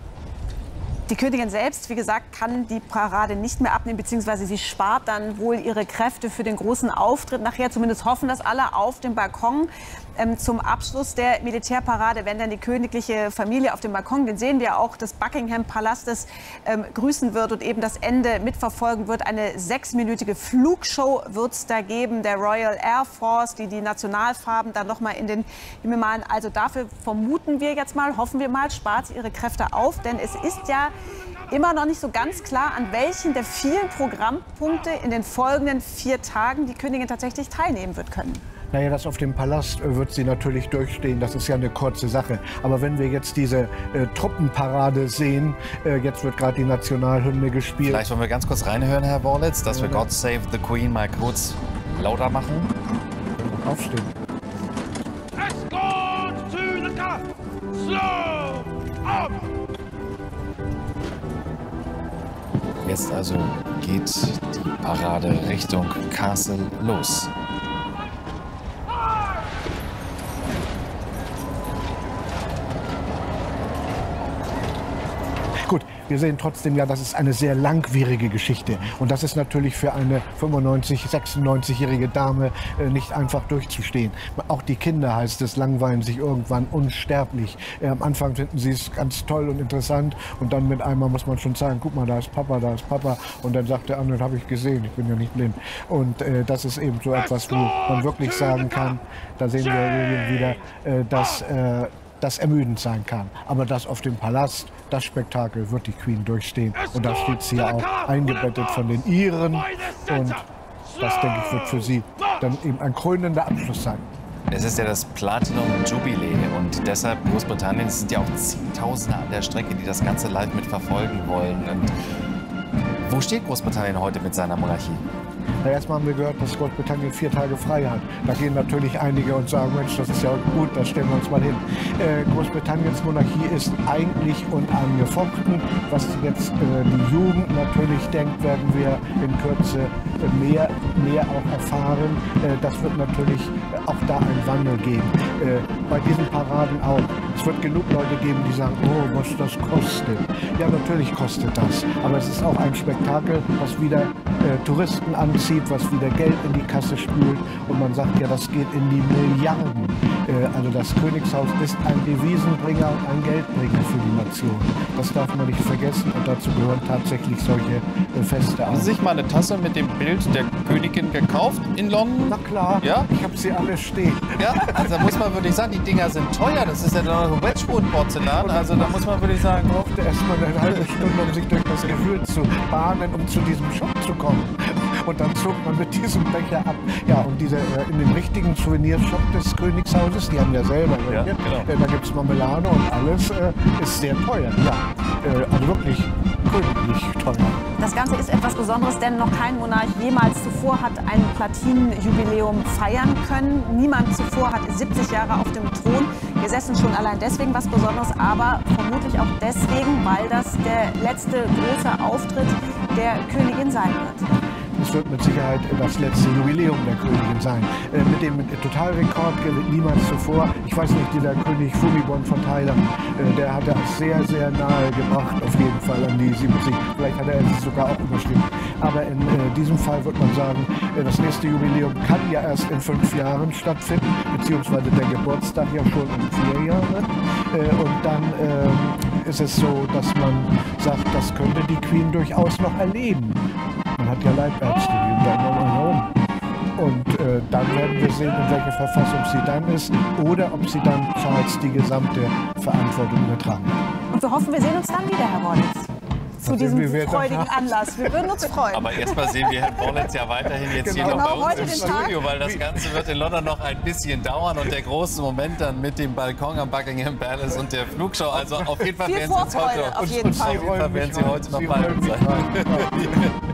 [SPEAKER 2] Die Königin selbst, wie gesagt, kann die Parade nicht mehr abnehmen, beziehungsweise sie spart dann wohl ihre Kräfte für den großen Auftritt. Nachher zumindest hoffen das alle auf dem Balkon. Ähm, zum Abschluss der Militärparade, wenn dann die königliche Familie auf dem Balkon, den sehen wir auch, des Buckingham Palastes ähm, grüßen wird und eben das Ende mitverfolgen wird. Eine sechsminütige Flugshow wird es da geben, der Royal Air Force, die die Nationalfarben dann noch mal in den Himmel malen. Also dafür vermuten wir jetzt mal, hoffen wir mal, spart sie ihre Kräfte auf, denn es ist ja immer noch nicht so ganz klar, an welchen der vielen Programmpunkte in den folgenden vier Tagen die Königin tatsächlich teilnehmen wird können.
[SPEAKER 3] Naja, das auf dem Palast äh, wird sie natürlich durchstehen. Das ist ja eine kurze Sache. Aber wenn wir jetzt diese äh, Truppenparade sehen, äh, jetzt wird gerade die Nationalhymne gespielt.
[SPEAKER 1] Vielleicht wollen wir ganz kurz reinhören, Herr Worlitz, dass wir God Save the Queen mal kurz lauter machen.
[SPEAKER 3] Aufstehen.
[SPEAKER 15] Escort to the car. Slow up.
[SPEAKER 1] Jetzt also geht die Parade Richtung Castle los.
[SPEAKER 3] Gut, wir sehen trotzdem ja, das ist eine sehr langwierige Geschichte. Und das ist natürlich für eine fünfundneunzig-, sechsundneunzigjährige Dame äh, nicht einfach durchzustehen. Auch die Kinder, heißt es, langweilen sich irgendwann unsterblich. Äh, am Anfang finden sie es ganz toll und interessant. Und dann mit einmal muss man schon sagen, guck mal, da ist Papa, da ist Papa. Und dann sagt der andere, habe ich gesehen, ich bin ja nicht blind. Und äh, das ist eben so etwas, wo man wirklich sagen kann, da sehen wir William wieder, äh, dass äh, das ermüdend sein kann. Aber das auf dem Palast, das Spektakel wird die Queen durchstehen. Und da steht sie ja auch eingebettet von den Iren. Und das, denke ich, wird für sie dann eben ein krönender Abschluss sein.
[SPEAKER 1] Es ist ja das Platinum Jubilee und deshalb Großbritannien sind ja auch Zehntausende an der Strecke, die das Ganze live mitverfolgen wollen. Und wo steht Großbritannien heute mit seiner Monarchie?
[SPEAKER 3] Na, erstmal haben wir gehört, dass Großbritannien vier Tage frei hat. Da gehen natürlich einige und sagen, Mensch, das ist ja gut, da stellen wir uns mal hin. Äh, Großbritanniens Monarchie ist eigentlich unangefochten. Was jetzt äh, die Jugend natürlich denkt, werden wir in Kürze äh, mehr, mehr auch erfahren. Äh, das wird natürlich äh, auch da einen Wandel geben. Äh, bei diesen Paraden auch. Es wird genug Leute geben, die sagen, oh, was das kostet. Ja, natürlich kostet das. Aber es ist auch ein Spektakel, was wieder äh, Touristen anzieht. sieht, was wieder Geld in die Kasse spült. Und man sagt ja, das geht in die Milliarden. Äh, also das Königshaus ist ein Devisenbringer und ein Geldbringer für die Nation. Das darf man nicht vergessen und dazu gehören tatsächlich solche äh, Feste.
[SPEAKER 1] Haben Sie sich mal eine Tasse mit dem Bild der Königin gekauft in London?
[SPEAKER 3] Na klar,
[SPEAKER 1] ja?
[SPEAKER 3] Ich habe sie alle stehen.
[SPEAKER 1] Ja, also da muss man wirklich sagen, die Dinger sind teuer. Das ist ja noch Wedgwood-Porzellan. Also da muss man wirklich sagen...
[SPEAKER 3] Ich brauchte erstmal eine halbe Stunde, um sich durch das Gefühl zu bahnen, um zu diesem Shop zu kommen. Und dann zog man mit diesem Becher ab. Ja, und diese, äh, in dem richtigen Souvenirshop des Königshauses, die haben ja selber,
[SPEAKER 1] ja,
[SPEAKER 3] genau.
[SPEAKER 1] genau.
[SPEAKER 3] äh, da gibt es Marmelade und alles äh, ist sehr teuer. Ja, äh, also wirklich königlich teuer.
[SPEAKER 2] Das Ganze ist etwas Besonderes, denn noch kein Monarch jemals zuvor hat ein Platinenjubiläum feiern können. Niemand zuvor hat siebzig Jahre auf dem Thron gesessen, schon allein deswegen was Besonderes, aber vermutlich auch deswegen, weil das der letzte große Auftritt der Königin sein wird.
[SPEAKER 3] Es wird mit Sicherheit das letzte Jubiläum der Königin sein. Äh, mit dem Totalrekord gewinnt niemals zuvor. Ich weiß nicht, dieser König Phumibon von Thailand, äh, der hat er sehr, sehr nahe gebracht, auf jeden Fall an die siebzig. Vielleicht hat er es sogar auch überschritten. Aber in äh, diesem Fall wird man sagen, äh, das nächste Jubiläum kann ja erst in fünf Jahren stattfinden, beziehungsweise der Geburtstag ja schon in vier Jahren. Äh, und dann äh, ist es so, dass man sagt, das könnte die Queen durchaus noch erleben. Man hat ja Leibärzte, die um dann noch herum. Und äh, dann werden wir sehen, in welcher Verfassung sie dann ist oder ob sie dann Charles die gesamte Verantwortung übertragen hat.
[SPEAKER 2] Und wir hoffen, wir sehen uns dann wieder, Herr Rollins. Zu diesem freudigen Anlass. Wir würden uns freuen.
[SPEAKER 1] Aber erstmal sehen wir Herrn Rollins ja weiterhin jetzt
[SPEAKER 2] genau.
[SPEAKER 1] hier noch
[SPEAKER 2] Genau,
[SPEAKER 1] bei uns
[SPEAKER 2] heute
[SPEAKER 1] im
[SPEAKER 2] den
[SPEAKER 1] Studio,
[SPEAKER 2] Tag.
[SPEAKER 1] weil das Ganze wird in London noch ein bisschen dauern und der große Moment dann mit dem Balkon am Buckingham Palace und der Flugshow. Also auf jeden Fall
[SPEAKER 2] Viel
[SPEAKER 1] werden Sie uns
[SPEAKER 2] Vorfreude,
[SPEAKER 1] heute,
[SPEAKER 2] auf jeden Fall.
[SPEAKER 1] auf jeden Fall werden Sie heute noch
[SPEAKER 3] Sie
[SPEAKER 1] bei uns sein.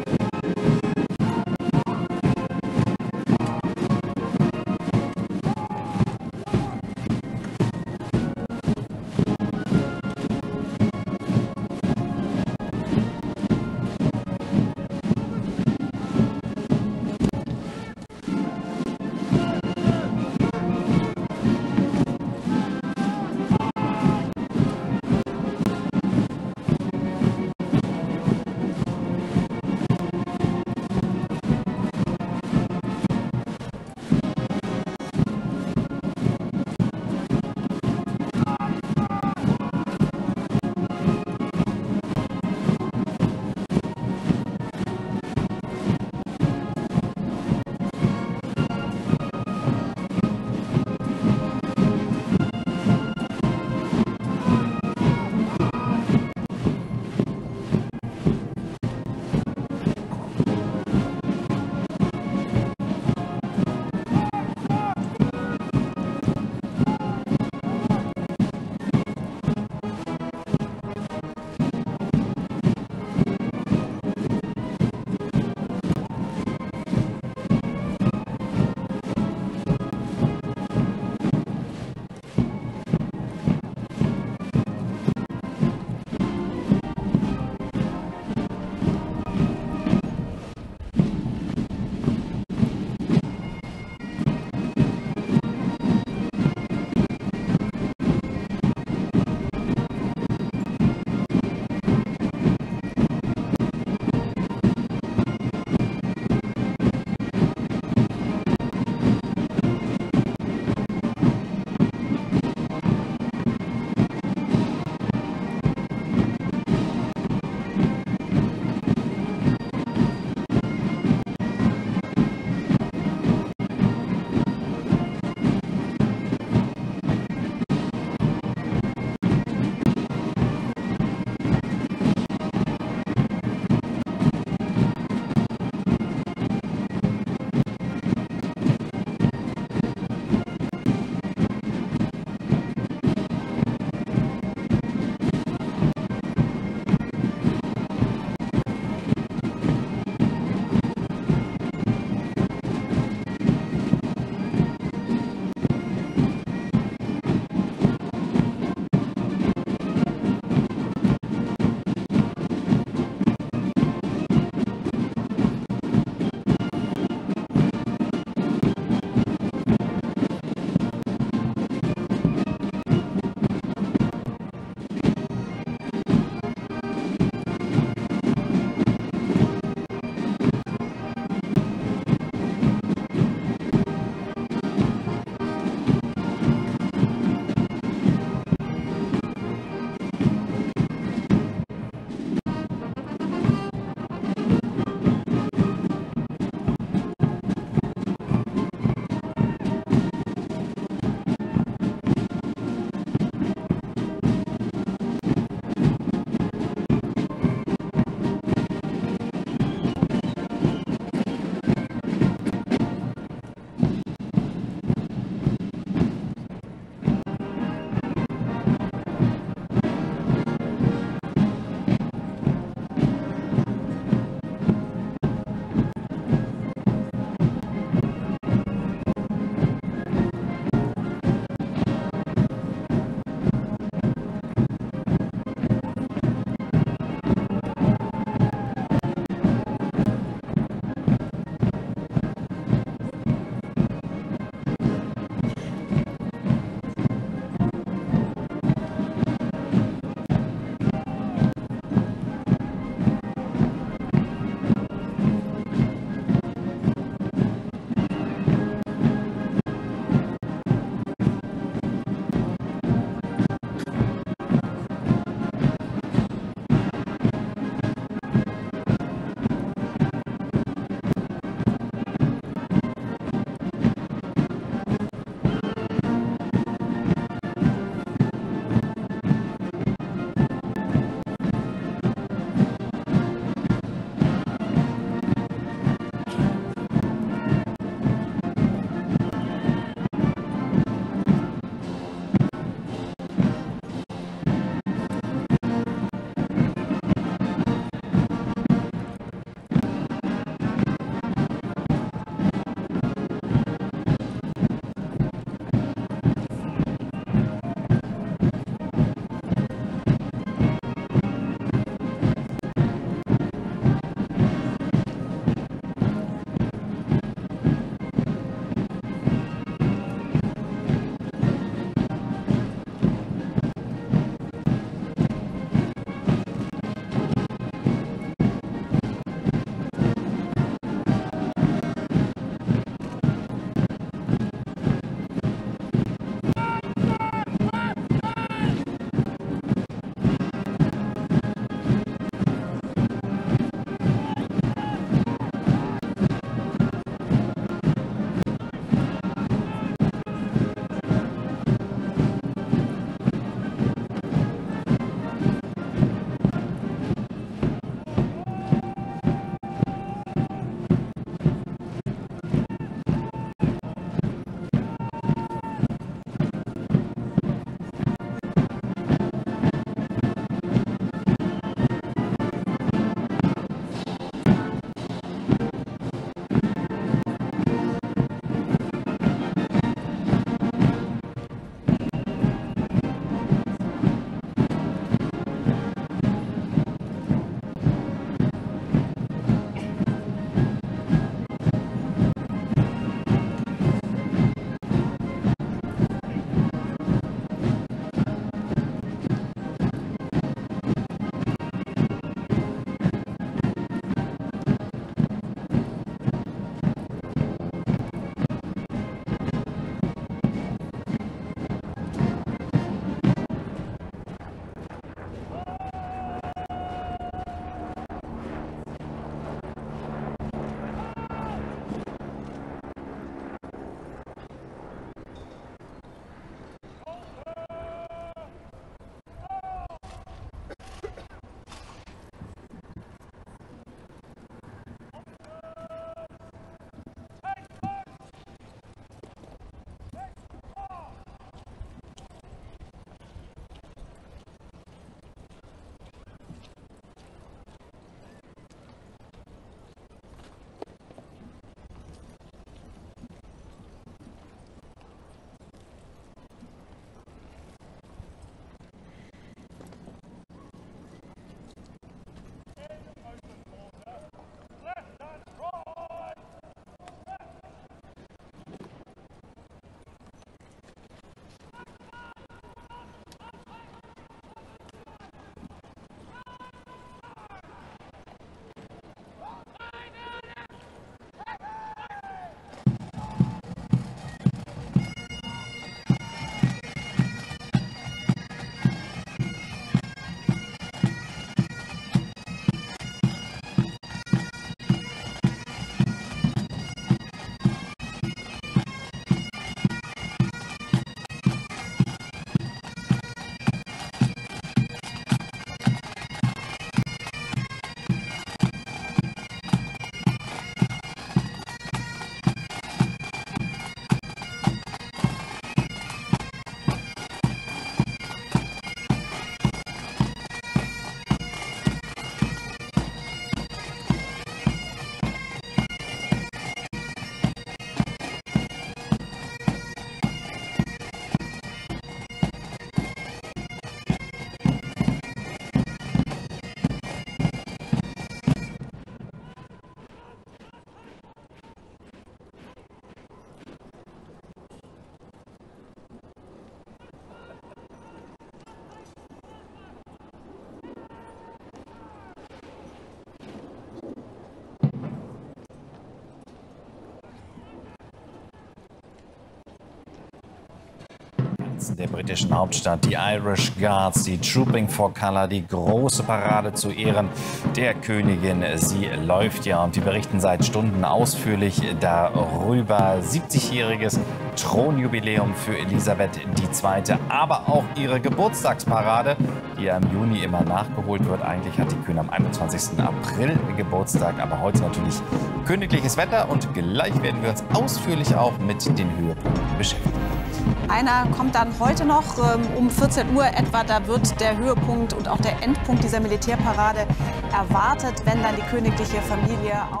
[SPEAKER 1] Straßen der britischen Hauptstadt. Die Irish Guards, die Trooping for Colour, die große Parade zu Ehren der Königin. Sie läuft ja und wir berichten seit Stunden ausführlich darüber. siebzigjähriges Thronjubiläum für Elisabeth die Zweite, aber auch ihre Geburtstagsparade, die ja im Juni immer nachgeholt wird. Eigentlich hat die Königin am einundzwanzigsten April Geburtstag, aber heute natürlich königliches Wetter und gleich werden wir uns ausführlich auch mit den Höhepunkten beschäftigen.
[SPEAKER 2] Einer kommt dann heute noch ähm, um vierzehn Uhr etwa. Da wird der Höhepunkt und auch der Endpunkt dieser Militärparade erwartet, wenn dann die königliche Familie auf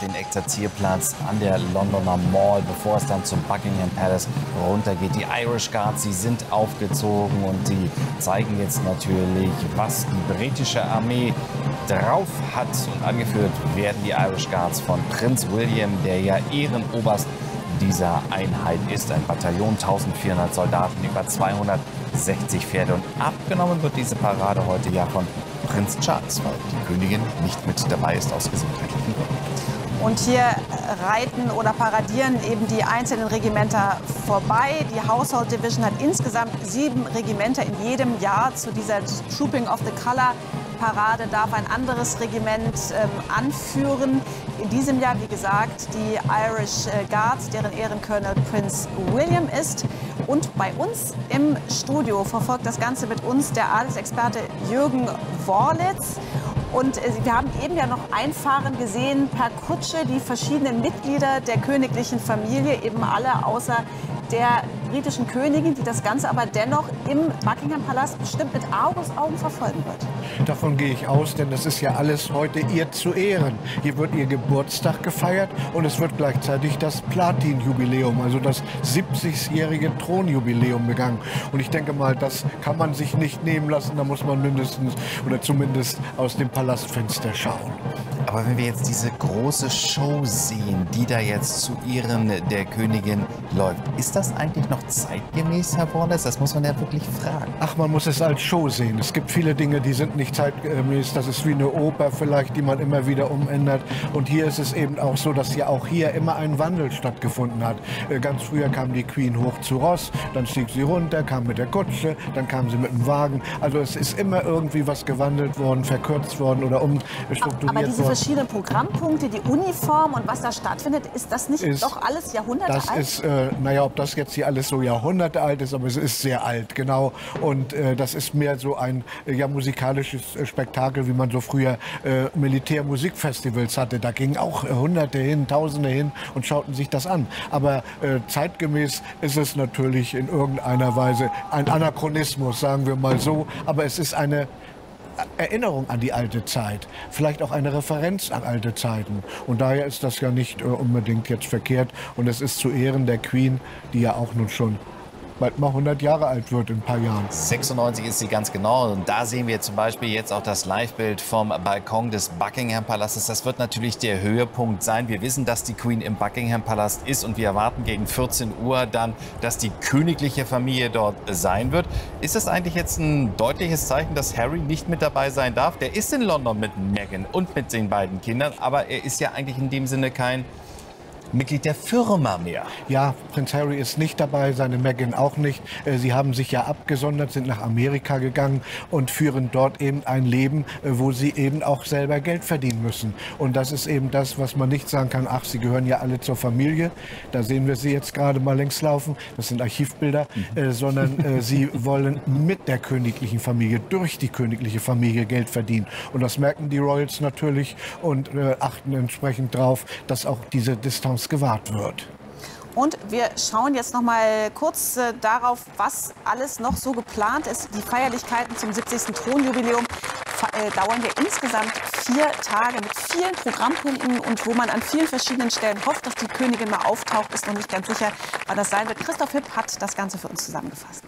[SPEAKER 1] den Exerzierplatz an der Londoner Mall, bevor es dann zum Buckingham Palace runtergeht. Die Irish Guards, sie sind aufgezogen und sie zeigen jetzt natürlich, was die britische Armee drauf hat. Und angeführt werden die Irish Guards von Prinz William, der ja Ehrenoberst dieser Einheit ist. Ein Bataillon, eintausendvierhundert Soldaten, über zweihundertsechzig Pferde. Und abgenommen wird diese Parade heute ja von Prinz Charles, weil die Königin nicht mit dabei ist aus gesundheitlichen Gründen.
[SPEAKER 2] Und hier reiten oder paradieren eben die einzelnen Regimenter vorbei. Die Household Division hat insgesamt sieben Regimenter in jedem Jahr. Zu dieser Trooping of the Colour Parade darf ein anderes Regiment ähm, anführen. In diesem Jahr, wie gesagt, die Irish Guards, deren Ehrencolonel Prinz William ist. Und bei uns im Studio verfolgt das Ganze mit uns der Adelsexperte Jürgen Worlitz. Und äh, wir haben eben ja noch einfahren gesehen per Kutsche die verschiedenen Mitglieder der königlichen Familie, eben alle außer der britischen Königin, die das Ganze aber dennoch im Buckingham Palast bestimmt mit Argusaugen verfolgen wird.
[SPEAKER 3] Davon gehe ich aus, denn das ist ja alles heute ihr zu Ehren. Hier wird ihr Geburtstag gefeiert und es wird gleichzeitig das Platin-Jubiläum, also das siebzigjährige Thronjubiläum begangen. Und ich denke mal, das kann man sich nicht nehmen lassen, da muss man mindestens oder zumindest aus dem Palastfenster schauen.
[SPEAKER 1] Aber wenn wir jetzt diese große Show sehen, die da jetzt zu Ehren der Königin läuft, ist das eigentlich noch zeitgemäß, Herr Worlitz? Das muss man ja wirklich fragen.
[SPEAKER 3] Ach, man muss es als Show sehen. Es gibt viele Dinge, die sind nicht zeitgemäß. Das ist wie eine Oper vielleicht, die man immer wieder umändert. Und hier ist es eben auch so, dass ja auch hier immer ein Wandel stattgefunden hat. Ganz früher kam die Queen hoch zu Ross, dann stieg sie runter, kam mit der Kutsche, dann kam sie mit dem Wagen. Also es ist immer irgendwie was gewandelt worden, verkürzt worden oder umstrukturiert worden.
[SPEAKER 2] Aber diese verschiedenen Programmpunkte, die Uniform und was da stattfindet, ist das nicht
[SPEAKER 3] ist,
[SPEAKER 2] doch alles Jahrhunderte
[SPEAKER 3] das
[SPEAKER 2] alt?
[SPEAKER 3] Ist, äh, naja, ob das jetzt hier alles so Jahrhunderte alt ist, aber es ist sehr alt, genau. Und äh, das ist mehr so ein äh, ja, musikalisches äh, Spektakel, wie man so früher äh, Militärmusikfestivals hatte. Da gingen auch äh, Hunderte hin, Tausende hin und schauten sich das an. Aber äh, zeitgemäß ist es natürlich in irgendeiner Weise ein Anachronismus, sagen wir mal so. Aber es ist eine Erinnerung an die alte Zeit, vielleicht auch eine Referenz an alte Zeiten. Und daher ist das ja nicht äh, unbedingt jetzt verkehrt. Und es ist zu Ehren der Queen, die ja auch nun schon bald mal hundert Jahre alt wird in ein paar Jahren.
[SPEAKER 1] sechsundneunzig ist sie ganz genau. Und da sehen wir zum Beispiel jetzt auch das Livebild vom Balkon des Buckingham Palastes. Das wird natürlich der Höhepunkt sein. Wir wissen, dass die Queen im Buckingham Palast ist und wir erwarten gegen vierzehn Uhr dann, dass die königliche Familie dort sein wird. Ist das eigentlich jetzt ein deutliches Zeichen, dass Harry nicht mit dabei sein darf? Der ist in London mit Meghan und mit den beiden Kindern, aber er ist ja eigentlich in dem Sinne kein Mitglied der Firma mehr.
[SPEAKER 3] Ja, Prinz Harry ist nicht dabei, seine Meghan auch nicht. Sie haben sich ja abgesondert, sind nach Amerika gegangen und führen dort eben ein Leben, wo sie eben auch selber Geld verdienen müssen. Und das ist eben das, was man nicht sagen kann, ach, sie gehören ja alle zur Familie. Da sehen wir sie jetzt gerade mal längs laufen, das sind Archivbilder, mhm. äh, sondern äh, sie wollen mit der königlichen Familie, durch die königliche Familie Geld verdienen. Und das merken die Royals natürlich und äh, achten entsprechend drauf, dass auch diese Distanz gewahrt wird.
[SPEAKER 2] Und wir schauen jetzt noch mal kurz äh, darauf, was alles noch so geplant ist. Die Feierlichkeiten zum siebzigsten Thronjubiläum äh, dauern ja insgesamt vier Tage mit vielen Programmpunkten und wo man an vielen verschiedenen Stellen hofft, dass die Königin mal auftaucht, ist noch nicht ganz sicher, wann das sein wird. Christoph Hipp hat das Ganze für uns zusammengefasst.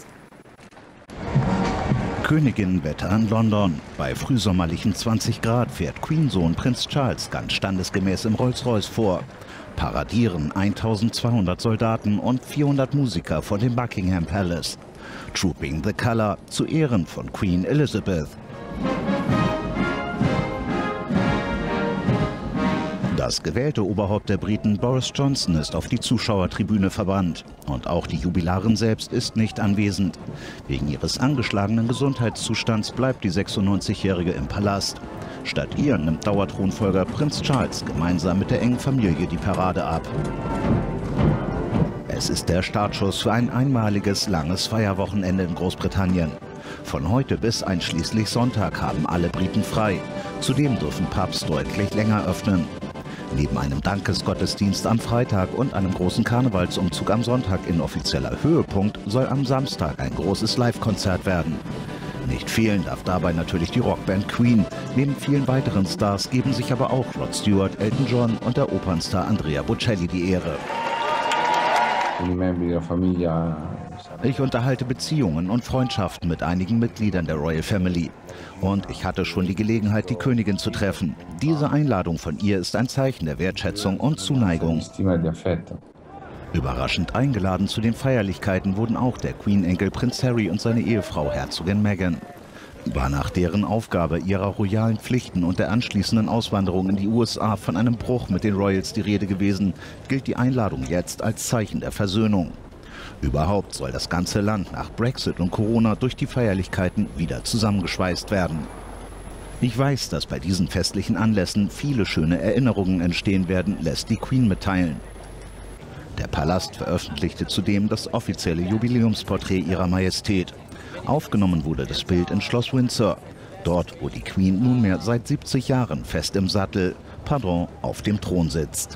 [SPEAKER 4] Königinnenwetter in London. Bei frühsommerlichen zwanzig Grad fährt Queen-Sohn Prinz Charles ganz standesgemäß im Rolls-Royce vor. Paradieren eintausendzweihundert Soldaten und vierhundert Musiker vor dem Buckingham Palace. Trooping the Colour zu Ehren von Queen Elizabeth. Das gewählte Oberhaupt der Briten Boris Johnson ist auf die Zuschauertribüne verbannt. Und auch die Jubilarin selbst ist nicht anwesend. Wegen ihres angeschlagenen Gesundheitszustands bleibt die sechsundneunzigjährige im Palast. Statt ihr nimmt Dauerthronfolger Prinz Charles gemeinsam mit der engen Familie die Parade ab. Es ist der Startschuss für ein einmaliges, langes Feierwochenende in Großbritannien. Von heute bis einschließlich Sonntag haben alle Briten frei. Zudem dürfen Pubs deutlich länger öffnen. Neben einem Dankesgottesdienst am Freitag und einem großen Karnevalsumzug am Sonntag in offizieller Höhepunkt soll am Samstag ein großes Live-Konzert werden. Nicht fehlen darf dabei natürlich die Rockband Queen. Neben vielen weiteren Stars geben sich aber auch Rod Stewart, Elton John und der Opernstar Andrea Bocelli die Ehre. Ich unterhalte Beziehungen und Freundschaften mit einigen Mitgliedern der Royal Family. Und ich hatte schon die Gelegenheit, die Königin zu treffen. Diese Einladung von ihr ist ein Zeichen der Wertschätzung und Zuneigung. Überraschend eingeladen zu den Feierlichkeiten wurden auch der Queen-Enkel Prinz Harry und seine Ehefrau Herzogin Meghan. War nach deren Aufgabe ihrer royalen Pflichten und der anschließenden Auswanderung in die U S A von einem Bruch mit den Royals die Rede gewesen, gilt die Einladung jetzt als Zeichen der Versöhnung. Überhaupt soll das ganze Land nach Brexit und Corona durch die Feierlichkeiten wieder zusammengeschweißt werden. Ich weiß, dass bei diesen festlichen Anlässen viele schöne Erinnerungen entstehen werden, lässt die Queen mitteilen. Der Palast veröffentlichte zudem das offizielle Jubiläumsporträt ihrer Majestät. Aufgenommen wurde das Bild in Schloss Windsor, dort wo die Queen nunmehr seit siebzig Jahren fest im Sattel, pardon, auf dem Thron sitzt.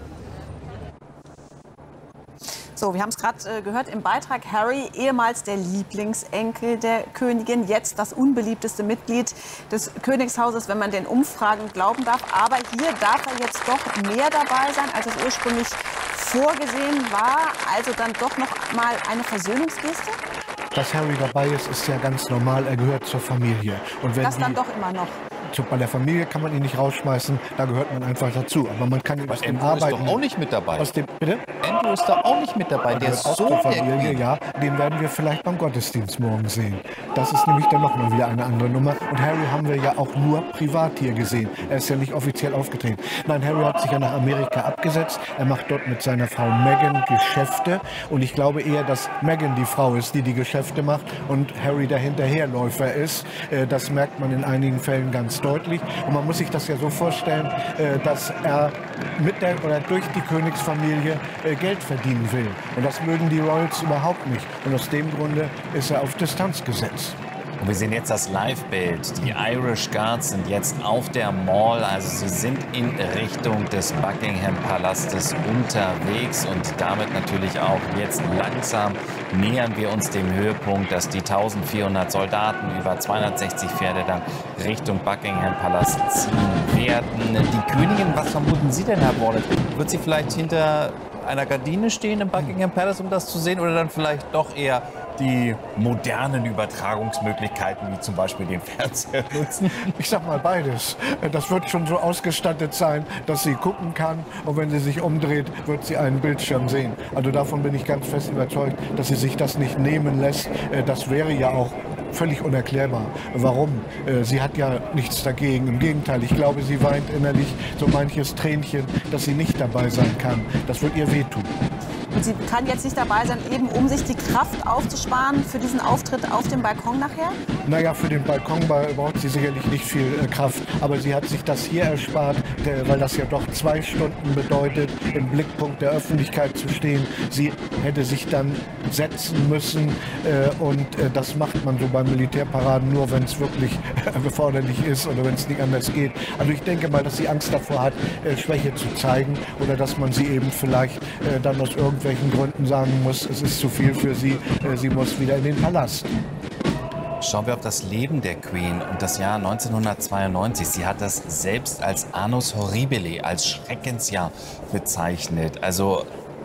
[SPEAKER 2] So, wir haben es gerade äh, gehört im Beitrag. Harry, ehemals der Lieblingsenkel der Königin, jetzt das unbeliebteste Mitglied des Königshauses, wenn man den Umfragen glauben darf. Aber hier darf er jetzt doch mehr dabei sein, als es ursprünglich vorgesehen war. Also dann doch noch mal eine Versöhnungsgeste?
[SPEAKER 3] Dass Harry dabei ist, ist ja ganz normal. Er gehört zur Familie. Und wenn
[SPEAKER 2] das dann
[SPEAKER 3] die,
[SPEAKER 2] doch immer noch.
[SPEAKER 3] Bei der Familie kann man ihn nicht rausschmeißen, da gehört man einfach dazu. Aber man kann ihn aus dem Arbeiten...
[SPEAKER 1] ist doch auch nicht mit dabei.
[SPEAKER 3] Aus dem, bitte?
[SPEAKER 1] Andrew ist da auch nicht mit dabei. Der, der ist so
[SPEAKER 3] zur Familie, ja. Den werden wir vielleicht beim Gottesdienst morgen sehen. Das ist nämlich dann nochmal wieder eine andere Nummer. Und Harry haben wir ja auch nur privat hier gesehen. Er ist ja nicht offiziell aufgetreten. Nein, Harry hat sich ja nach Amerika abgesetzt. Er macht dort mit seiner Frau Meghan Geschäfte. Und ich glaube eher, dass Meghan die Frau ist, die die Geschäfte macht und Harry der Hinterherläufer ist. Das merkt man in einigen Fällen ganz deutlich. Und man muss sich das ja so vorstellen, dass er mit der oder durch die Königsfamilie Geld verdienen will. Und das mögen die Royals überhaupt nicht. Und aus dem Grunde ist er auf Distanz gesetzt.
[SPEAKER 1] Und wir sehen jetzt das Live-Bild. Die Irish Guards sind jetzt auf der Mall. Also sie sind in Richtung des Buckingham-Palastes unterwegs. Und damit natürlich auch jetzt langsam nähern wir uns dem Höhepunkt, dass die eintausendvierhundert Soldaten über zweihundertsechzig Pferde dann Richtung Buckingham-Palast ziehen werden. Die Königin, was vermuten Sie denn, Herr Wallet? Wird sie vielleicht hinter einer Gardine stehen im Buckingham Palace, um das zu sehen? Oder dann vielleicht doch eher die modernen Übertragungsmöglichkeiten, wie zum Beispiel den Fernseher nutzen?
[SPEAKER 3] Ich sag mal beides. Das wird schon so ausgestattet sein, dass sie gucken kann. Und wenn sie sich umdreht, wird sie einen Bildschirm sehen. Also davon bin ich ganz fest überzeugt, dass sie sich das nicht nehmen lässt. Das wäre ja auch völlig unerklärbar. Warum? Sie hat ja nichts dagegen. Im Gegenteil, ich glaube, sie weint innerlich so manches Tränchen, dass sie nicht dabei sein kann. Das wird ihr wehtun.
[SPEAKER 2] Und sie kann jetzt nicht dabei sein, eben um sich die Kraft aufzusparen für diesen Auftritt auf dem Balkon nachher?
[SPEAKER 3] Naja, für den Balkon braucht sie sicherlich nicht viel äh, Kraft. Aber sie hat sich das hier erspart, der, weil das ja doch zwei Stunden bedeutet, im Blickpunkt der Öffentlichkeit zu stehen. Sie hätte sich dann setzen müssen. Äh, und äh, das macht man so bei Militärparaden nur, wenn es wirklich erforderlich ist oder wenn es nicht anders geht. Also ich denke mal, dass sie Angst davor hat, äh, Schwäche zu zeigen. Oder dass man sie eben vielleicht äh, dann aus irgendwelchen welchen Gründen sagen muss, es ist zu viel für sie, sie muss wieder in den Palast.
[SPEAKER 1] Schauen wir auf das Leben der Queen und das Jahr neunzehnhundertzweiundneunzig. Sie hat das selbst als Annus Horribile, als Schreckensjahr bezeichnet. Also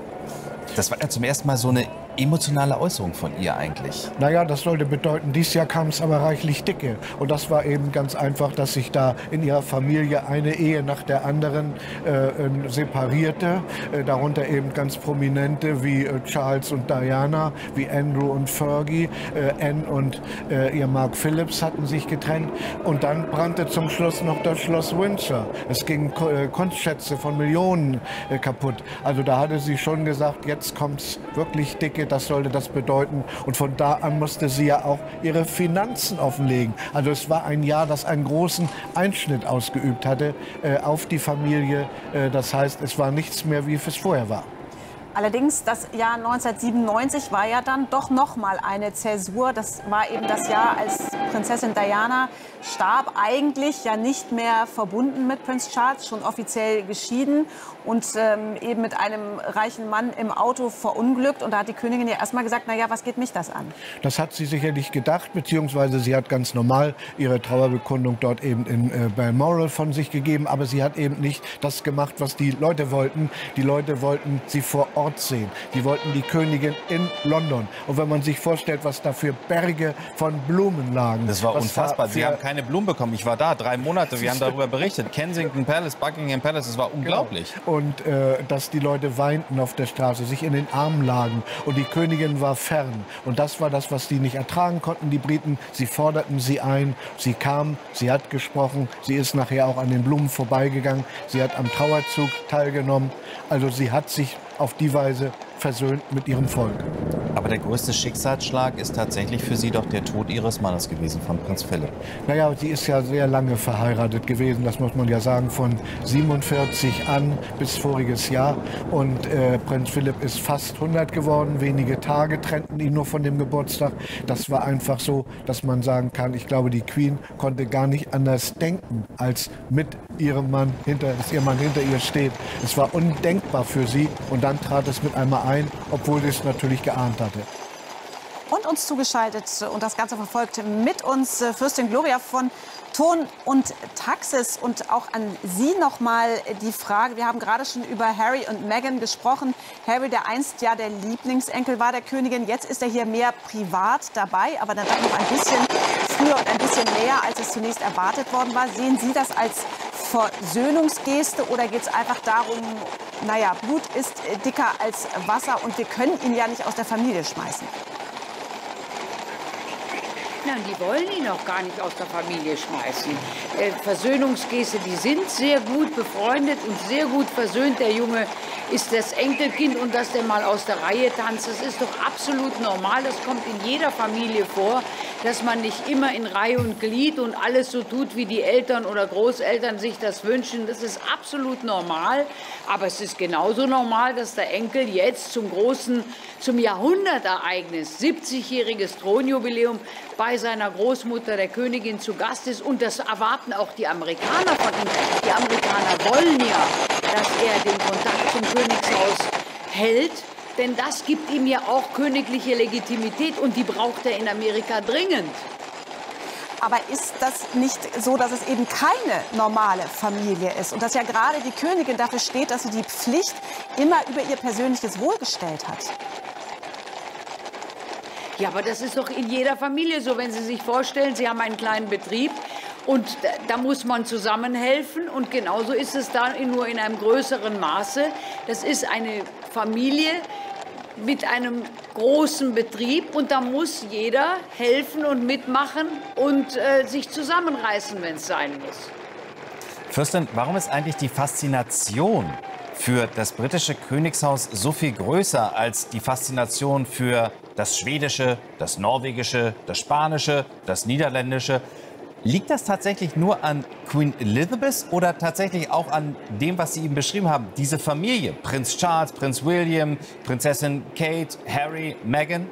[SPEAKER 1] das war ja zum ersten Mal so eine emotionale Äußerung von ihr eigentlich.
[SPEAKER 3] Naja, das sollte bedeuten, dieses Jahr kam es aber reichlich dicke. Und das war eben ganz einfach, dass sich da in ihrer Familie eine Ehe nach der anderen äh, separierte. Äh, darunter eben ganz prominente wie äh, Charles und Diana, wie Andrew und Fergie. Äh, Anne und äh, ihr Mark Phillips hatten sich getrennt. Und dann brannte zum Schluss noch das Schloss Windsor. Es gingen äh, Kunstschätze von Millionen äh, kaputt. Also da hatte sie schon gesagt, jetzt kommt es wirklich dicke. Das sollte das bedeuten. Und von da an musste sie ja auch ihre Finanzen offenlegen. Also es war ein Jahr, das einen großen Einschnitt ausgeübt hatte äh, auf die Familie. Äh, das heißt, es war nichts mehr, wie es vorher war.
[SPEAKER 2] Allerdings, das Jahr neunzehnhundertsiebenundneunzig war ja dann doch noch mal eine Zäsur. Das war eben das Jahr, als Prinzessin Diana starb, eigentlich ja nicht mehr verbunden mit Prince Charles, schon offiziell geschieden und ähm, eben mit einem reichen Mann im Auto verunglückt. Und da hat die Königin ja erst mal gesagt, na ja, was geht mich das an?
[SPEAKER 3] Das hat sie sicherlich gedacht, beziehungsweise sie hat ganz normal ihre Trauerbekundung dort eben in äh, Balmoral von sich gegeben. Aber sie hat eben nicht das gemacht, was die Leute wollten. Die Leute wollten sie vor Ort sehen. Die wollten die Königin in London. Und wenn man sich vorstellt, was da für Berge von Blumen lagen.
[SPEAKER 1] Das war unfassbar. Sie haben keine Blumen bekommen. Ich war da, drei Monate. Wir haben darüber berichtet. Kensington Palace, Buckingham Palace, das war unglaublich.
[SPEAKER 3] Genau. Und äh, dass die Leute weinten auf der Straße, sich in den Armen lagen. Und die Königin war fern. Und das war das, was die nicht ertragen konnten, die Briten. Sie forderten sie ein. Sie kam, sie hat gesprochen. Sie ist nachher auch an den Blumen vorbeigegangen. Sie hat am Trauerzug teilgenommen. Also sie hat sich auf die Weise versöhnt mit ihrem Volk.
[SPEAKER 1] Aber der größte Schicksalsschlag ist tatsächlich für Sie doch der Tod Ihres Mannes gewesen, von Prinz Philipp.
[SPEAKER 3] Naja, sie ist ja sehr lange verheiratet gewesen, das muss man ja sagen, von siebenundvierzig an bis voriges Jahr. Und äh, Prinz Philipp ist fast hundert geworden, wenige Tage trennten ihn nur von dem Geburtstag. Das war einfach so, dass man sagen kann, ich glaube, die Queen konnte gar nicht anders denken, als mit ihrem Mann, hinter, dass ihr Mann hinter ihr steht. Es war undenkbar für sie und dann trat es mit einmal ein, obwohl sie es natürlich geahnt hatte.
[SPEAKER 2] Und uns zugeschaltet und das Ganze verfolgt mit uns Fürstin Gloria von Thon und Taxis. Und auch an Sie noch mal die Frage, wir haben gerade schon über Harry und Meghan gesprochen. Harry, der einst ja der Lieblingsenkel war der Königin, jetzt ist er hier mehr privat dabei, aber dann doch noch ein bisschen früher und ein bisschen näher, als es zunächst erwartet worden war. Sehen Sie das als Versöhnungsgeste oder geht es einfach darum, naja, Blut ist dicker als Wasser und wir können ihn ja nicht aus der Familie schmeißen?
[SPEAKER 7] Nein, die wollen ihn auch gar nicht aus der Familie schmeißen. Äh, Versöhnungsgeste, die sind sehr gut befreundet und sehr gut versöhnt. Der Junge ist das Enkelkind und dass der mal aus der Reihe tanzt, das ist doch absolut normal. Das kommt in jeder Familie vor, dass man nicht immer in Reihe und Glied und alles so tut, wie die Eltern oder Großeltern sich das wünschen. Das ist absolut normal. Aber es ist genauso normal, dass der Enkel jetzt zum großen, zum Jahrhundertereignis, siebzigjähriges Thronjubiläum, bei seiner Großmutter, der Königin, zu Gast ist. Und das erwarten auch die Amerikaner von ihm. Die Amerikaner wollen ja, dass er den Kontakt zum Königshaus hält. Denn das gibt ihm ja auch königliche Legitimität und die braucht er in Amerika dringend.
[SPEAKER 2] Aber ist das nicht so, dass es eben keine normale Familie ist und dass ja gerade die Königin dafür steht, dass sie die Pflicht immer über ihr persönliches Wohl gestellt hat?
[SPEAKER 7] Ja, aber das ist doch in jeder Familie so, wenn Sie sich vorstellen, Sie haben einen kleinen Betrieb und da muss man zusammenhelfen und genauso ist es da nur in einem größeren Maße. Das ist eine Familie mit einem großen Betrieb und da muss jeder helfen und mitmachen und äh, sich zusammenreißen, wenn es sein muss.
[SPEAKER 1] Fürstin, warum ist eigentlich die Faszination für das britische Königshaus so viel größer als die Faszination für das Schwedische, das Norwegische, das Spanische, das Niederländische? Liegt das tatsächlich nur an Queen Elizabeth oder tatsächlich auch an dem, was Sie eben beschrieben haben, diese Familie? Prinz Charles, Prinz William, Prinzessin Kate, Harry, Meghan?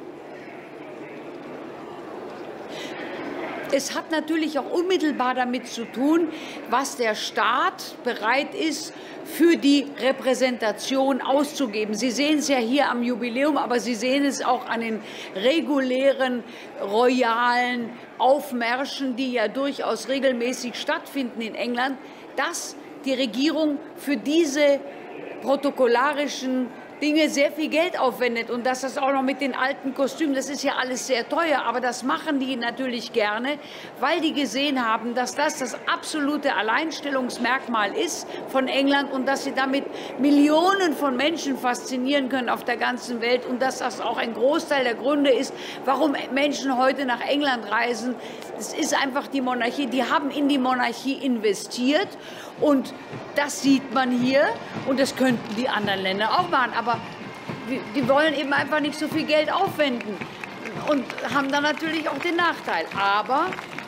[SPEAKER 7] Es hat natürlich auch unmittelbar damit zu tun, was der Staat bereit ist, für die Repräsentation auszugeben. Sie sehen es ja hier am Jubiläum, aber Sie sehen es auch an den regulären, royalen Aufmärschen, die ja durchaus regelmäßig stattfinden in England, dass die Regierung für diese protokollarischen Dinge sehr viel Geld aufwendet und dass das auch noch mit den alten Kostümen, das ist ja alles sehr teuer, aber das machen die natürlich gerne, weil die gesehen haben, dass das das absolute Alleinstellungsmerkmal ist von England und dass sie damit Millionen von Menschen faszinieren können auf der ganzen Welt und dass das auch ein Großteil der Gründe ist, warum Menschen heute nach England reisen. Es ist einfach die Monarchie, die haben in die Monarchie investiert und das sieht man hier und das könnten die anderen Länder auch machen, aber die wollen eben einfach nicht so viel Geld aufwenden und haben dann natürlich auch den Nachteil. Aber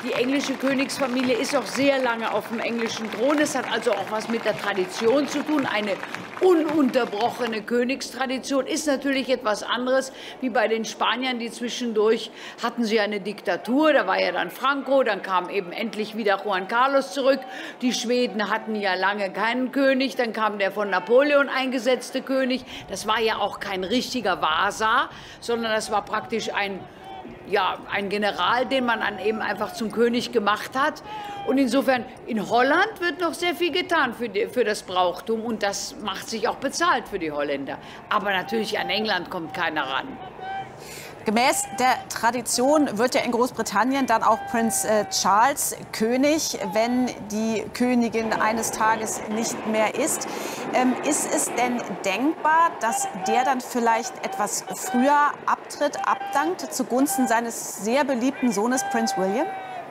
[SPEAKER 7] Die englische Königsfamilie ist auch sehr lange auf dem englischen Thron. Es hat also auch was mit der Tradition zu tun. Eine ununterbrochene Königstradition ist natürlich etwas anderes wie bei den Spaniern, die zwischendurch hatten sie eine Diktatur. Da war ja dann Franco, dann kam eben endlich wieder Juan Carlos zurück. Die Schweden hatten ja lange keinen König, dann kam der von Napoleon eingesetzte König. Das war ja auch kein richtiger Vasa, sondern das war praktisch ein ja, ein General, den man dann eben einfach zum König gemacht hat. Und insofern, in Holland wird noch sehr viel getan für, die, für das Brauchtum und das macht sich auch bezahlt für die Holländer. Aber natürlich an England kommt keiner ran.
[SPEAKER 2] Gemäß der Tradition wird ja in Großbritannien dann auch Prinz äh, Charles König, wenn die Königin eines Tages nicht mehr ist. Ähm, ist es denn denkbar, dass der dann vielleicht etwas früher abtritt, abdankt zugunsten seines sehr beliebten Sohnes Prinz William?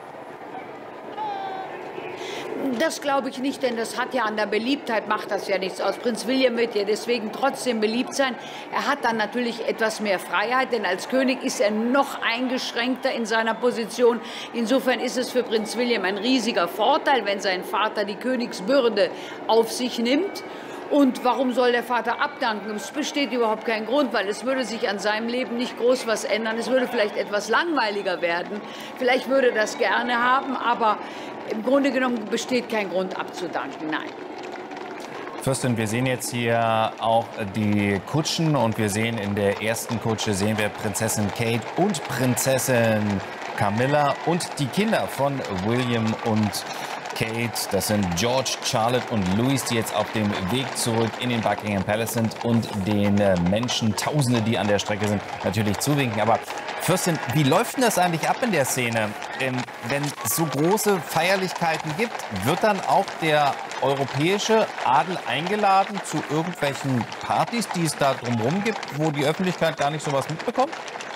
[SPEAKER 7] Das glaube ich nicht, denn das hat ja an der Beliebtheit, macht das ja nichts aus. Prinz William wird ja deswegen trotzdem beliebt sein. Er hat dann natürlich etwas mehr Freiheit, denn als König ist er noch eingeschränkter in seiner Position. Insofern ist es für Prinz William ein riesiger Vorteil, wenn sein Vater die Königsbürde auf sich nimmt. Und warum soll der Vater abdanken? Es besteht überhaupt kein Grund, weil es würde sich an seinem Leben nicht groß was ändern. Es würde vielleicht etwas langweiliger werden. Vielleicht würde er das gerne haben, aber im Grunde genommen besteht kein Grund abzudanken, nein.
[SPEAKER 1] Fürstin, wir sehen jetzt hier auch die Kutschen und wir sehen in der ersten Kutsche sehen wir Prinzessin Kate und Prinzessin Camilla und die Kinder von William und Kate. Das sind George, Charlotte und Louis, die jetzt auf dem Weg zurück in den Buckingham Palace sind und den Menschen, Tausende, die an der Strecke sind, natürlich zuwinken. Aber Fürstin, wie läuft denn das eigentlich ab in der Szene? Ähm, wenn es so große Feierlichkeiten gibt, wird dann auch der europäische Adel eingeladen zu irgendwelchen Partys, die es da drumherum gibt, wo die Öffentlichkeit gar nicht so was mitbekommt?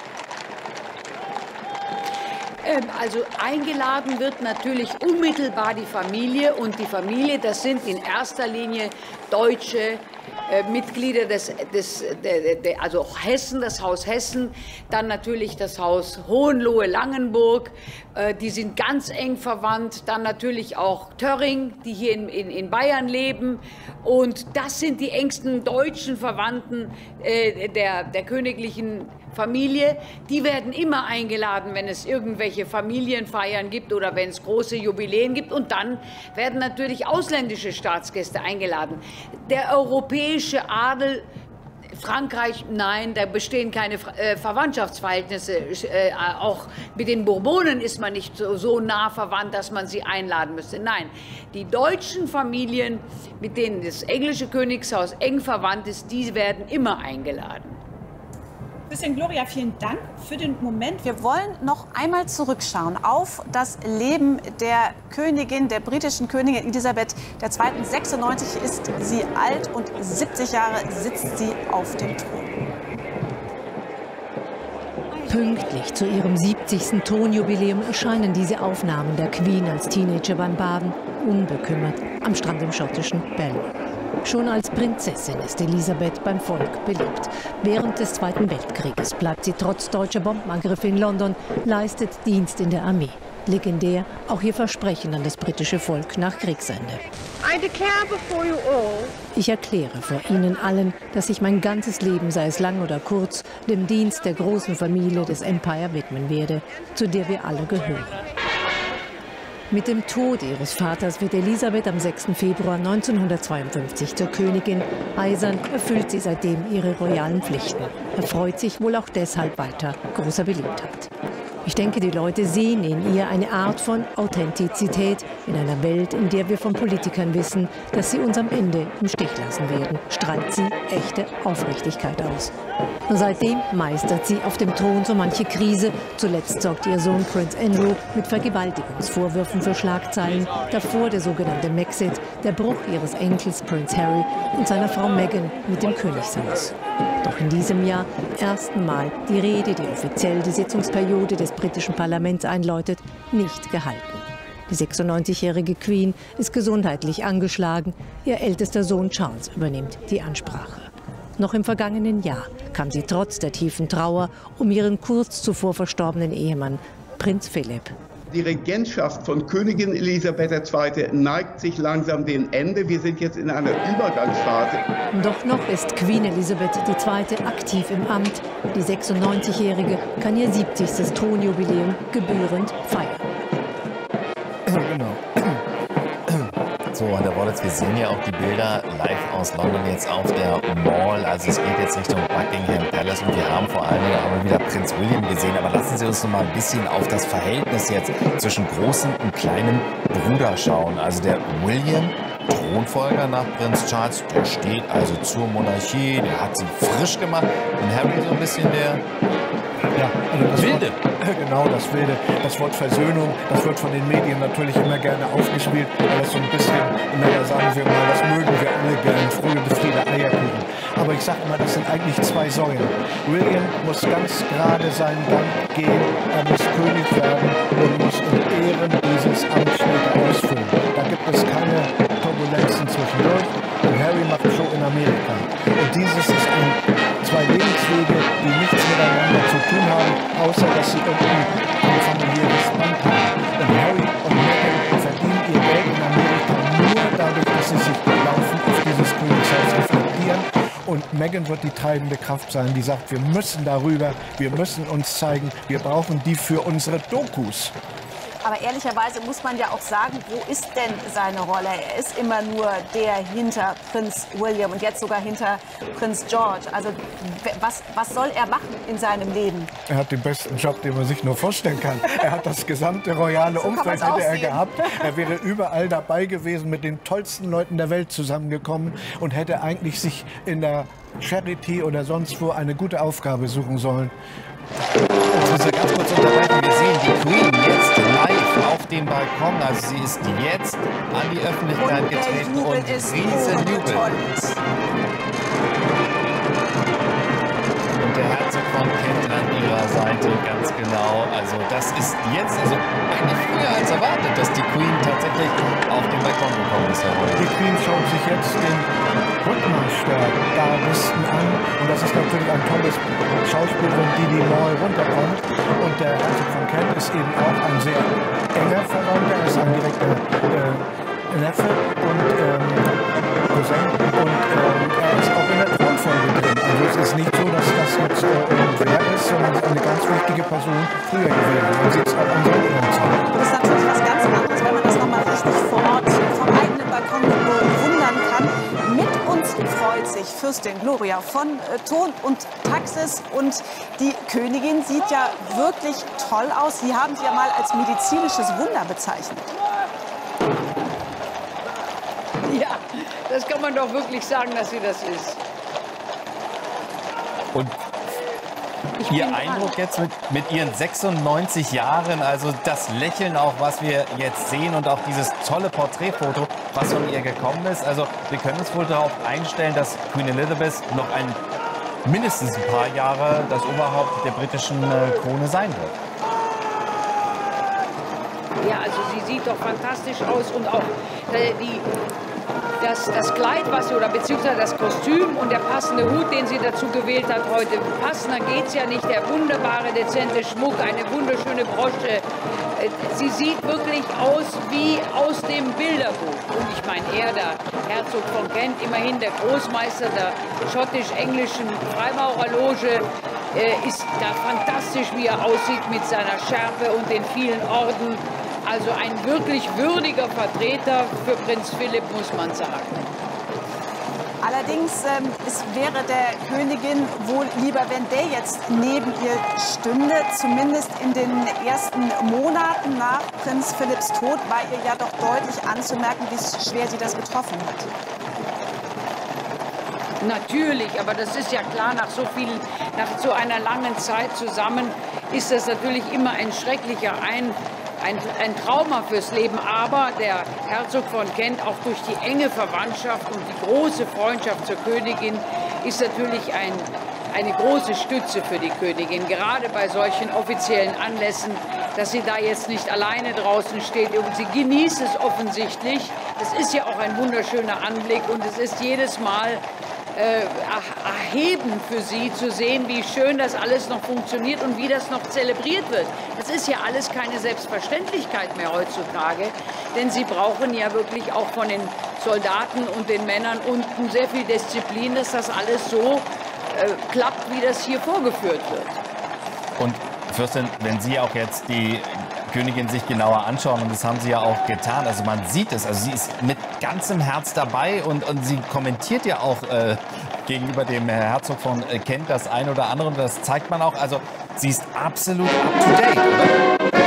[SPEAKER 7] Also eingeladen wird natürlich unmittelbar die Familie und die Familie, das sind in erster Linie deutsche äh, Mitglieder des, des de, de, also Hessen, das Haus Hessen, dann natürlich das Haus Hohenlohe-Langenburg, äh, die sind ganz eng verwandt, dann natürlich auch Töring, die hier in, in, in Bayern leben und das sind die engsten deutschen Verwandten äh, der, der königlichen Familie, die werden immer eingeladen, wenn es irgendwelche Familienfeiern gibt oder wenn es große Jubiläen gibt. Und dann werden natürlich ausländische Staatsgäste eingeladen. Der europäische Adel, Frankreich, nein, da bestehen keine äh, Verwandtschaftsverhältnisse. Äh, auch mit den Bourbonen ist man nicht so, so nah verwandt, dass man sie einladen müsste. Nein, die deutschen Familien, mit denen das englische Königshaus eng verwandt ist, die werden immer eingeladen.
[SPEAKER 2] Bisschen Gloria, vielen Dank für den Moment. Wir wollen noch einmal zurückschauen auf das Leben der Königin, der britischen Königin Elisabeth der Zweite. sechsundneunzig ist sie alt und siebzig Jahre sitzt sie auf dem Thron.
[SPEAKER 5] Pünktlich zu ihrem siebzigsten Thronjubiläum erscheinen diese Aufnahmen der Queen als Teenager beim Baden, unbekümmert am Strand im schottischen Balmoral. Schon als Prinzessin ist Elisabeth beim Volk beliebt. Während des Zweiten Weltkrieges bleibt sie trotz deutscher Bombenangriffe in London, leistet Dienst in der Armee. Legendär auch ihr Versprechen an das britische Volk nach Kriegsende. Ich erkläre vor Ihnen allen, dass ich mein ganzes Leben, sei es lang oder kurz, dem Dienst der großen Familie des Empire widmen werde, zu der wir alle gehören. Mit dem Tod ihres Vaters wird Elisabeth am sechsten Februar neunzehnhundertzweiundfünfzig zur Königin. Eisern erfüllt sie seitdem ihre royalen Pflichten. Erfreut sich wohl auch deshalb weiter großer Beliebtheit. Ich denke, die Leute sehen in ihr eine Art von Authentizität in einer Welt, in der wir von Politikern wissen, dass sie uns am Ende im Stich lassen werden, strahlt sie echte Aufrichtigkeit aus. Seitdem meistert sie auf dem Thron so manche Krise. Zuletzt sorgt ihr Sohn Prinz Andrew mit Vergewaltigungsvorwürfen für Schlagzeilen. Davor der sogenannte Maxit, der Bruch ihres Enkels Prinz Harry und seiner Frau Meghan mit dem Königshaus. Doch in diesem Jahr ersten Mal die Rede, die offiziell die Sitzungsperiode des britischen Parlaments einläutet, nicht gehalten. Die sechsundneunzigjährige Queen ist gesundheitlich angeschlagen. Ihr ältester Sohn Charles übernimmt die Ansprache. Noch im vergangenen Jahr kam sie trotz der tiefen Trauer um ihren kurz zuvor verstorbenen Ehemann, Prinz Philipp.
[SPEAKER 6] Die Regentschaft von Königin Elisabeth der Zweite neigt sich langsam dem Ende. Wir sind jetzt in einer Übergangsphase.
[SPEAKER 5] Doch noch ist Queen Elizabeth die Zweite aktiv im Amt. Die sechsundneunzigjährige kann ihr siebzigstes Thronjubiläum gebührend feiern.
[SPEAKER 1] Genau. So, und der Wallets, wir sehen ja auch die Bilder live aus London jetzt auf der Mall. Also es geht jetzt Richtung Buckingham Palace und wir haben vor allem auch wieder Prinz William gesehen. Aber lassen Sie uns noch mal ein bisschen auf das Verhältnis jetzt zwischen großem und kleinem Bruder schauen. Also der William, Thronfolger nach Prinz Charles, der steht also zur Monarchie, der hat sie frisch gemacht. Und Harry so ein bisschen der...
[SPEAKER 3] Ja, also das
[SPEAKER 1] Wilde.
[SPEAKER 3] Wort, genau, das Wilde. Das Wort Versöhnung, das wird von den Medien natürlich immer gerne aufgespielt, weil das so ein bisschen, naja, sagen wir mal, das mögen wir alle gern, Freude, Friede, Eierkuchen. Aber ich sag mal, das sind eigentlich zwei Säulen. William muss ganz gerade seinen Gang gehen, er muss König werden und muss in Ehren dieses Amts später ausfüllen. Da gibt es keine Turbulenzen zwischendurch und Harry macht Show in Amerika. Und dieses ist ein zwei Lebenswege, die nichts miteinander zu tun haben, außer dass sie irgendein familiäres Band haben. Und Harry und Meghan verdienen ihr Geld in Amerika nur dadurch, dass sie sich laufend auf dieses Königshaus reflektieren. Und Meghan wird die treibende Kraft sein, die sagt, wir müssen darüber, wir müssen uns zeigen, wir brauchen die für unsere Dokus.
[SPEAKER 2] Aber ehrlicherweise muss man ja auch sagen, wo ist denn seine Rolle? Er ist immer nur der hinter Prinz William und jetzt sogar hinter Prinz George. Also was, was soll er machen in seinem Leben?
[SPEAKER 3] Er hat den besten Job, den man sich nur vorstellen kann. Er hat das gesamte royale
[SPEAKER 2] So
[SPEAKER 3] Umfeld hätte er gehabt. Er wäre überall dabei gewesen, mit den tollsten Leuten der Welt zusammengekommen und hätte eigentlich sich in der Charity oder sonst wo eine gute Aufgabe suchen sollen.
[SPEAKER 1] Ich muss ja ganz kurz unterbrechen. Wir sehen die Queen jetzt live auf dem Balkon. Also sie ist jetzt an die Öffentlichkeit getreten und Riesenjubel. Und der Herzog von Kent an ihrer Seite, ganz genau. Also das ist jetzt, also eigentlich früher als erwartet, dass die Queen tatsächlich auf den Balkon gekommen ist.
[SPEAKER 3] Die Queen schaut sich jetzt den Rückmarsch der Gardisten an. Und das ist natürlich ein tolles Schauspiel, wenn die die Mall runterkommt. Und der Herzog von Kent ist eben auch ein sehr enger Verwandter. Er ist ein direkter äh, Neffe und ähm, Cousin. Und ähm, er ist auch in der Thronfolge drin. Also es ist nicht so, dass das jetzt äh, irgendwer ist, sondern es ist eine ganz wichtige Person früher gewesen. Man sieht es auch an seinen Zahlen.
[SPEAKER 2] Das ist natürlich was ganz anderes, wenn man das nochmal richtig vor Ort vom eigenen Balkon bewundern kann. Mit uns freut sich Fürstin Gloria von äh, Ton und Taxis. Und die Königin sieht ja wirklich toll aus. Sie haben sie ja mal als medizinisches Wunder bezeichnet.
[SPEAKER 7] Ja, das kann man doch wirklich sagen, dass sie das ist.
[SPEAKER 1] Und Ihr Eindruck jetzt mit, mit Ihren sechsundneunzig Jahren, also das Lächeln auch, was wir jetzt sehen und auch dieses tolle Porträtfoto, was von ihr gekommen ist. Also wir können uns wohl darauf einstellen, dass Queen Elizabeth noch ein, mindestens ein paar Jahre das Oberhaupt der britischen äh, Krone sein wird.
[SPEAKER 7] Ja, also sie sieht doch fantastisch aus und auch äh, die... Das, das Kleid, was sie, oder beziehungsweise das Kostüm und der passende Hut, den sie dazu gewählt hat heute. Passender geht es ja nicht. Der wunderbare, dezente Schmuck, eine wunderschöne Brosche. Sie sieht wirklich aus wie aus dem Bilderbuch. Und ich meine, er, der Herzog von Kent, immerhin der Großmeister der schottisch-englischen Freimaurerloge, äh, ist da fantastisch, wie er aussieht mit seiner Schärpe und den vielen Orden. Also ein wirklich würdiger Vertreter für Prinz Philipp, muss man sagen.
[SPEAKER 2] Allerdings ähm, es wäre der Königin wohl lieber, wenn der jetzt neben ihr stünde. Zumindest in den ersten Monaten nach Prinz Philipps Tod war ihr ja doch deutlich anzumerken, wie schwer sie das getroffen hat.
[SPEAKER 7] Natürlich, aber das ist ja klar, nach so viel, nach so einer langen Zeit zusammen ist das natürlich immer ein schrecklicher Ein Ein, ein Trauma fürs Leben, aber der Herzog von Kent, auch durch die enge Verwandtschaft und die große Freundschaft zur Königin, ist natürlich ein, eine große Stütze für die Königin, gerade bei solchen offiziellen Anlässen, dass sie da jetzt nicht alleine draußen steht. Und sie genießt es offensichtlich. Es ist ja auch ein wunderschöner Anblick und es ist jedes Mal äh, erhebend für sie zu sehen, wie schön das alles noch funktioniert und wie das noch zelebriert wird. Das ist ja alles keine Selbstverständlichkeit mehr heutzutage, denn sie brauchen ja wirklich auch von den Soldaten und den Männern unten sehr viel Disziplin, dass das alles so äh, klappt, wie das hier vorgeführt wird.
[SPEAKER 1] Und Fürstin, wenn Sie auch jetzt die Königin sich genauer anschauen, und das haben Sie ja auch getan, also man sieht es, also sie ist mit ganzem Herz dabei und, und sie kommentiert ja auch äh, gegenüber dem Herzog von äh, Kent das ein oder andere, und das zeigt man auch, also sie ist absolut up to date, oder?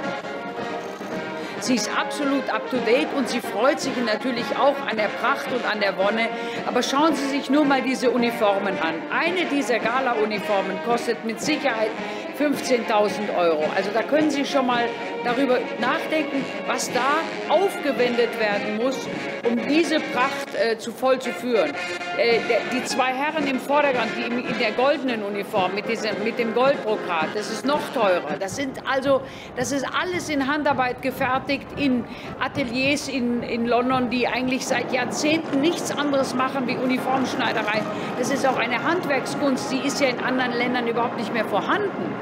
[SPEAKER 7] Sie ist absolut up-to-date und sie freut sich natürlich auch an der Pracht und an der Wonne. Aber schauen Sie sich nur mal diese Uniformen an. Eine dieser Gala-Uniformen kostet mit Sicherheit fünfzehntausend Euro. Also da können Sie schon mal darüber nachdenken, was da aufgewendet werden muss, um diese Pracht äh, zu voll zu führen. Äh, der, die zwei Herren im Vordergrund, die in, in der goldenen Uniform mit, diesem, mit dem Goldbrokat, das ist noch teurer. Das sind also, das ist alles in Handarbeit gefertigt, in Ateliers in, in London, die eigentlich seit Jahrzehnten nichts anderes machen wie Uniformschneiderei. Das ist auch eine Handwerkskunst, die ist ja in anderen Ländern überhaupt nicht mehr vorhanden.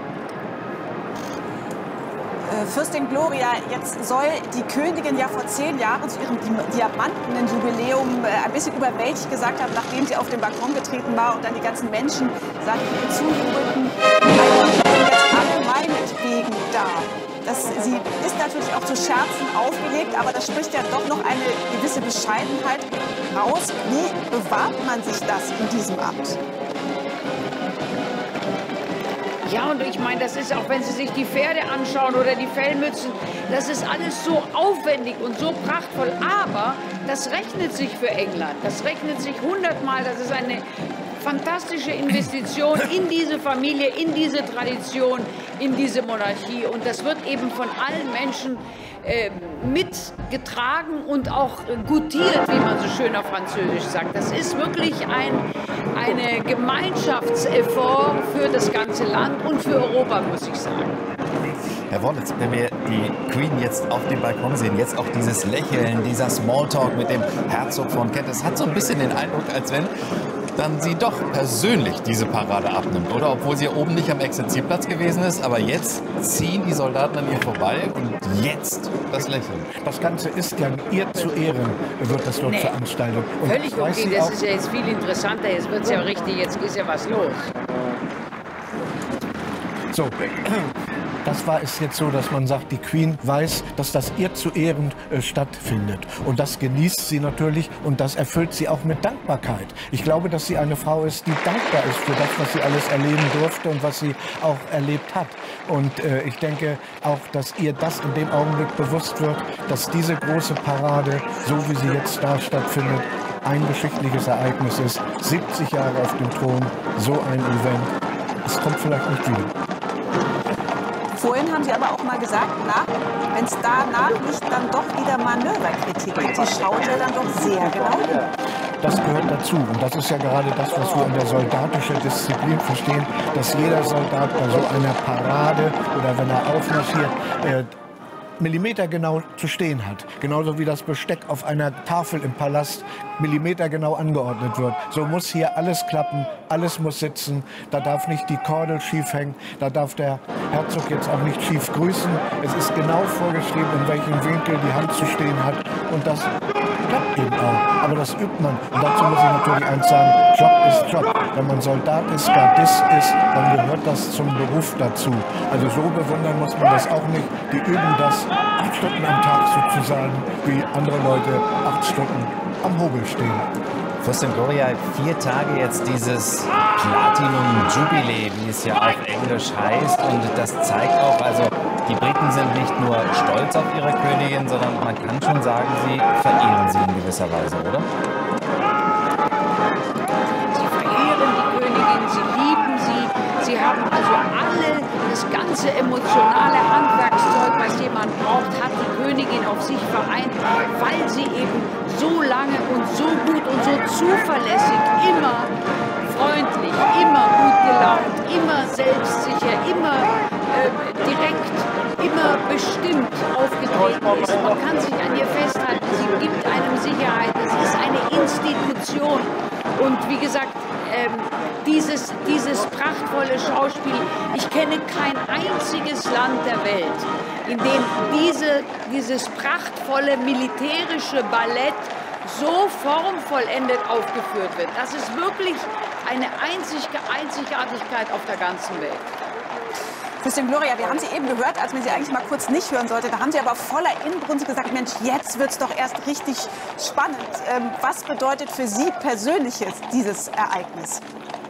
[SPEAKER 2] Fürstin Gloria, jetzt soll die Königin ja vor zehn Jahren zu ihrem Diamantenjubiläum ein bisschen überwältigt gesagt haben, nachdem sie auf den Balkon getreten war und dann die ganzen Menschen sagten, ihr zujubelten, sind jetzt alle meinetwegen da. Das, sie ist natürlich auch zu Scherzen aufgelegt, aber da spricht ja doch noch eine gewisse Bescheidenheit raus. Wie bewahrt man sich das in diesem Amt?
[SPEAKER 7] Ja, und ich meine, das ist auch, wenn Sie sich die Pferde anschauen oder die Fellmützen, das ist alles so aufwendig und so prachtvoll. Aber das rechnet sich für England. Das rechnet sich hundertmal. Das ist eine fantastische Investition in diese Familie, in diese Tradition, in diese Monarchie. Und das wird eben von allen Menschen äh, mitgetragen und auch gutiert, wie man so schön auf Französisch sagt. Das ist wirklich ein, eine Gemeinschaftseffort für das ganze Land und für Europa, muss ich sagen.
[SPEAKER 1] Herr Wollitz, wenn wir die Queen jetzt auf dem Balkon sehen, jetzt auch dieses Lächeln, dieser Smalltalk mit dem Herzog von Kent, das hat so ein bisschen den Eindruck, als wenn dann sie doch persönlich diese Parade abnimmt, oder? Obwohl sie oben nicht am Exerzierplatz gewesen ist, aber jetzt ziehen die Soldaten an ihr vorbei und jetzt das Lächeln.
[SPEAKER 3] Das Ganze ist ja ihr zu Ehren, wird das dort
[SPEAKER 7] nee,
[SPEAKER 3] veranstaltet. Und
[SPEAKER 7] völlig
[SPEAKER 3] das
[SPEAKER 7] okay, das ist ja jetzt viel interessanter, jetzt wird es ja richtig, jetzt ist ja was los.
[SPEAKER 3] So, das war es jetzt so, dass man sagt, die Queen weiß, dass das ihr zu Ehren äh, stattfindet. Und das genießt sie natürlich und das erfüllt sie auch mit Dankbarkeit. Ich glaube, dass sie eine Frau ist, die dankbar ist für das, was sie alles erleben durfte und was sie auch erlebt hat. Und äh, ich denke auch, dass ihr das in dem Augenblick bewusst wird, dass diese große Parade, so wie sie jetzt da stattfindet, ein geschichtliches Ereignis ist. siebzig Jahre auf dem Thron, so ein Event. Es kommt vielleicht nicht wieder.
[SPEAKER 2] Vorhin haben Sie aber auch mal gesagt, wenn es danach nicht dann doch wieder Manöverkritik gibt, die schaut ja dann doch sehr genau hin.
[SPEAKER 3] Das gehört dazu. Und das ist ja gerade das, was wir unter soldatischer Disziplin verstehen, dass jeder Soldat bei so einer Parade oder wenn er aufmarschiert, äh, millimetergenau zu stehen hat. Genauso wie das Besteck auf einer Tafel im Palast millimetergenau angeordnet wird. So muss hier alles klappen, alles muss sitzen. Da darf nicht die Kordel schief hängen, da darf der Herzog jetzt auch nicht schief grüßen. Es ist genau vorgeschrieben, in welchem Winkel die Hand zu stehen hat. Und das klappt eben auch. Aber das übt man. Und dazu muss ich natürlich eins sagen, Job ist Job. Wenn man Soldat ist, Gardist ist, dann gehört das zum Beruf dazu. Also so bewundern muss man das auch nicht. Die üben das acht Stunden am Tag sozusagen, wie andere Leute acht Stunden am Hobel stehen.
[SPEAKER 1] Fürstin Gloria, vier Tage jetzt dieses Platinum-Jubiläe, wie es ja auf Englisch heißt. Und das zeigt auch, also die Briten sind nicht nur stolz auf ihre Königin, sondern man kann schon sagen, sie verehren sie in gewisser Weise, oder?
[SPEAKER 7] Sie verehren die Königin, sie lieben sie. Sie haben also alle, das ganze emotionale Handwerkszeug, was jemand braucht, hat die Königin auf sich vereint, weil sie eben so lange und so gut und so zuverlässig, immer freundlich, immer gut gelaunt, immer selbstsicher, immer äh, direkt, immer bestimmt aufgetreten ist. Man kann sich an ihr festhalten, sie gibt einem Sicherheit, es ist eine Institution. Und wie gesagt, ähm, dieses, dieses prachtvolle Schauspiel, ich kenne kein einziges Land der Welt, in dem diese, dieses prachtvolle militärische Ballett so formvollendet aufgeführt wird. Das ist wirklich eine Einzig Einzigartigkeit auf der ganzen Welt.
[SPEAKER 2] Fürstin Gloria, wir haben Sie eben gehört, als man Sie eigentlich mal kurz nicht hören sollte. Da haben Sie aber voller Inbrunst gesagt, Mensch, jetzt wird es doch erst richtig spannend. Ähm, was bedeutet für Sie persönlich dieses Ereignis?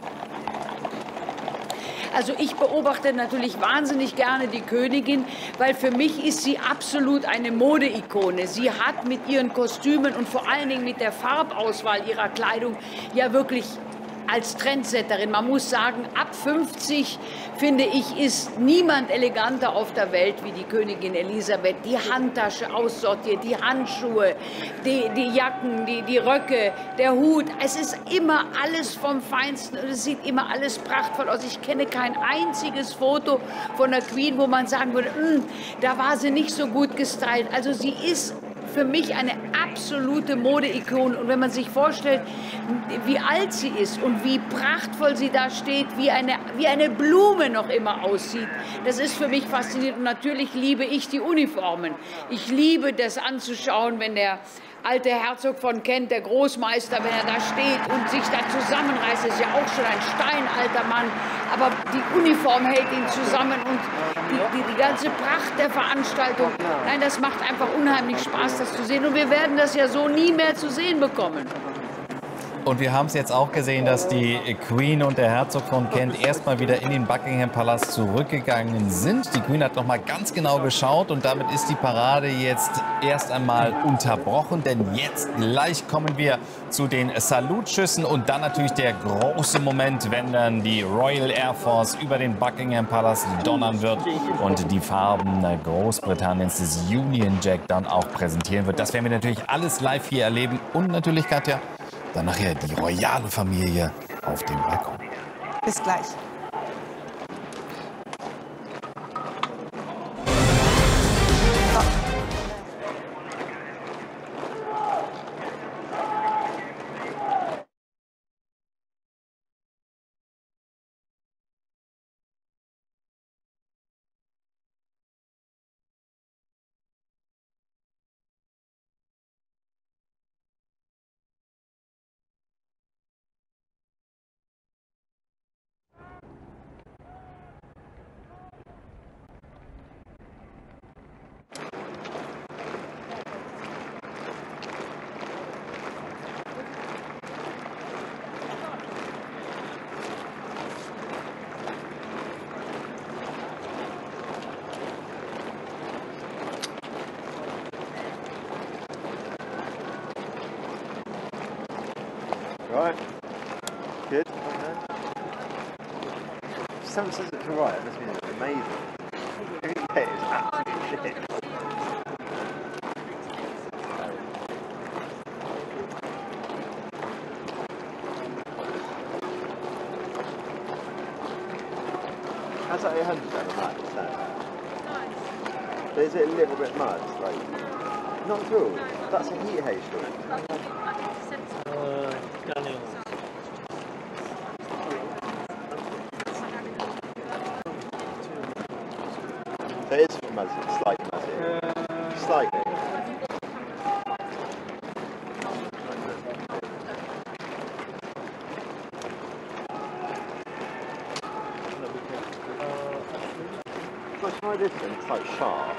[SPEAKER 7] Also ich beobachte natürlich wahnsinnig gerne die Königin, weil für mich ist sie absolut eine Modeikone. Sie hat mit ihren Kostümen und vor allen Dingen mit der Farbauswahl ihrer Kleidung ja wirklich als Trendsetterin. Man muss sagen, ab fünfzig, finde ich, ist niemand eleganter auf der Welt wie die Königin Elisabeth. Die Handtasche aussortiert, die Handschuhe, die, die Jacken, die, die Röcke, der Hut. Es ist immer alles vom Feinsten und es sieht immer alles prachtvoll aus. Ich kenne kein einziges Foto von der Queen, wo man sagen würde, da war sie nicht so gut gestylt. Also sie ist für mich eine absolute Modeikone. Und wenn man sich vorstellt, wie alt sie ist und wie prachtvoll sie da steht, wie eine, wie eine Blume noch immer aussieht, das ist für mich faszinierend. Und natürlich liebe ich die Uniformen. Ich liebe das anzuschauen, wenn der alte Herzog von Kent, der Großmeister, wenn er da steht und sich da zusammenreißt, ist ja auch schon ein steinalter Mann, aber die Uniform hält ihn zusammen und die, die, die ganze Pracht der Veranstaltung, nein, das macht einfach unheimlich Spaß, das zu sehen und wir werden das ja so nie mehr zu sehen bekommen.
[SPEAKER 1] Und wir haben es jetzt auch gesehen, dass die Queen und der Herzog von Kent erstmal wieder in den Buckingham Palast zurückgegangen sind. Die Queen hat noch mal ganz genau geschaut und damit ist die Parade jetzt erst einmal unterbrochen. Denn jetzt gleich kommen wir zu den Salutschüssen und dann natürlich der große Moment, wenn dann die Royal Air Force über den Buckingham Palast donnern wird und die Farben Großbritanniens, des Union Jack, dann auch präsentieren wird. Das werden wir natürlich alles live hier erleben und natürlich, Katja, dann nachher die royale Familie auf dem Balkon.
[SPEAKER 2] Bis gleich.
[SPEAKER 16] Right. Good. If someone says it's alright, it must mean it's amazing. Okay, it's absolute shit. How's that eight hundred then on that? Nice. But is it a little bit mud? Like, not at all. That's a heat haze, surely.
[SPEAKER 12] Uh,
[SPEAKER 16] So it is muzzy, slightly muzzy. Slightly. Well, try this one, it's like sharp.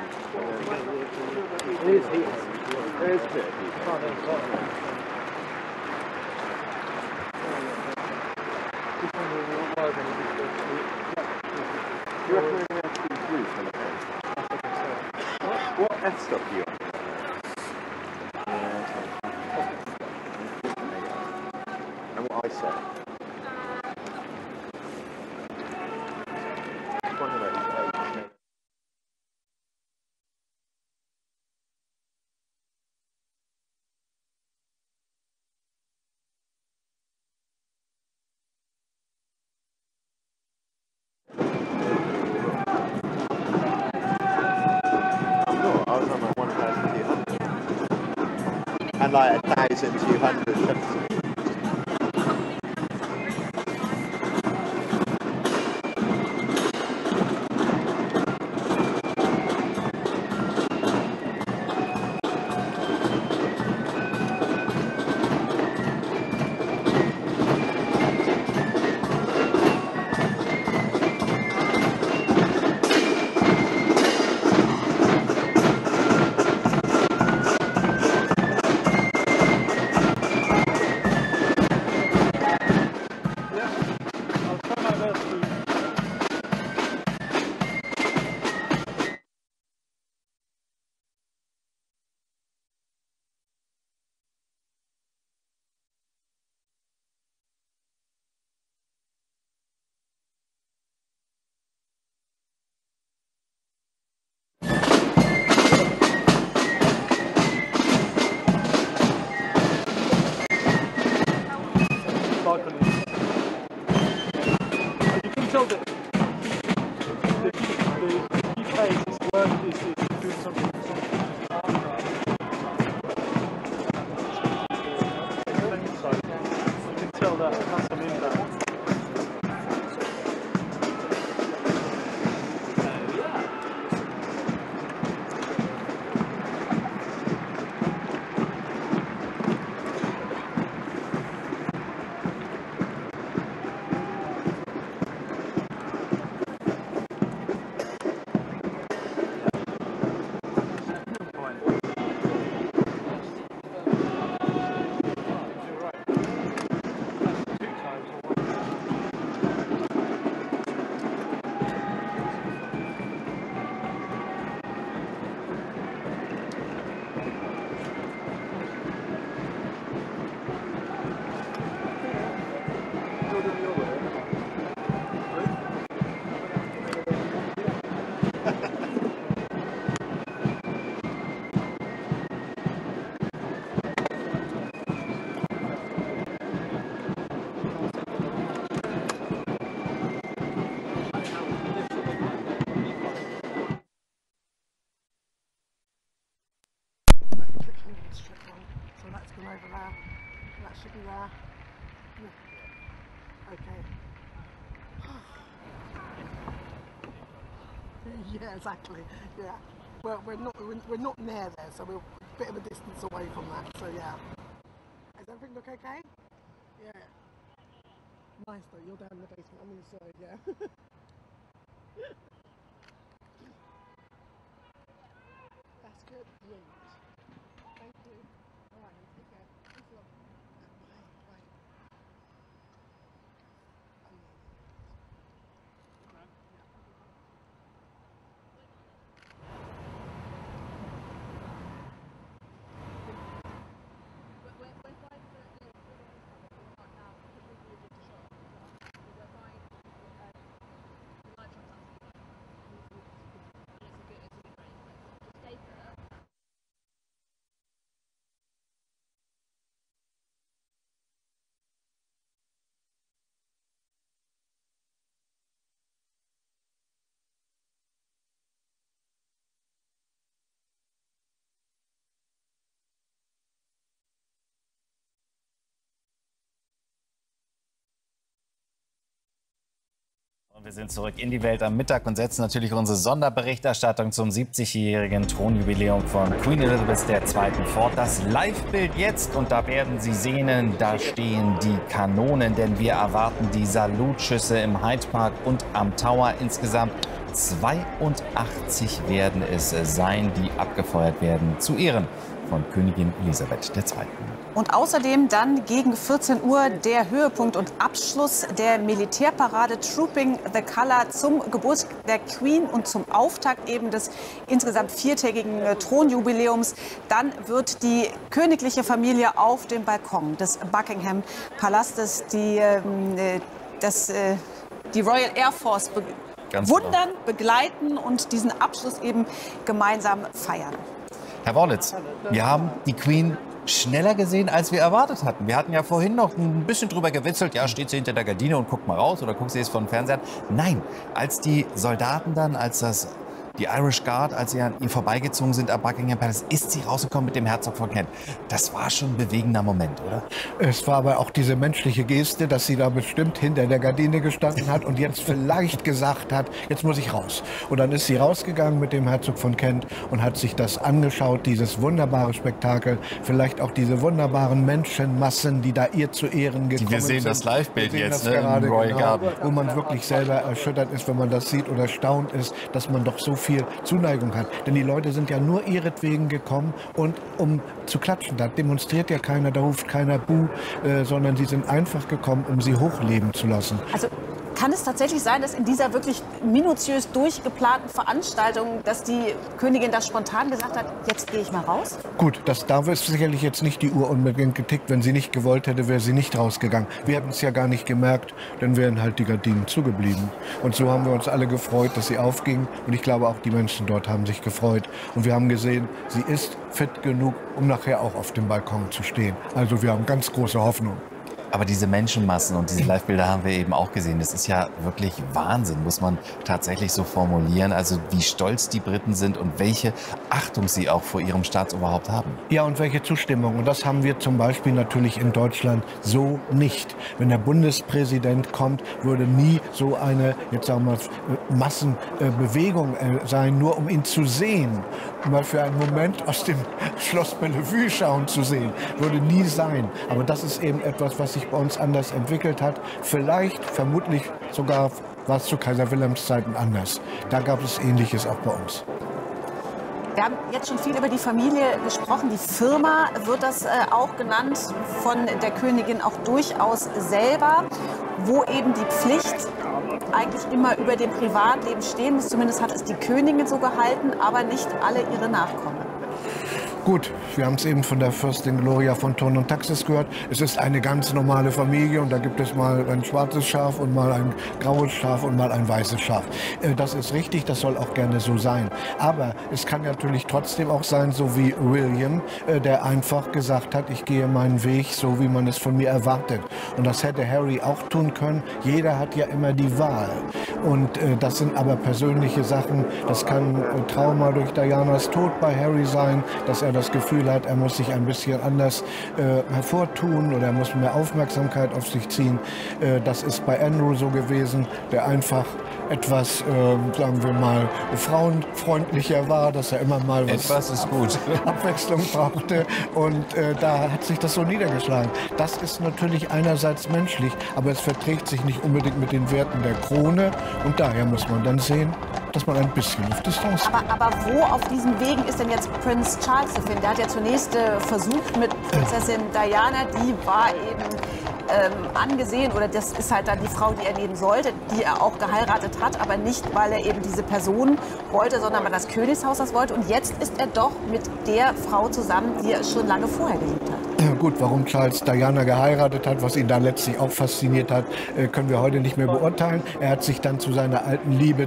[SPEAKER 16] It is heat. There is a bit of heat. Do you reckon we're going to have to use roof on the head? What, what F stop are you on? Yeah, and what I said. One of those eight. And like a thousand two hundred. know that the key, the, the key phase is work is, is doing something. So you can tell that it has some impact.
[SPEAKER 17] Yeah, exactly. Yeah. Well, we're not we're not near there, so we're a bit of a distance away from that. So yeah. Does everything look okay? Yeah. Nice though. You're down in the basement. I'm inside. Yeah. That's good. Brilliant. Thank you. All right. Take care. Thanks a lot. Bye. Bye.
[SPEAKER 1] Wir sind zurück in die Welt am Mittag und setzen natürlich unsere Sonderberichterstattung zum siebzigjährigen Thronjubiläum von Queen Elizabeth der Zweiten fort. Das Live-Bild jetzt, und da werden Sie sehen, da stehen die Kanonen, denn wir erwarten die Salutschüsse im Hyde Park und am Tower. Insgesamt zweiundachtzig werden es sein, die abgefeuert werden zu Ehren von Königin Elisabeth der Zweiten
[SPEAKER 2] Und außerdem dann gegen vierzehn Uhr der Höhepunkt und Abschluss der Militärparade Trooping the Colour zum Geburtstag der Queen und zum Auftakt eben des insgesamt viertägigen Thronjubiläums. Dann wird die königliche Familie auf dem Balkon des Buckingham Palastes die, äh, das, äh, die Royal Air Force be
[SPEAKER 1] Ganz
[SPEAKER 2] wundern,
[SPEAKER 1] genau.
[SPEAKER 2] begleiten und diesen Abschluss eben gemeinsam feiern.
[SPEAKER 1] Herr Worlitz, wir haben die Queen schneller gesehen, als wir erwartet hatten. Wir hatten ja vorhin noch ein bisschen drüber gewitzelt, ja, steht sie hinter der Gardine und guckt mal raus oder guckt sie jetzt von Fernseher. Nein, als die Soldaten dann, als das die Irish Guard, als sie an ihr vorbeigezogen sind am Buckingham Palace, ist sie rausgekommen mit dem Herzog von Kent. Das war schon ein bewegender Moment, oder?
[SPEAKER 3] Es war aber auch diese menschliche Geste, dass sie da bestimmt hinter der Gardine gestanden hat und jetzt vielleicht gesagt hat, jetzt muss ich raus. Und dann ist sie rausgegangen mit dem Herzog von Kent und hat sich das angeschaut, dieses wunderbare Spektakel, vielleicht auch diese wunderbaren Menschenmassen, die da ihr zu Ehren gekommen sind.
[SPEAKER 1] Wir sehen das Live-Bild jetzt, ne,
[SPEAKER 3] gerade,
[SPEAKER 1] im Royal
[SPEAKER 3] genau,
[SPEAKER 1] Garden.
[SPEAKER 3] wo man wirklich selber erschüttert ist, wenn man das sieht oder erstaunt ist, dass man doch so viel Zuneigung hat. Denn die Leute sind ja nur ihretwegen gekommen und um zu klatschen. Da demonstriert ja keiner, da ruft keiner Buh, äh, sondern sie sind einfach gekommen, um sie hochleben zu lassen.
[SPEAKER 2] Also kann es tatsächlich sein, dass in dieser wirklich minutiös durchgeplanten Veranstaltung, dass die Königin da spontan gesagt hat, jetzt gehe ich mal raus?
[SPEAKER 3] Gut, das, da ist sicherlich jetzt nicht die Uhr unbedingt getickt. Wenn sie nicht gewollt hätte, wäre sie nicht rausgegangen. Wir hätten es ja gar nicht gemerkt, dann wären halt die Gardinen zugeblieben. Und so haben wir uns alle gefreut, dass sie aufging. Und ich glaube, auch die Menschen dort haben sich gefreut. Und wir haben gesehen, sie ist fit genug, um nachher auch auf dem Balkon zu stehen. Also wir haben ganz große Hoffnung.
[SPEAKER 1] Aber diese Menschenmassen und diese Live-Bilder haben wir eben auch gesehen. Das ist ja wirklich Wahnsinn, muss man tatsächlich so formulieren. Also wie stolz die Briten sind und welche Achtung sie auch vor ihrem Staatsoberhaupt haben.
[SPEAKER 3] Ja, und welche Zustimmung. Und das haben wir zum Beispiel natürlich in Deutschland so nicht. Wenn der Bundespräsident kommt, würde nie so eine, jetzt sagen wir mal, Massenbewegung sein, nur um ihn zu sehen. Mal für einen Moment aus dem Schloss Bellevue schauen zu sehen, würde nie sein. Aber das ist eben etwas, was sich bei uns anders entwickelt hat. Vielleicht, vermutlich sogar war es zu Kaiser Wilhelms Zeiten anders. Da gab es Ähnliches auch bei uns.
[SPEAKER 2] Wir haben jetzt schon viel über die Familie gesprochen. Die Firma wird das äh, auch genannt, von der Königin auch durchaus selber, wo eben die Pflicht eigentlich immer über dem Privatleben stehen muss. Zumindest hat es die Königin so gehalten, aber nicht alle ihre Nachkommen.
[SPEAKER 3] Gut, wir haben es eben von der Fürstin Gloria von Thurn und Taxis gehört. Es ist eine ganz normale Familie und da gibt es mal ein schwarzes Schaf und mal ein graues Schaf und mal ein weißes Schaf. Das ist richtig, das soll auch gerne so sein. Aber es kann natürlich trotzdem auch sein, so wie William, der einfach gesagt hat, ich gehe meinen Weg, so wie man es von mir erwartet. Und das hätte Harry auch tun können. Jeder hat ja immer die Wahl. Und das sind aber persönliche Sachen. Das kann Trauma durch Dianas Tod bei Harry sein, dass er das Gefühl hat, er muss sich ein bisschen anders äh, hervortun oder er muss mehr Aufmerksamkeit auf sich ziehen. Äh, das ist bei Andrew so gewesen, der einfach etwas, äh, sagen wir mal, frauenfreundlicher war, dass er immer mal was
[SPEAKER 1] etwas ist gut.
[SPEAKER 3] Abwechslung brauchte und äh, da hat sich das so niedergeschlagen. Das ist natürlich einerseits menschlich, aber es verträgt sich nicht unbedingt mit den Werten der Krone und daher muss man dann sehen, dass man ein bisschen auf Distanz
[SPEAKER 2] aber, aber wo auf diesen Wegen ist denn jetzt Prinz Charles zu finden? Der hat ja zunächst äh, versucht mit Prinzessin Diana, die war eben ähm, angesehen, oder das ist halt dann die Frau, die er nehmen sollte, die er auch geheiratet hat, aber nicht, weil er eben diese Person wollte, sondern weil das Königshaus das wollte. Und jetzt ist er doch mit der Frau zusammen, die er schon lange vorher geliebt hat.
[SPEAKER 3] Gut, warum Charles Diana geheiratet hat, was ihn da letztlich auch fasziniert hat, können wir heute nicht mehr beurteilen. Er hat sich dann zu seiner alten Liebe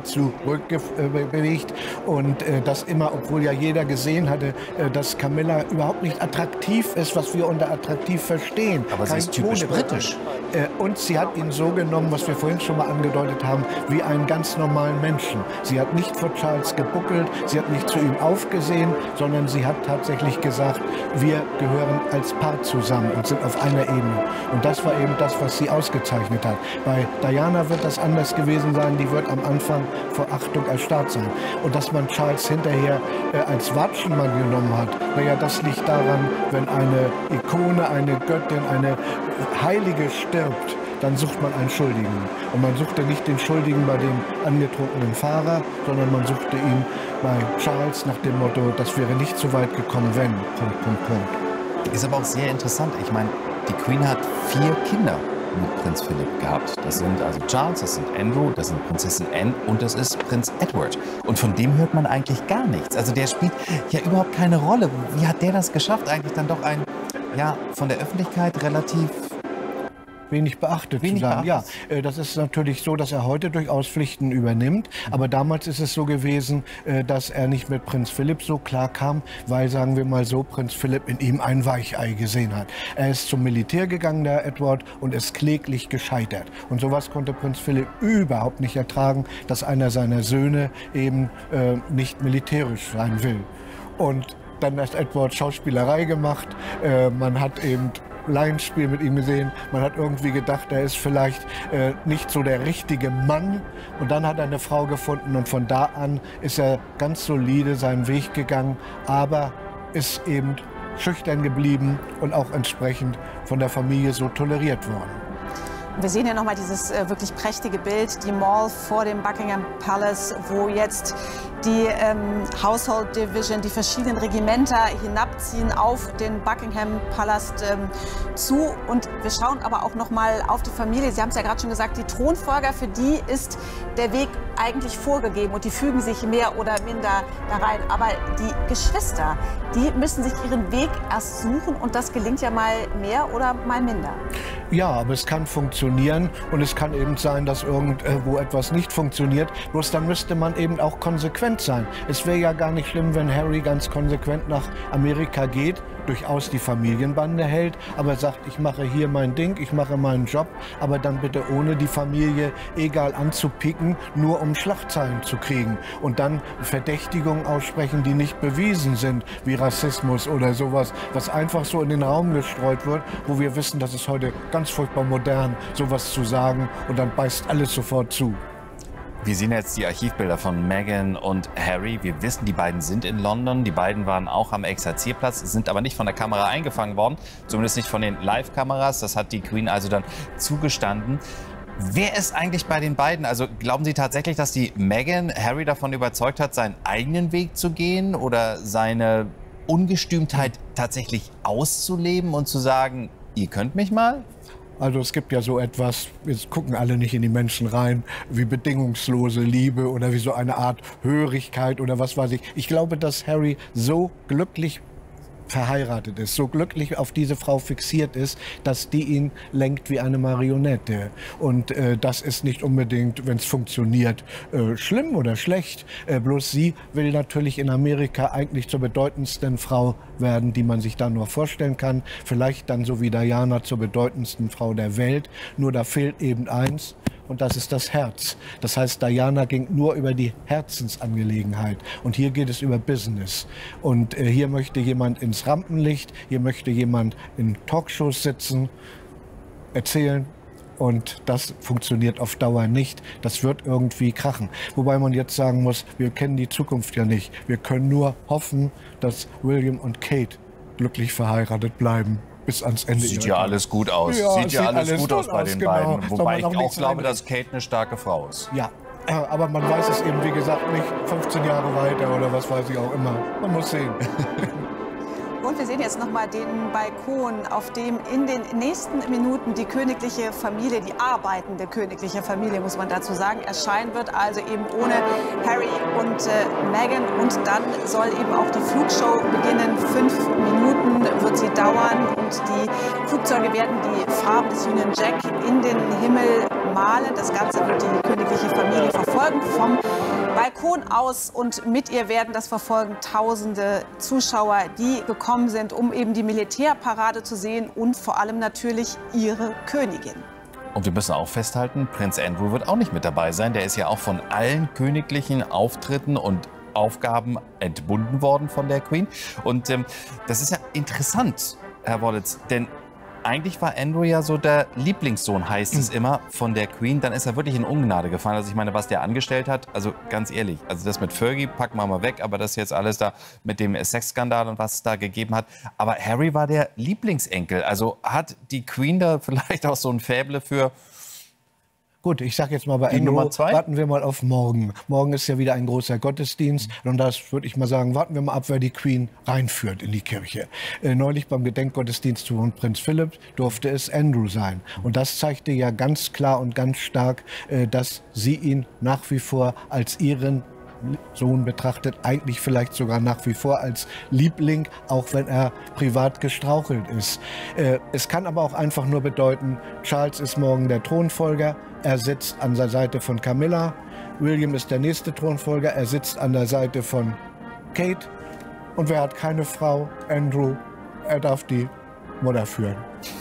[SPEAKER 3] zurückbewegt und das immer, obwohl ja jeder gesehen hatte, dass Camilla überhaupt nicht attraktiv ist, was wir unter attraktiv verstehen.
[SPEAKER 1] Aber sie ist typisch britisch.
[SPEAKER 3] Und sie hat ihn so genommen, was wir vorhin schon mal angedeutet haben, wie einen ganz normalen Menschen. Sie hat nicht vor Charles gebuckelt, sie hat nicht zu ihm aufgesehen, sondern sie hat tatsächlich gesagt, wir gehören als Paar zusammen und sind auf einer Ebene. Und das war eben das, was sie ausgezeichnet hat. Bei Diana wird das anders gewesen sein. Die wird am Anfang vor Achtung erstarrt sein. Und dass man Charles hinterher äh, als Watschenmann genommen hat, naja, das liegt daran, wenn eine Ikone, eine Göttin, eine Heilige stirbt, dann sucht man einen Schuldigen. Und man suchte nicht den Schuldigen bei dem angetrunkenen Fahrer, sondern man suchte ihn bei Charles nach dem Motto, das wäre nicht so weit gekommen, wenn... Punkt, Punkt, Punkt.
[SPEAKER 1] Ist aber auch sehr interessant. Ich meine, die Queen hat vier Kinder mit Prinz Philipp gehabt. Das sind also Charles, das sind Andrew, das sind Prinzessin Anne und das ist Prinz Edward. Und von dem hört man eigentlich gar nichts. Also der spielt ja überhaupt keine Rolle. Wie hat der das geschafft, eigentlich dann doch ein, ja, von der Öffentlichkeit relativ...
[SPEAKER 3] wenig beachtet
[SPEAKER 1] wenig
[SPEAKER 3] zu sein.
[SPEAKER 1] Beachtet.
[SPEAKER 3] Ja, äh, das ist natürlich so, dass er heute durchaus Pflichten übernimmt. Aber damals ist es so gewesen, äh, dass er nicht mit Prinz Philipp so klar kam, weil, sagen wir mal so, Prinz Philipp in ihm ein Weichei gesehen hat. Er ist zum Militär gegangen, der Edward, und ist kläglich gescheitert. Und sowas konnte Prinz Philipp überhaupt nicht ertragen, dass einer seiner Söhne eben äh, nicht militärisch sein will. Und dann hat Edward Schauspielerei gemacht. Äh, man hat eben Laienspiel mit ihm gesehen. Man hat irgendwie gedacht, er ist vielleicht äh, nicht so der richtige Mann. Und dann hat er eine Frau gefunden und von da an ist er ganz solide seinen Weg gegangen, aber ist eben schüchtern geblieben und auch entsprechend von der Familie so toleriert worden.
[SPEAKER 2] Wir sehen hier nochmal dieses äh, wirklich prächtige Bild, die Mall vor dem Buckingham Palace, wo jetzt die ähm, Household Division, die verschiedenen Regimenter hinabziehen auf den Buckingham Palast ähm, zu. Und wir schauen aber auch nochmal auf die Familie. Sie haben es ja gerade schon gesagt, die Thronfolger, für die ist der Weg eigentlich vorgegeben und die fügen sich mehr oder minder da rein. Aber die Geschwister, die müssen sich ihren Weg erst suchen und das gelingt ja mal mehr oder mal minder.
[SPEAKER 3] Ja, aber es kann funktionieren und es kann eben sein, dass irgendwo etwas nicht funktioniert. Bloß dann müsste man eben auch konsequent sein. Es wäre ja gar nicht schlimm, wenn Harry ganz konsequent nach Amerika geht, durchaus die Familienbande hält, aber sagt, ich mache hier mein Ding, ich mache meinen Job, aber dann bitte ohne die Familie egal anzupicken, nur um Schlagzeilen zu kriegen und dann Verdächtigungen aussprechen, die nicht bewiesen sind, wie Rassismus oder sowas, was einfach so in den Raum gestreut wird, wo wir wissen, dass es heute ganz furchtbar modern, sowas zu sagen und dann beißt alles sofort zu.
[SPEAKER 1] Wir sehen jetzt die Archivbilder von Meghan und Harry. Wir wissen, die beiden sind in London. Die beiden waren auch am Exerzierplatz, sind aber nicht von der Kamera eingefangen worden. Zumindest nicht von den Live-Kameras. Das hat die Queen also dann zugestanden. Wer ist eigentlich bei den beiden? Also glauben Sie tatsächlich, dass die Meghan Harry davon überzeugt hat, seinen eigenen Weg zu gehen oder seine Ungestümtheit tatsächlich auszuleben und zu sagen, ihr könnt mich mal?
[SPEAKER 3] Also es gibt ja so etwas, wir gucken alle nicht in die Menschen rein, wie bedingungslose Liebe oder wie so eine Art Hörigkeit oder was weiß ich. Ich glaube, dass Harry so glücklich verheiratet ist, so glücklich auf diese Frau fixiert ist, dass die ihn lenkt wie eine Marionette. Und äh, das ist nicht unbedingt, wenn es funktioniert, äh, schlimm oder schlecht. Äh, bloß sie will natürlich in Amerika eigentlich zur bedeutendsten Frau werden, die man sich da nur vorstellen kann. Vielleicht dann so wie Diana zur bedeutendsten Frau der Welt. Nur da fehlt eben eins. Und das ist das Herz. Das heißt, Diana ging nur über die Herzensangelegenheit. Und hier geht es über Business. Und äh, hier möchte jemand ins Rampenlicht, hier möchte jemand in Talkshows sitzen, erzählen. Und das funktioniert auf Dauer nicht. Das wird irgendwie krachen. Wobei man jetzt sagen muss, wir kennen die Zukunft ja nicht. Wir können nur hoffen, dass William und Kate glücklich verheiratet bleiben. Bis ans Ende.
[SPEAKER 1] Sieht ja alles gut aus.
[SPEAKER 3] Ja,
[SPEAKER 1] sieht ja alles, alles gut aus bei den
[SPEAKER 3] genau.
[SPEAKER 1] beiden. Wobei ich auch,
[SPEAKER 3] auch
[SPEAKER 1] glaube, dass Kate eine starke Frau ist.
[SPEAKER 3] Ja, aber man weiß es eben, wie gesagt, nicht fünfzehn Jahre weiter oder was weiß ich auch immer. Man muss sehen.
[SPEAKER 2] Und wir sehen jetzt noch mal den Balkon, auf dem in den nächsten Minuten die königliche Familie, die arbeitende königliche Familie, muss man dazu sagen, erscheinen wird. Also eben ohne Harry und äh, Meghan. Und dann soll eben auch die Flugshow beginnen. Fünf Minuten wird sie dauern. Und die Flugzeuge werden die Farben des Union Jack in den Himmel malen. Das Ganze wird die königliche Familie verfolgen vom Balkon aus, und mit ihr werden das verfolgen tausende Zuschauer, die gekommen sind, um eben die Militärparade zu sehen und vor allem natürlich ihre Königin.
[SPEAKER 1] Und wir müssen auch festhalten, Prinz Andrew wird auch nicht mit dabei sein. Der ist ja auch von allen königlichen Auftritten und Aufgaben entbunden worden von der Queen. Und ähm, das ist ja interessant, Herr Wollitz, denn eigentlich war Andrew ja so der Lieblingssohn, heißt es immer, von der Queen. Dann ist er wirklich in Ungnade gefallen. Also ich meine, was der angestellt hat, also ganz ehrlich, also das mit Fergie packen wir mal weg, aber das jetzt alles da mit dem Sexskandal und was es da gegeben hat. Aber Harry war der Lieblingsenkel. Also hat die Queen da vielleicht auch so ein Faible für...
[SPEAKER 3] Gut, ich sage jetzt mal bei Andrew, warten wir mal auf morgen. Morgen ist ja wieder ein großer Gottesdienst. Und das würde ich mal sagen, warten wir mal ab, wer die Queen reinführt in die Kirche. Äh, neulich beim Gedenkgottesdienst von Prinz Philipp durfte es Andrew sein. Und das zeigte ja ganz klar und ganz stark, äh, dass sie ihn nach wie vor als ihren Sohn betrachtet, eigentlich vielleicht sogar nach wie vor als Liebling, auch wenn er privat gestrauchelt ist. Äh, es kann aber auch einfach nur bedeuten, Charles ist morgen der Thronfolger, er sitzt an der Seite von Camilla, William ist der nächste Thronfolger, er sitzt an der Seite von Kate, und wer hat keine Frau? Andrew, er darf die Mutter führen.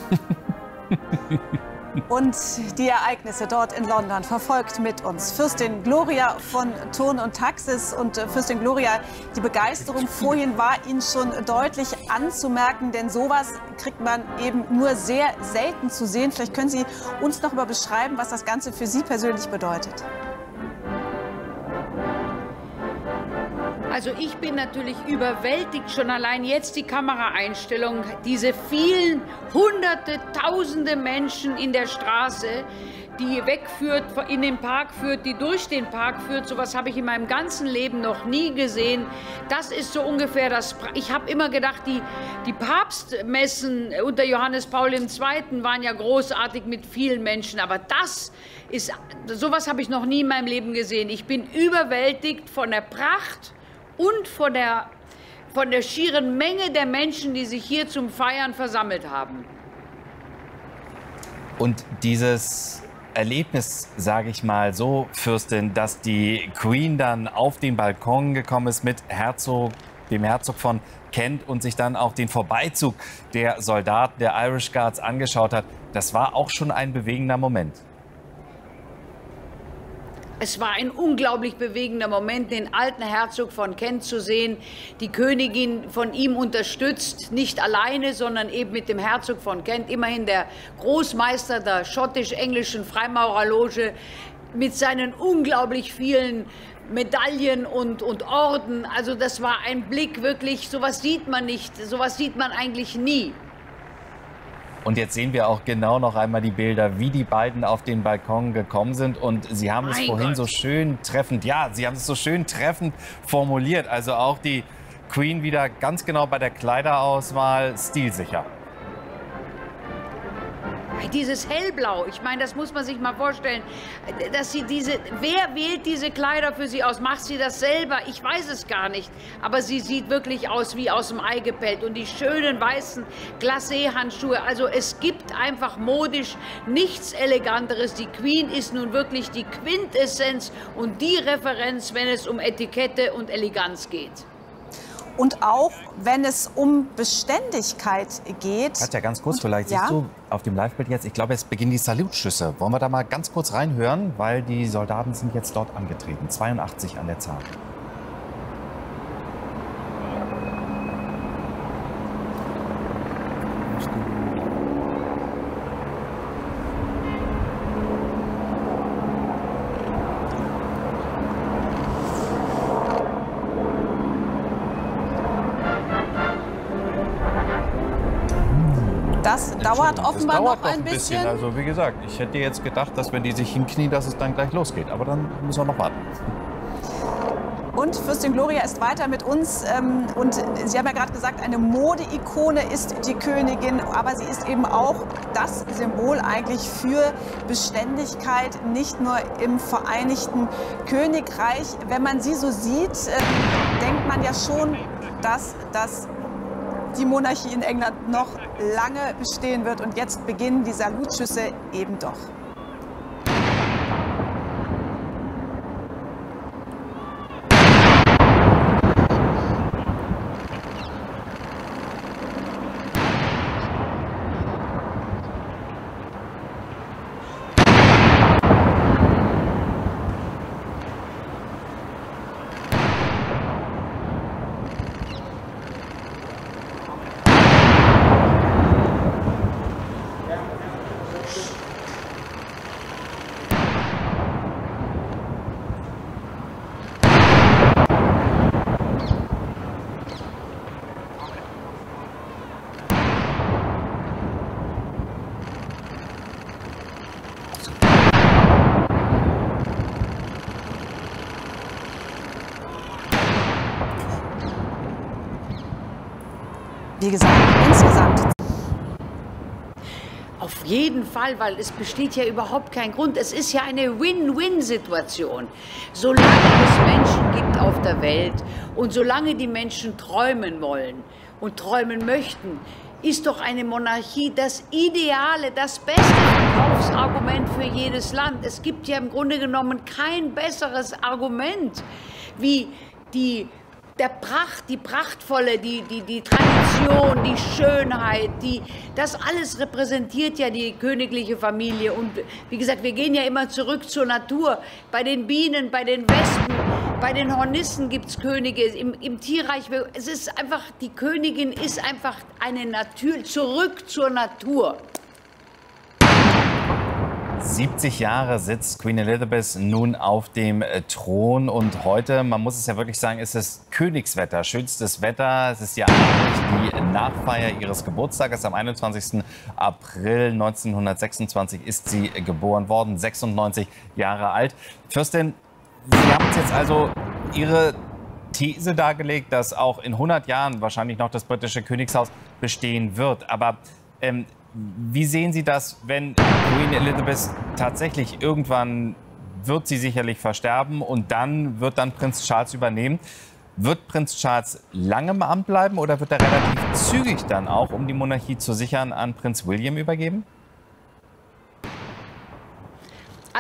[SPEAKER 2] Und die Ereignisse dort in London verfolgt mit uns Fürstin Gloria von Thurn und Taxis. Und äh, Fürstin Gloria, die Begeisterung vorhin war Ihnen schon deutlich anzumerken, denn sowas kriegt man eben nur sehr selten zu sehen. Vielleicht können Sie uns noch mal beschreiben, was das Ganze für Sie persönlich bedeutet.
[SPEAKER 7] Also ich bin natürlich überwältigt, schon allein jetzt die Kameraeinstellung, diese vielen hunderte, tausende Menschen in der Straße, die wegführt, in den Park führt, die durch den Park führt. Sowas habe ich in meinem ganzen Leben noch nie gesehen. Das ist so ungefähr das. Ich habe immer gedacht, die, die Papstmessen unter Johannes Paul der Zweite waren ja großartig mit vielen Menschen. Aber das ist, sowas habe ich noch nie in meinem Leben gesehen. Ich bin überwältigt von der Pracht und von der, von der schieren Menge der Menschen, die sich hier zum Feiern versammelt haben.
[SPEAKER 1] Und dieses Erlebnis, sage ich mal so, Fürstin, dass die Queen dann auf den Balkon gekommen ist mit Herzog, dem Herzog von Kent und sich dann auch den Vorbeizug der Soldaten der Irish Guards angeschaut hat, das war auch schon ein bewegender Moment.
[SPEAKER 7] Es war ein unglaublich bewegender Moment, den alten Herzog von Kent zu sehen, die Königin von ihm unterstützt, nicht alleine, sondern eben mit dem Herzog von Kent, immerhin der Großmeister der schottisch-englischen Freimaurerloge, mit seinen unglaublich vielen Medaillen und, und Orden. Also das war ein Blick wirklich, sowas sieht man nicht, sowas sieht man eigentlich nie.
[SPEAKER 1] Und jetzt sehen wir auch genau noch einmal die Bilder, wie die beiden auf den Balkon gekommen sind. Und Sie haben es
[SPEAKER 7] Mein
[SPEAKER 1] vorhin
[SPEAKER 7] Gott.
[SPEAKER 1] so schön treffend, ja, Sie haben es so schön treffend formuliert. Also auch die Queen wieder ganz genau bei der Kleiderauswahl stilsicher.
[SPEAKER 7] Dieses Hellblau, ich meine, das muss man sich mal vorstellen, dass sie diese, wer wählt diese Kleider für sie aus? Macht sie das selber? Ich weiß es gar nicht, aber sie sieht wirklich aus wie aus dem Ei gepellt und die schönen weißen Glacé-Handschuhe, also es gibt einfach modisch nichts Eleganteres. Die Queen ist nun wirklich die Quintessenz und die Referenz, wenn es um Etikette und Eleganz geht.
[SPEAKER 2] Und auch wenn es um Beständigkeit geht.
[SPEAKER 1] Katja, ganz kurz,
[SPEAKER 2] und,
[SPEAKER 1] vielleicht
[SPEAKER 2] ja?
[SPEAKER 1] siehst du auf dem Live-Bild jetzt, ich glaube, es beginnen die Salutschüsse. Wollen wir da mal ganz kurz reinhören, weil die Soldaten sind jetzt dort angetreten, zweiundachtzig an der Zahl.
[SPEAKER 2] Das dauert offenbar
[SPEAKER 1] das dauert
[SPEAKER 2] noch ein bisschen.
[SPEAKER 1] Also wie gesagt, ich hätte jetzt gedacht, dass wenn die sich hinknien, dass es dann gleich losgeht. Aber dann müssen wir noch warten.
[SPEAKER 2] Und Fürstin Gloria ist weiter mit uns. ähm, Und Sie haben ja gerade gesagt, eine Modeikone ist die Königin. Aber sie ist eben auch das Symbol eigentlich für Beständigkeit, nicht nur im Vereinigten Königreich. Wenn man sie so sieht, ähm, denkt man ja schon, dass das die Monarchie in England noch lange bestehen wird. Und jetzt beginnen die Salutschüsse eben doch. Wie gesagt, insgesamt.
[SPEAKER 7] Auf jeden Fall, weil es besteht ja überhaupt kein Grund. Es ist ja eine Win-Win-Situation. Solange es Menschen gibt auf der Welt und solange die Menschen träumen wollen und träumen möchten, ist doch eine Monarchie das Ideale, das beste Verkaufsargument für jedes Land. Es gibt ja im Grunde genommen kein besseres Argument wie die Der Pracht, die prachtvolle, die, die, die Tradition, die Schönheit, die, das alles repräsentiert ja die königliche Familie. Und wie gesagt, wir gehen ja immer zurück zur Natur. Bei den Bienen, bei den Wespen, bei den Hornissen gibt es Könige, im, im Tierreich. Es ist einfach, die Königin ist einfach eine Natur, zurück zur Natur.
[SPEAKER 1] siebzig Jahre sitzt Queen Elizabeth nun auf dem Thron und heute, man muss es ja wirklich sagen, ist es Königswetter, schönstes Wetter. Es ist ja eigentlich die Nachfeier ihres Geburtstages. Am einundzwanzigsten April neunzehnhundertsechsundzwanzig ist sie geboren worden, sechsundneunzig Jahre alt. Fürstin, Sie haben uns jetzt also Ihre These dargelegt, dass auch in hundert Jahren wahrscheinlich noch das britische Königshaus bestehen wird. Aber ähm, wie sehen Sie das, wenn Queen Elizabeth tatsächlich irgendwann wird sie sicherlich versterben und dann wird dann Prinz Charles übernehmen? Wird Prinz Charles lange im Amt bleiben oder wird er relativ zügig dann auch, um die Monarchie zu sichern, an Prinz William übergeben?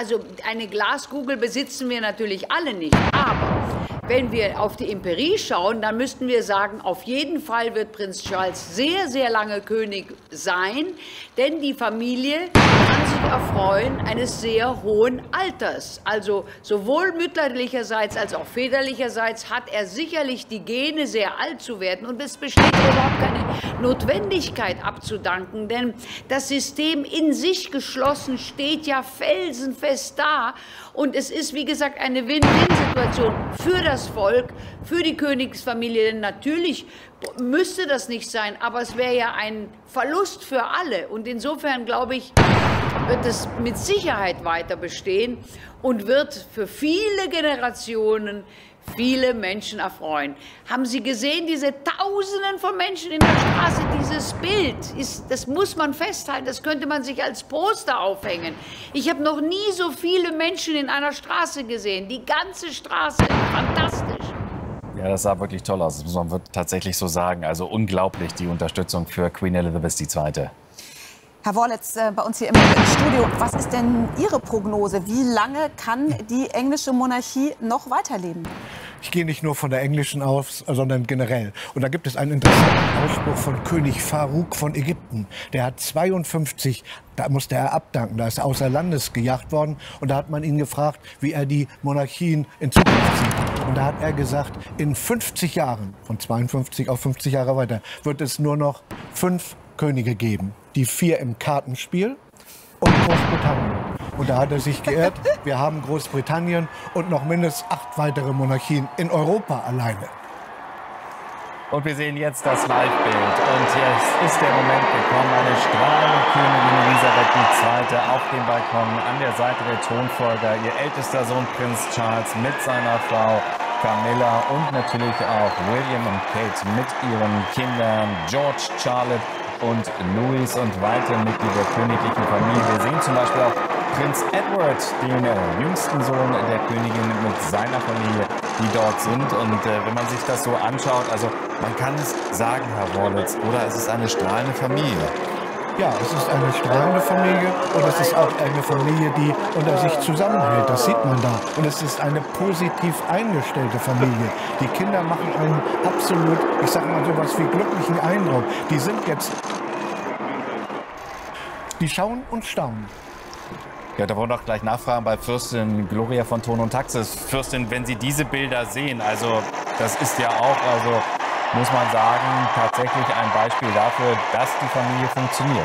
[SPEAKER 7] also eine Glaskugel besitzen wir natürlich alle nicht. Aber wenn wir auf die Empirie schauen, dann müssten wir sagen, auf jeden Fall wird Prinz Charles sehr, sehr lange König sein, denn die Familie kann sich erfreuen eines sehr hohen Alters. Also sowohl mütterlicherseits als auch väterlicherseits hat er sicherlich die Gene, sehr alt zu werden. Und es besteht überhaupt keine Notwendigkeit abzudanken, denn das System in sich geschlossen steht ja felsenfest da. Und es ist, wie gesagt, eine Win-Win-Situation für das Volk, für die Königsfamilie. Denn natürlich müsste das nicht sein, aber es wäre ja ein Verlust für alle. Und insofern, glaube ich, wird es mit Sicherheit weiter bestehen und wird für viele Generationen viele Menschen erfreuen. Haben Sie gesehen, diese Tausenden von Menschen in der Straße, dieses Bild, ist, das muss man festhalten, das könnte man sich als Poster aufhängen. Ich habe noch nie so viele Menschen in einer Straße gesehen, die ganze Straße, fantastisch.
[SPEAKER 1] Ja, das sah wirklich toll aus, das muss man tatsächlich so sagen. Also unglaublich, die Unterstützung für Queen Elizabeth die Zweite.
[SPEAKER 2] Herr Worlitz, äh, bei uns hier im Studio, was ist denn Ihre Prognose? Wie lange kann die englische Monarchie noch weiterleben?
[SPEAKER 3] Ich gehe nicht nur von der englischen aus, sondern generell. Und da gibt es einen interessanten Ausspruch von König Farouk von Ägypten. Der hat zweiundfünfzig, da musste er abdanken, da ist er außer Landes gejagt worden. Und da hat man ihn gefragt, wie er die Monarchien in Zukunft sieht. Und da hat er gesagt, in fünfzig Jahren, von zweiundfünfzig auf fünfzig Jahre weiter, wird es nur noch fünf Könige geben. Die vier im Kartenspiel und Großbritannien. Und da hat er sich geirrt. Wir haben Großbritannien und noch mindestens acht weitere Monarchien in Europa alleine.
[SPEAKER 1] Und wir sehen jetzt das Live-Bild. Und jetzt ist der Moment gekommen. Eine strahlende Königin Elisabeth die Zweite auf dem Balkon an der Seite der Thronfolger. Ihr ältester Sohn Prinz Charles mit seiner Frau Camilla und natürlich auch William und Kate mit ihren Kindern George, Charlotte und Louis und weitere Mitglieder der königlichen Familie. Wir sehen zum Beispiel auch Prinz Edward, den äh, jüngsten Sohn der Königin mit seiner Familie, die dort sind. Und äh, wenn man sich das so anschaut, also man kann es sagen, Herr Worlitz, oder es ist eine strahlende Familie.
[SPEAKER 3] Ja, es ist eine strahlende Familie und es ist auch eine Familie, die unter sich zusammenhält. Das sieht man da. Und es ist eine positiv eingestellte Familie. Die Kinder machen einen absolut, ich sag mal so was wie glücklichen Eindruck. Die sind jetzt, die schauen und staunen.
[SPEAKER 1] Ja, da wollen wir doch gleich nachfragen bei Fürstin Gloria von Thurn und Taxis. Fürstin, wenn Sie diese Bilder sehen, also das ist ja auch, also muss man sagen, tatsächlich ein Beispiel dafür, dass die Familie funktioniert.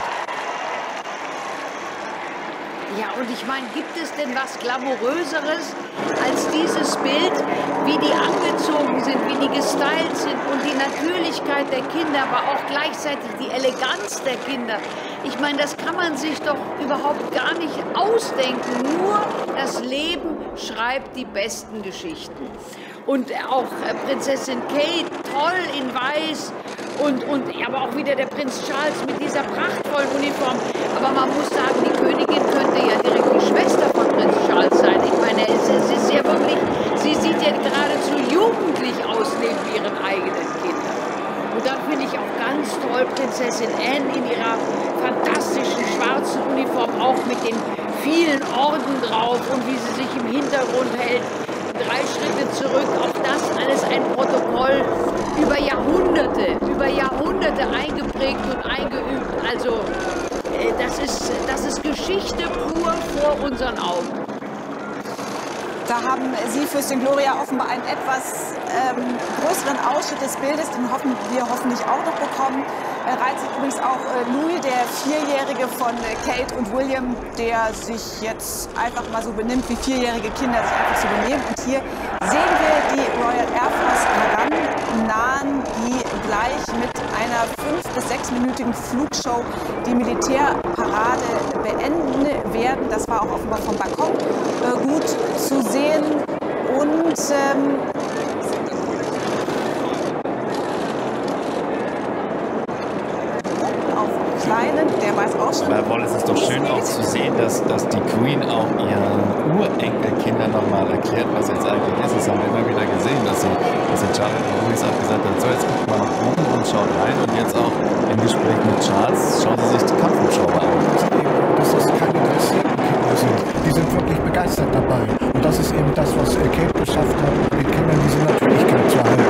[SPEAKER 7] Ja, und ich meine, gibt es denn was Glamouröseres als dieses Bild, wie die angezogen sind, wie die gestylt sind und die Natürlichkeit der Kinder, aber auch gleichzeitig die Eleganz der Kinder. Ich meine, das kann man sich doch überhaupt gar nicht ausdenken. Nur das Leben schreibt die besten Geschichten. Und auch Prinzessin Kate, toll in Weiß. Und, und aber auch wieder der Prinz Charles mit dieser prachtvollen Uniform. Aber man muss sagen, die Königin könnte ja direkt die Schwester von Prinz Charles sein. Ich meine, es, es ist ja wirklich, sie sieht ja geradezu jugendlich aus neben ihren eigenen Kindern. Und dann finde ich auch ganz toll Prinzessin Anne in ihrer fantastischen schwarzen Uniform, auch mit den vielen Orden drauf und wie sie sich im Hintergrund hält. Drei Schritte zurück, auch das alles ein Protokoll über Jahrhunderte, über Jahrhunderte eingeprägt und eingeübt. Also äh, das ist, das ist Geschichte pur vor unseren Augen.
[SPEAKER 2] Da haben Sie, Fürstin Gloria, offenbar einen etwas ähm, größeren Ausschnitt des Bildes, den hoffen wir hoffentlich auch noch bekommen. Er reiht sich übrigens auch äh, Louis, der Vierjährige von äh, Kate und William, der sich jetzt einfach mal so benimmt, wie vierjährige Kinder sich einfach so benehmen. Und hier sehen wir die Royal Air Force herannahen, die gleich mit einer fünf- bis sechsminütigen Flugshow die Militärparade beenden werden. Das war auch offenbar vom Balkon äh, gut zu sehen. Und ähm, Kleinen, der weiß auch schon.
[SPEAKER 1] Aber Woll, es ist doch schön auch zu sehen, dass, dass die Queen auch ihren Urenkelkindern nochmal erklärt, was jetzt eigentlich ist. Das haben wir immer wieder gesehen, dass sie, dass sie Charlotte und Louis auch gesagt hat, so jetzt guckt mal nach oben und schaut rein. Und jetzt auch im Gespräch mit Charles schauen sie sich die Kampfhubschrauber an.
[SPEAKER 3] Dass das keine dressierten Kinder sind. Die sind wirklich begeistert dabei. Und das ist eben das, was Kate geschafft hat, den Kindern diese Natürlichkeit zu erhalten.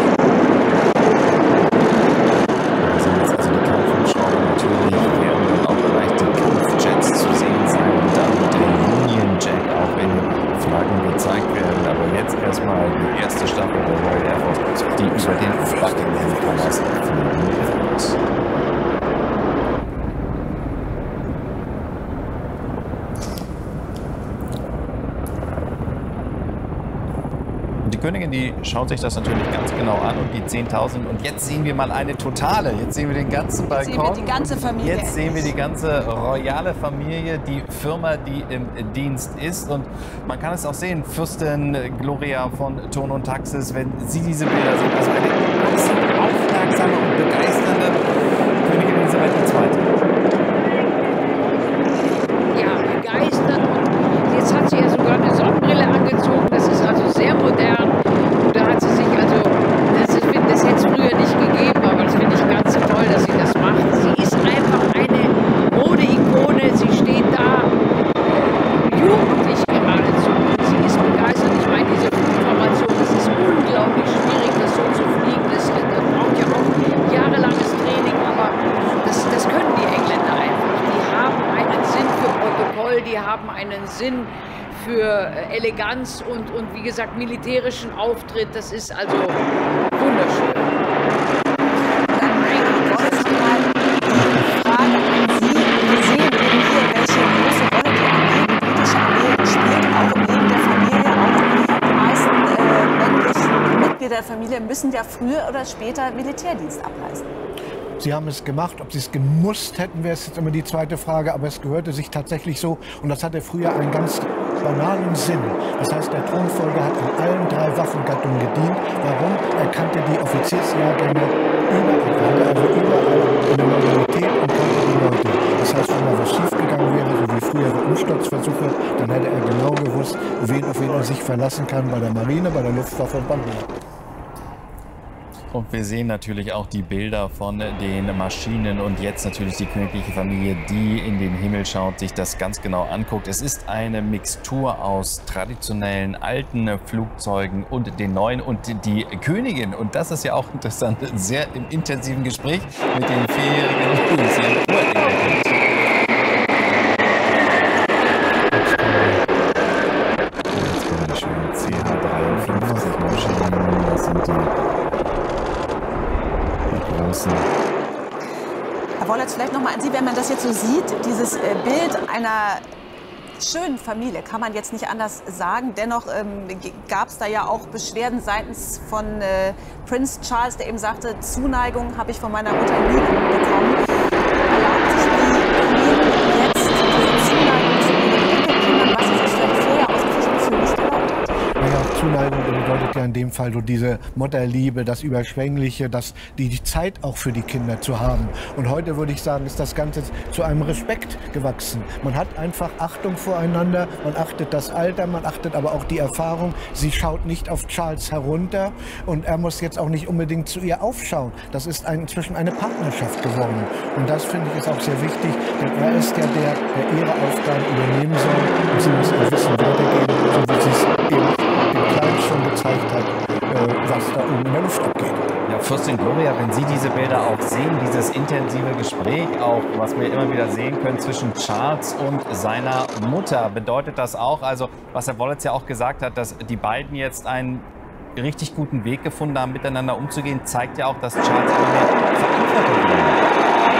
[SPEAKER 1] Wir sehen jetzt also die Kampfhubschrauber. Natürlich werden dann auch gleich die Kampfjets zu sehen sein und dann der Union Jack auch in Flaggen gezeigt werden. Aber jetzt erstmal die erste Staffel der Royal Air Force, die über den Buckingham Palace fliegen wird. Die Königin, die schaut sich das natürlich ganz genau an und die zehntausend. Und jetzt sehen wir mal eine totale. Jetzt sehen wir den ganzen Balkon.
[SPEAKER 2] Jetzt sehen wir die ganze Familie.
[SPEAKER 1] Jetzt sehen wir die ganze royale Familie, die Firma, die im Dienst ist. Und man kann es auch sehen, Fürstin Gloria von Thurn und Taxis, wenn Sie diese Bilder sehen. Also eine absolut aufmerksame und begeisternde Königin Elisabeth die Zweite.
[SPEAKER 7] Ja, begeistert. Und jetzt hat sie ja sogar eine Sonnenbrille angezogen. Das ist also sehr modern. Und da hat sie sich also, das, ist, das hätte es früher nicht gegeben, aber das finde ich ganz toll, dass sie das macht. Sie ist einfach eine Mode-Ikone. Sie steht da äh, jugendlich geradezu. Sie ist begeistert. Ich meine, diese Flugformation, das ist unglaublich schwierig, das so zu fliegen. Das, das braucht ja auch jahrelanges Training, aber das, das können die Engländer einfach. Die haben einen Sinn für Protokoll, die haben einen Sinn für Eleganz und, und wie gesagt militärischen Auftritt. Das ist also wunderschön.
[SPEAKER 2] Dann wollte ich mal die Frage an Sie. Wir sehen eben hier, welche große Rolle die Armee, die britische Armee spielt, auch im Leben der Familie. Auch die meisten äh, männlichen Mitglieder der Familie müssen ja früher oder später Militärdienst ableisten.
[SPEAKER 3] Sie haben es gemacht. Ob Sie es gemusst hätten, wäre es jetzt immer die zweite Frage. Aber es gehörte sich tatsächlich so. Und das hatte früher einen ganz banalen Sinn. Das heißt, der Thronfolger hat in allen drei Waffengattungen gedient. Warum? Er kannte die Offiziersjahrgänge überall, also überall in der Loyalität und kannte die Leute. Das heißt, wenn mal was schiefgegangen wäre, so wie frühere Umsturzversuche, dann hätte er genau gewusst, wen, auf wen er sich verlassen kann bei der Marine, bei der Luftwaffe und beim Heer.
[SPEAKER 1] Und wir sehen natürlich auch die Bilder von den Maschinen und jetzt natürlich die königliche Familie, die in den Himmel schaut, sich das ganz genau anguckt. Es ist eine Mixtur aus traditionellen alten Flugzeugen und den neuen und die Königin. Und das ist ja auch interessant, sehr im intensiven Gespräch mit den vierjährigen Lucy. Jetzt kommen die schönen C H dreiundfünfzig Maschinen. Das sind die
[SPEAKER 2] Herr Wollertz, vielleicht noch mal an Sie, wenn man das jetzt so sieht, dieses Bild einer schönen Familie, kann man jetzt nicht anders sagen. Dennoch ähm, gab es da ja auch Beschwerden seitens von äh, Prinz Charles, der eben sagte, Zuneigung habe ich von meiner Mutter nie bekommen. Erlaubt sich die Queen jetzt diese Zuneigung zu ihren Enkelkindern, was sie sich vielleicht vorher aus Pflichtgefühl nicht erlaubt hat?
[SPEAKER 3] Naja, Zuneigung bedeutet ja in dem Fall so diese Mutterliebe, das Überschwängliche, das, die, die Zeit auch für die Kinder zu haben. Und heute würde ich sagen, ist das Ganze zu einem Respekt gewachsen. Man hat einfach Achtung voreinander, man achtet das Alter, man achtet aber auch die Erfahrung. Sie schaut nicht auf Charles herunter und er muss jetzt auch nicht unbedingt zu ihr aufschauen. Das ist ein, inzwischen eine Partnerschaft geworden. Und das finde ich ist auch sehr wichtig, denn er ist ja der, der ihre Aufgaben übernehmen soll und sie muss ihr Wissen weitergeben, so wie sie es eben dem Kleinen schon gezeigt hat, äh, was da oben in der Luft abgeht.
[SPEAKER 1] Ja, Fürstin Gloria, wenn Sie diese Bilder auch sehen, dieses intensive Gespräch auch, was wir immer wieder sehen können zwischen Charles und seiner Mutter, bedeutet das auch, also was Herr Wollertz ja auch gesagt hat, dass die beiden jetzt einen richtig guten Weg gefunden haben, miteinander umzugehen, zeigt ja auch, dass Charles immer mehr Verantwortung hat.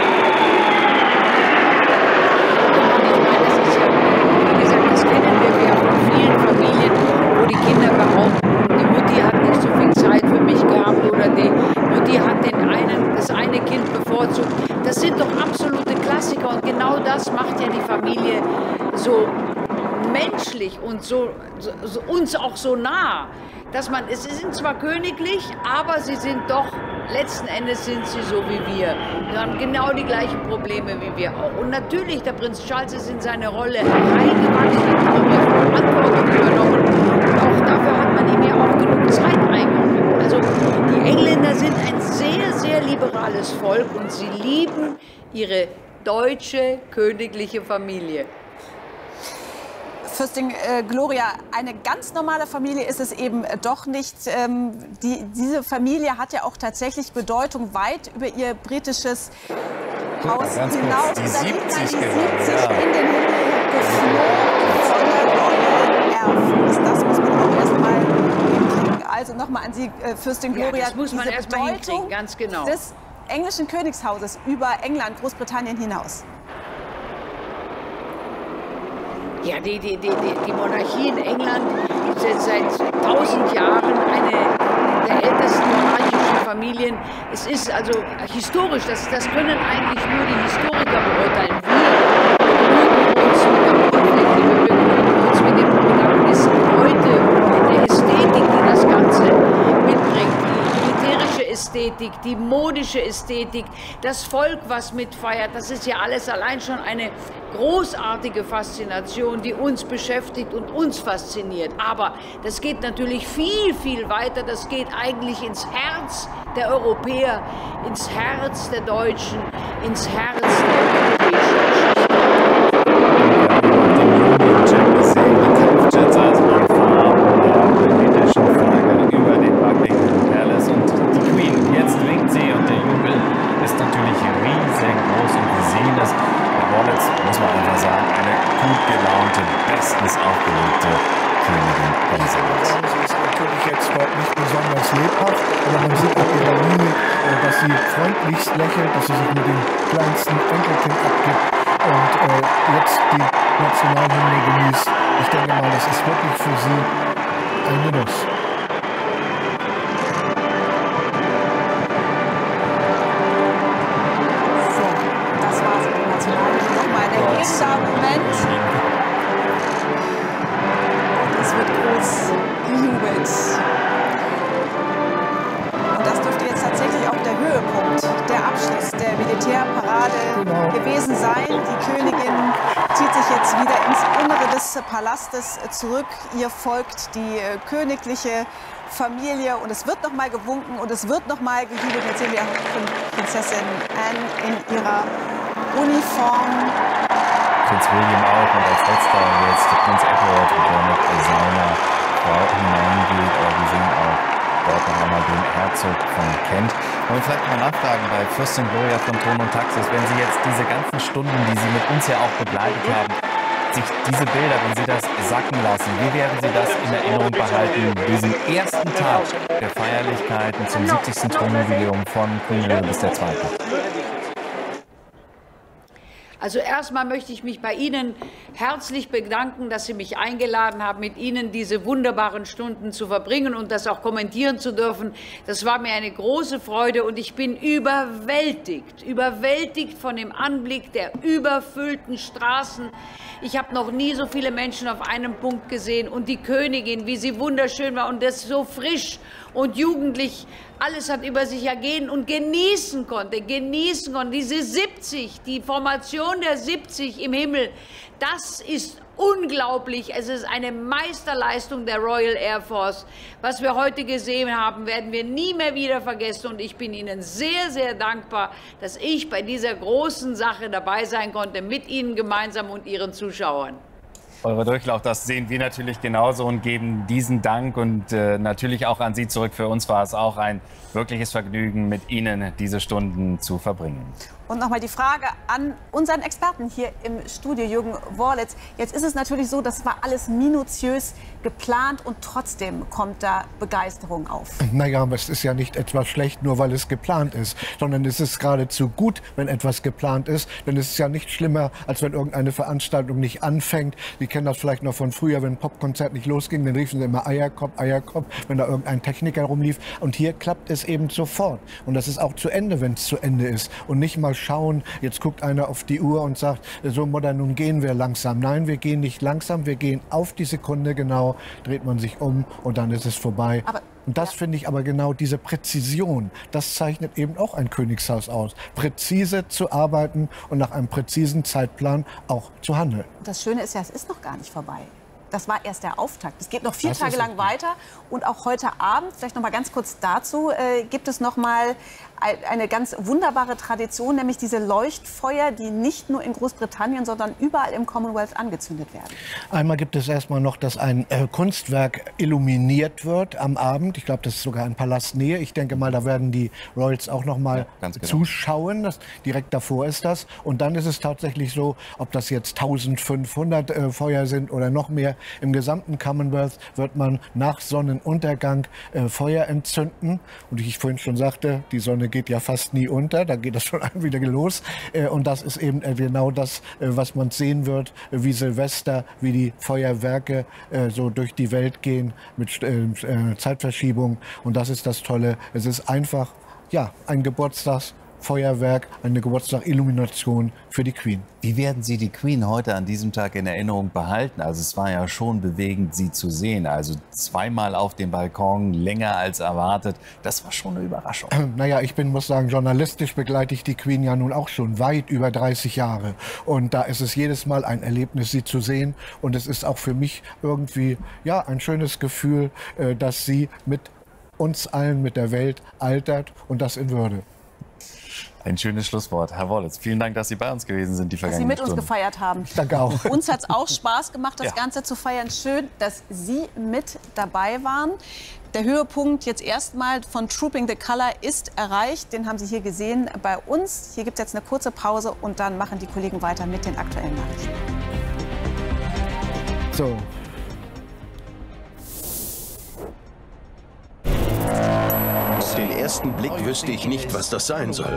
[SPEAKER 7] Die Kinder behaupten, die Mutti hat nicht so viel Zeit für mich gehabt oder die Mutti hat den einen, das eine Kind bevorzugt. Das sind doch absolute Klassiker und genau das macht ja die Familie so menschlich und so, so, uns auch so nah. Dass man, sie sind zwar königlich, aber sie sind doch, letzten Endes sind sie so wie wir. Sie haben genau die gleichen Probleme wie wir auch. Und natürlich, der Prinz Charles ist in seine Rolle reingewachsen, hat Verantwortung übernommen. Und auch dafür hat man ihm ja auch genug Zeit eingeräumt. Also die Engländer sind ein sehr, sehr liberales Volk und sie lieben ihre deutsche königliche Familie.
[SPEAKER 2] Fürstin äh, Gloria, eine ganz normale Familie ist es eben doch nicht. Ähm, die, diese Familie hat ja auch tatsächlich Bedeutung weit über ihr britisches Haus
[SPEAKER 1] Ganz
[SPEAKER 2] hinaus.
[SPEAKER 1] kurz, die siebzig
[SPEAKER 2] die
[SPEAKER 1] gerade,
[SPEAKER 2] siebzig
[SPEAKER 1] ja.
[SPEAKER 2] in den Himmel geflogen von der Royal Air Force. Das muss man auch erst mal hinkriegen. Also nochmal an Sie, äh, Fürstin Gloria.
[SPEAKER 7] Ja, das muss man
[SPEAKER 2] diese
[SPEAKER 7] erst mal
[SPEAKER 2] Bedeutung
[SPEAKER 7] hinkriegen, ganz genau.
[SPEAKER 2] des englischen Königshauses über England, Großbritannien hinaus.
[SPEAKER 7] Ja, die, die, die, die Monarchie in England ist jetzt seit tausend Jahren eine der ältesten monarchischen Familien. Es ist also historisch, das, das können eigentlich nur die Historiker beurteilen. Wir begnügen uns mit der Oberfläche, wir begnügen uns mit den Protagonisten heute und mit der Ästhetik, die das Ganze mitbringt. Die militärische Ästhetik, die modische Ästhetik, das Volk, was mitfeiert, das ist ja alles allein schon eine großartige Faszination, die uns beschäftigt und uns fasziniert. Aber das geht natürlich viel, viel weiter. Das geht eigentlich ins Herz der Europäer, ins Herz der Deutschen, ins Herz der europäischen
[SPEAKER 1] Kampfjets, also die Farben der britischen Flagge über den Buckingham Palace. Und die Queen, jetzt winkt sie und der Jubel ist natürlich riesengroß. Und wir sehen das. Wallace, muss man einfach sagen, eine gut gelaunte, bestens aufgelegte Königin Elisabeth.
[SPEAKER 3] Sie ist natürlich jetzt dort nicht besonders lebhaft, aber man sieht auch ihrer Mimik, dass sie freundlichst lächelt, dass sie sich mit dem kleinsten Enkelkind abgibt und äh, jetzt die Nationalhymne genießt. Ich denke mal, das ist wirklich für sie ein Genuss.
[SPEAKER 2] Moment. Es wird groß gejubelt. Und das dürfte jetzt tatsächlich auch der Höhepunkt, der Abschluss der Militärparade genau. gewesen sein. Die Königin zieht sich jetzt wieder ins Innere des Palastes zurück. Ihr folgt die königliche Familie und es wird noch mal gewunken und es wird noch mal gejubelt. Jetzt sehen wir Prinzessin Anne in ihrer Uniform.
[SPEAKER 1] Prinz William auch und als letzter jetzt Prinz Edward, der mit seiner Frau hineingeht. Aber wir sehen auch dort noch einmal den Herzog von Kent. Wollen wir vielleicht mal nachfragen bei Fürstin Gloria von Thron und Taxis, wenn Sie jetzt diese ganzen Stunden, die Sie mit uns ja auch begleitet haben, sich diese Bilder, wenn Sie das sacken lassen, wie werden Sie das in Erinnerung behalten, diesen ersten Tag der Feierlichkeiten zum siebzigsten Thronjubiläum von Queen Elizabeth der Zweite?
[SPEAKER 7] Also erstmal möchte ich mich bei Ihnen herzlich bedanken, dass Sie mich eingeladen haben, mit Ihnen diese wunderbaren Stunden zu verbringen und das auch kommentieren zu dürfen. Das war mir eine große Freude und ich bin überwältigt, überwältigt von dem Anblick der überfüllten Straßen. Ich habe noch nie so viele Menschen auf einem Punkt gesehen und die Königin, wie sie wunderschön war und das so frisch und jugendlich alles hat über sich ergehen und genießen konnte, genießen konnte. Diese siebzig, die Formation der siebzig im Himmel, das ist unglaublich. Es ist eine Meisterleistung der Royal Air Force. Was wir heute gesehen haben, werden wir nie mehr wieder vergessen. Und ich bin Ihnen sehr, sehr dankbar, dass ich bei dieser großen Sache dabei sein konnte, mit Ihnen gemeinsam und Ihren Zuschauern.
[SPEAKER 1] Eure Durchlauf, das sehen wir natürlich genauso und geben diesen Dank und äh, natürlich auch an Sie zurück. Für uns war es auch ein wirkliches Vergnügen, mit Ihnen diese Stunden zu verbringen.
[SPEAKER 2] Und nochmal die Frage an unseren Experten hier im Studio, Jürgen Worlitz. Jetzt ist es natürlich so, das war alles minutiös geplant und trotzdem kommt da Begeisterung auf.
[SPEAKER 3] Naja, aber es ist ja nicht etwas schlecht, nur weil es geplant ist, sondern es ist geradezu gut, wenn etwas geplant ist. Denn es ist ja nicht schlimmer, als wenn irgendeine Veranstaltung nicht anfängt. Sie kennen das vielleicht noch von früher, wenn ein Popkonzert nicht losging, dann riefen sie immer Eierkopf, Eierkopf, wenn da irgendein Techniker rumlief. Und hier klappt es eben sofort. Und das ist auch zu Ende, wenn es zu Ende ist. Und nicht mal schauen, jetzt guckt einer auf die Uhr und sagt, so modern, nun gehen wir langsam. Nein, wir gehen nicht langsam, wir gehen auf die Sekunde genau, dreht man sich um und dann ist es vorbei. Aber und das finde ich aber genau, diese Präzision, das zeichnet eben auch ein Königshaus aus. Präzise zu arbeiten und nach einem präzisen Zeitplan auch zu handeln.
[SPEAKER 2] Das Schöne ist ja, es ist noch gar nicht vorbei. Das war erst der Auftakt. Es geht noch vier
[SPEAKER 3] Das
[SPEAKER 2] Tage
[SPEAKER 3] ist
[SPEAKER 2] lang weiter. Und auch heute Abend, vielleicht noch mal ganz kurz dazu, äh, gibt es noch mal eine ganz wunderbare Tradition, nämlich diese Leuchtfeuer, die nicht nur in Großbritannien, sondern überall im Commonwealth angezündet werden.
[SPEAKER 3] Einmal gibt es erstmal noch, dass ein äh, Kunstwerk illuminiert wird am Abend. Ich glaube, das ist sogar in Palastnähe. Ich denke mal, da werden die Royals auch noch mal
[SPEAKER 1] ja, genau.
[SPEAKER 3] zuschauen. Das, direkt davor ist das. Und dann ist es tatsächlich so, ob das jetzt eintausendfünfhundert äh, Feuer sind oder noch mehr. Im gesamten Commonwealth wird man nach Sonnenuntergang äh, Feuer entzünden. Und wie ich vorhin schon sagte, die Sonne geht ja fast nie unter. Da geht das schon wieder los. Äh, und das ist eben äh, genau das, äh, was man sehen wird, äh, wie Silvester, wie die Feuerwerke äh, so durch die Welt gehen mit äh, äh, Zeitverschiebung. Und das ist das Tolle. Es ist einfach, ja, ein Geburtstagsfeuerwerk, eine Geburtstagsillumination für die Queen.
[SPEAKER 1] Wie werden Sie die Queen heute an diesem Tag in Erinnerung behalten? Also es war ja schon bewegend, sie zu sehen. Also zweimal auf dem Balkon, länger als erwartet. Das war schon eine Überraschung.
[SPEAKER 3] Naja, ich bin, muss sagen, journalistisch begleite ich die Queen ja nun auch schon weit über dreißig Jahre. Und da ist es jedes Mal ein Erlebnis, sie zu sehen. Und es ist auch für mich irgendwie, ja, ein schönes Gefühl, äh, dass sie mit uns allen, mit der Welt altert und das in Würde.
[SPEAKER 1] Ein schönes Schlusswort. Herr Wollitz, vielen Dank, dass Sie bei uns gewesen sind, die vergangenen
[SPEAKER 2] Dass Sie mit
[SPEAKER 1] Stunden.
[SPEAKER 2] uns gefeiert haben.
[SPEAKER 3] Danke auch.
[SPEAKER 2] Uns hat es auch Spaß gemacht, das
[SPEAKER 1] Ja.
[SPEAKER 2] Ganze zu feiern. Schön, dass Sie mit dabei waren. Der Höhepunkt jetzt erstmal von Trooping the Colour ist erreicht. Den haben Sie hier gesehen bei uns. Hier gibt es jetzt eine kurze Pause und dann machen die Kollegen weiter mit den aktuellen Nachrichten.
[SPEAKER 3] So.
[SPEAKER 18] Auf den ersten Blick wüsste ich nicht, was das sein soll.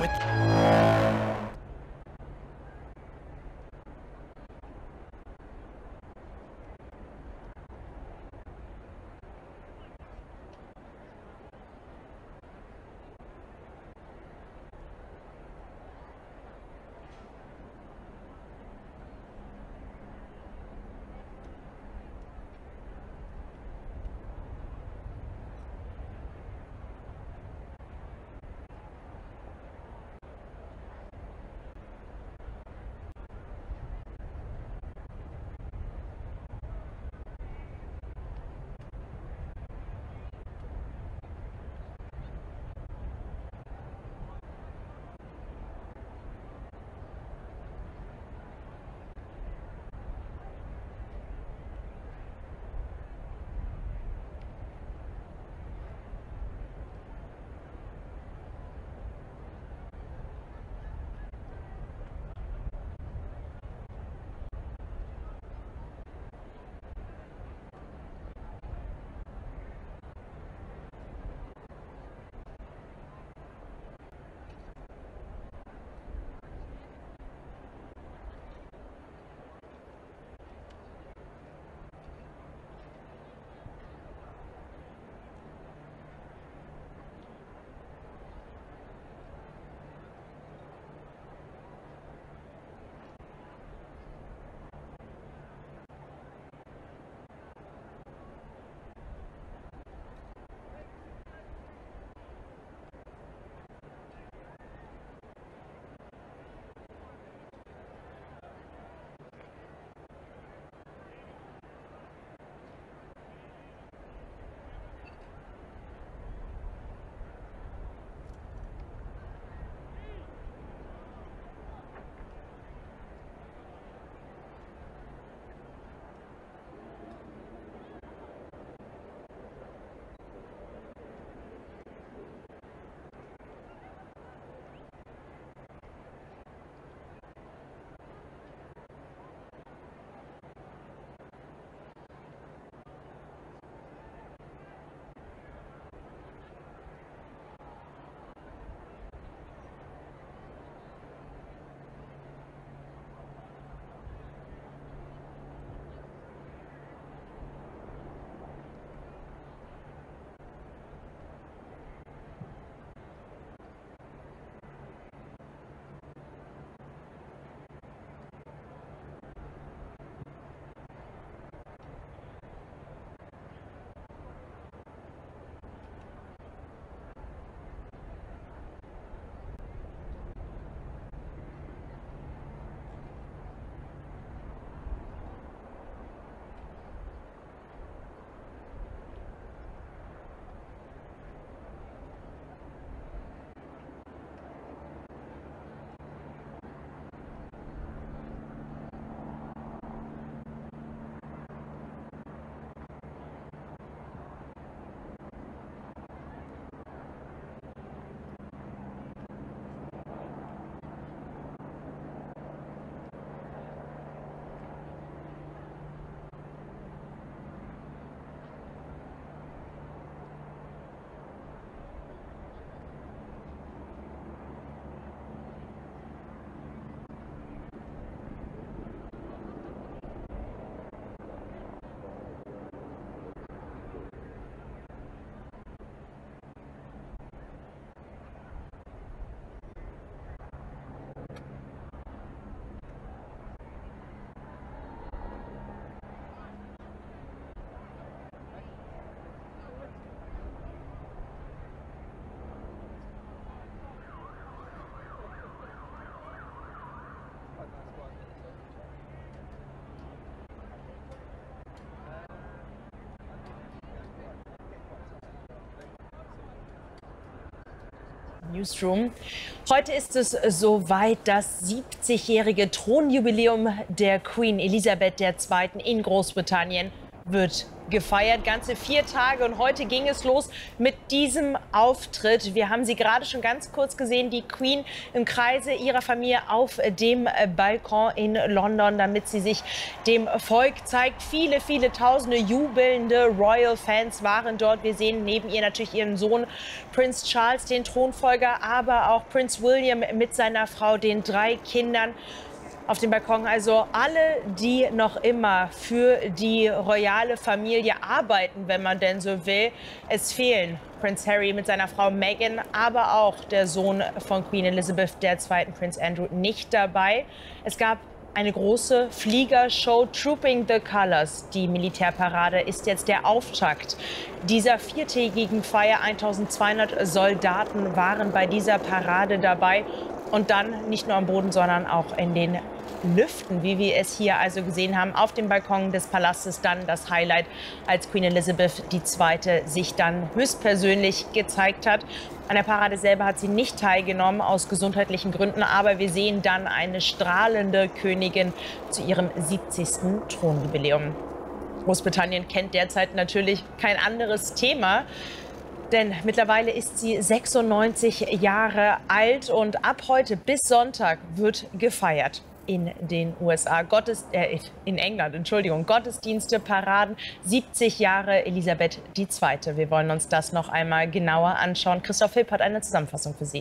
[SPEAKER 19] Newsroom. Heute ist es soweit, das siebzigjährige Thronjubiläum der Queen Elisabeth der Zweiten in Großbritannien wird gefeiert. Ganze vier Tage und heute ging es los mit diesem Auftritt. Wir haben sie gerade schon ganz kurz gesehen, die Queen im Kreise ihrer Familie auf dem Balkon in London, damit sie sich dem Volk zeigt. Viele, viele tausende jubelnde Royal-Fans waren dort. Wir sehen neben ihr natürlich ihren Sohn Prinz Charles, den Thronfolger, aber auch Prinz William mit seiner Frau, den drei Kindern. Auf dem Balkon also alle, die noch immer für die royale Familie arbeiten, wenn man denn so will. Es fehlen Prinz Harry mit seiner Frau Meghan, aber auch der Sohn von Queen Elizabeth der Zweiten, Prinz Andrew, nicht dabei. Es gab eine große Fliegershow, Trooping the Colours. Die Militärparade ist jetzt der Auftakt dieser viertägigen Feier. eintausendzweihundert Soldaten waren bei dieser Parade dabei. Und dann nicht nur am Boden, sondern auch in den Lüften, wie wir es hier also gesehen haben, auf dem Balkon des Palastes. Dann das Highlight, als Queen Elizabeth die Zweite sich dann höchstpersönlich gezeigt hat. An der Parade selber hat sie nicht teilgenommen, aus gesundheitlichen Gründen. Aber wir sehen dann eine strahlende Königin zu ihrem siebzigsten Thronjubiläum. Großbritannien kennt derzeit natürlich kein anderes Thema. Denn mittlerweile ist sie sechsundneunzig Jahre alt und ab heute bis Sonntag wird gefeiert in den U S A. Gottes, äh, in England, Entschuldigung, Gottesdienste, Paraden, siebzig Jahre Elisabeth die Zweite. Wir wollen uns das noch einmal genauer anschauen. Christoph Hipp hat eine Zusammenfassung für Sie.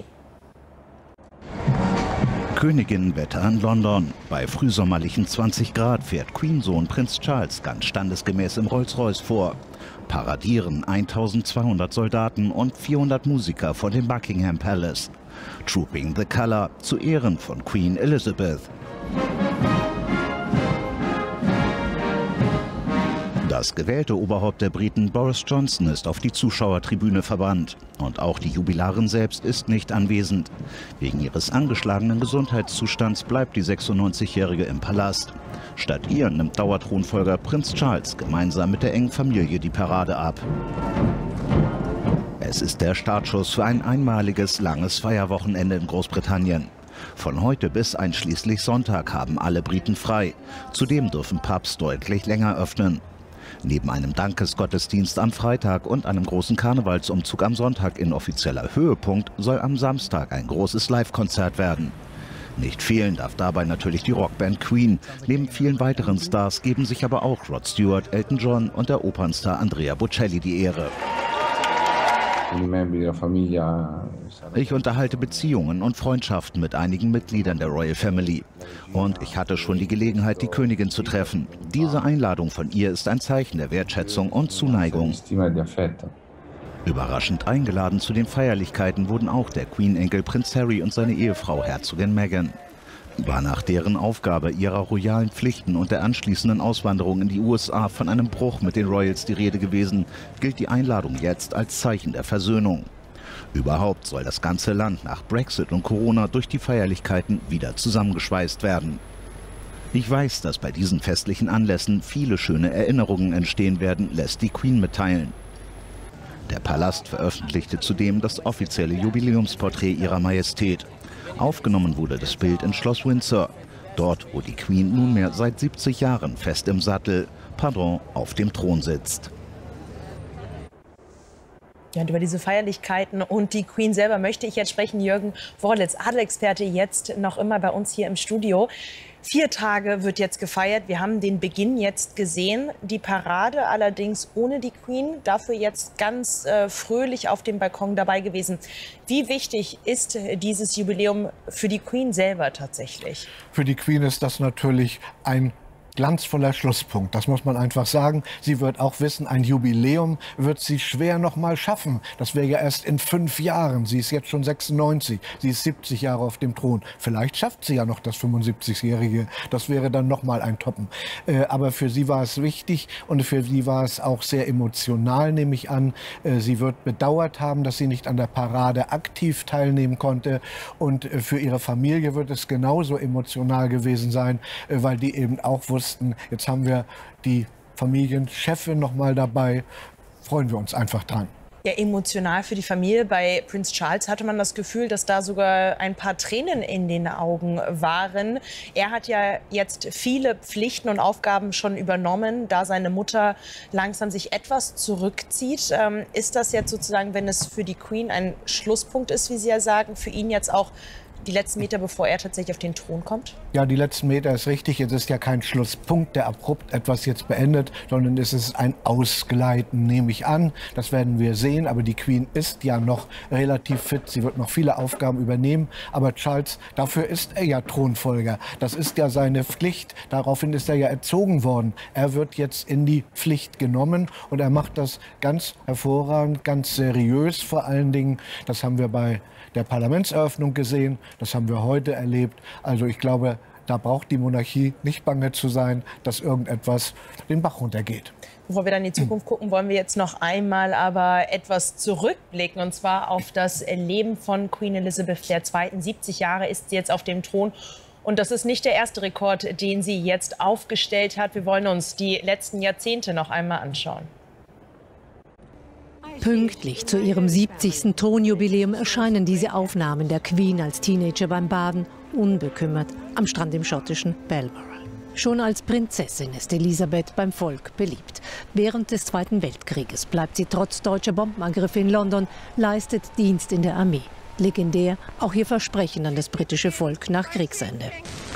[SPEAKER 4] Königinnenwetter in London. Bei frühsommerlichen zwanzig Grad fährt Queen-Sohn Prinz Charles ganz standesgemäß im Rolls-Royce vor. Paradieren eintausendzweihundert Soldaten und vierhundert Musiker vor dem Buckingham Palace. Trooping the Colour zu Ehren von Queen Elizabeth. Das gewählte Oberhaupt der Briten Boris Johnson ist auf die Zuschauertribüne verbannt. Und auch die Jubilarin selbst ist nicht anwesend. Wegen ihres angeschlagenen Gesundheitszustands bleibt die sechsundneunzigjährige im Palast. Statt ihr nimmt Dauerthronfolger Prinz Charles gemeinsam mit der engen Familie die Parade ab. Es ist der Startschuss für ein einmaliges, langes Feierwochenende in Großbritannien. Von heute bis einschließlich Sonntag haben alle Briten frei. Zudem dürfen Pubs deutlich länger öffnen. Neben einem Dankesgottesdienst am Freitag und einem großen Karnevalsumzug am Sonntag inoffizieller Höhepunkt soll am Samstag ein großes Live-Konzert werden. Nicht fehlen darf dabei natürlich die Rockband Queen. Neben vielen weiteren Stars geben sich aber auch Rod Stewart, Elton John und der Opernstar Andrea Bocelli die Ehre. Ich unterhalte Beziehungen und Freundschaften mit einigen Mitgliedern der Royal Family. Und ich hatte schon die Gelegenheit, die Königin zu treffen. Diese Einladung von ihr ist ein Zeichen der Wertschätzung und Zuneigung. Überraschend eingeladen zu den Feierlichkeiten wurden auch der Queen-Enkel Prinz Harry und seine Ehefrau Herzogin Meghan. War nach deren Aufgabe ihrer royalen Pflichten und der anschließenden Auswanderung in die U S A von einem Bruch mit den Royals die Rede gewesen, gilt die Einladung jetzt als Zeichen der Versöhnung. Überhaupt soll das ganze Land nach Brexit und Corona durch die Feierlichkeiten wieder zusammengeschweißt werden. Ich weiß, dass bei diesen festlichen Anlässen viele schöne Erinnerungen entstehen werden, lässt die Queen mitteilen. Der Palast veröffentlichte zudem das offizielle Jubiläumsporträt ihrer Majestät. Aufgenommen wurde das Bild in Schloss Windsor, dort, wo die Queen nunmehr seit siebzig Jahren fest im Sattel, pardon, auf dem Thron sitzt.
[SPEAKER 19] Ja, und über diese Feierlichkeiten und die Queen selber möchte ich jetzt sprechen. Jürgen Worlitz, Adelexperte, jetzt noch immer bei uns hier im Studio. Vier Tage wird jetzt gefeiert. Wir haben den Beginn jetzt gesehen. Die Parade allerdings ohne die Queen, dafür jetzt ganz äh, fröhlich auf dem Balkon dabei gewesen. Wie wichtig ist dieses Jubiläum für die Queen selber tatsächlich?
[SPEAKER 3] Für die Queen ist das natürlich ein glanzvoller Schlusspunkt. Das muss man einfach sagen. Sie wird auch wissen, ein Jubiläum wird sie schwer noch mal schaffen. Das wäre ja erst in fünf Jahren. Sie ist jetzt schon sechsundneunzig. Sie ist siebzig Jahre auf dem Thron. Vielleicht schafft sie ja noch das fünfundsiebzigjährige. Das wäre dann noch mal ein Toppen. Äh, aber für sie war es wichtig und für sie war es auch sehr emotional, nehme ich an. Äh, sie wird bedauert haben, dass sie nicht an der Parade aktiv teilnehmen konnte. Und äh, für ihre Familie wird es genauso emotional gewesen sein, äh, weil die eben auch wussten, jetzt haben wir die Familienchefin noch mal dabei. Freuen wir uns einfach dran.
[SPEAKER 19] Ja, emotional für die Familie. Bei Prinz Charles hatte man das Gefühl, dass da sogar ein paar Tränen in den Augen waren. Er hat ja jetzt viele Pflichten und Aufgaben schon übernommen, da seine Mutter langsam sich etwas zurückzieht. Ähm, ist das jetzt sozusagen, wenn es für die Queen ein Schlusspunkt ist, wie Sie ja sagen, für ihn jetzt auch die letzten Meter, bevor er tatsächlich auf den Thron kommt?
[SPEAKER 3] Ja, die letzten Meter ist richtig. Es ist ja kein Schlusspunkt, der abrupt etwas jetzt beendet, sondern es ist ein Ausgleiten, nehme ich an. Das werden wir sehen. Aber die Queen ist ja noch relativ fit. Sie wird noch viele Aufgaben übernehmen. Aber Charles, dafür ist er ja Thronfolger. Das ist ja seine Pflicht. Daraufhin ist er ja erzogen worden. Er wird jetzt in die Pflicht genommen und er macht das ganz hervorragend, ganz seriös vor allen Dingen. Das haben wir bei der Parlamentseröffnung gesehen. Das haben wir heute erlebt. Also ich glaube, da braucht die Monarchie nicht bange zu sein, dass irgendetwas den Bach runtergeht.
[SPEAKER 19] Bevor wir dann in die Zukunft gucken, wollen wir jetzt noch einmal aber etwas zurückblicken, und zwar auf das Leben von Queen Elizabeth der Zweiten. siebzig Jahre ist sie jetzt auf dem Thron. Und das ist nicht der erste Rekord, den sie jetzt aufgestellt hat. Wir wollen uns die letzten Jahrzehnte noch einmal anschauen.
[SPEAKER 5] Pünktlich zu ihrem siebzigsten Thronjubiläum erscheinen diese Aufnahmen der Queen als Teenager beim Baden, unbekümmert, am Strand im schottischen Balmoral. Schon als Prinzessin ist Elisabeth beim Volk beliebt. Während des Zweiten Weltkrieges bleibt sie trotz deutscher Bombenangriffe in London, leistet Dienst in der Armee. Legendär auch ihr Versprechen an das britische Volk nach Kriegsende.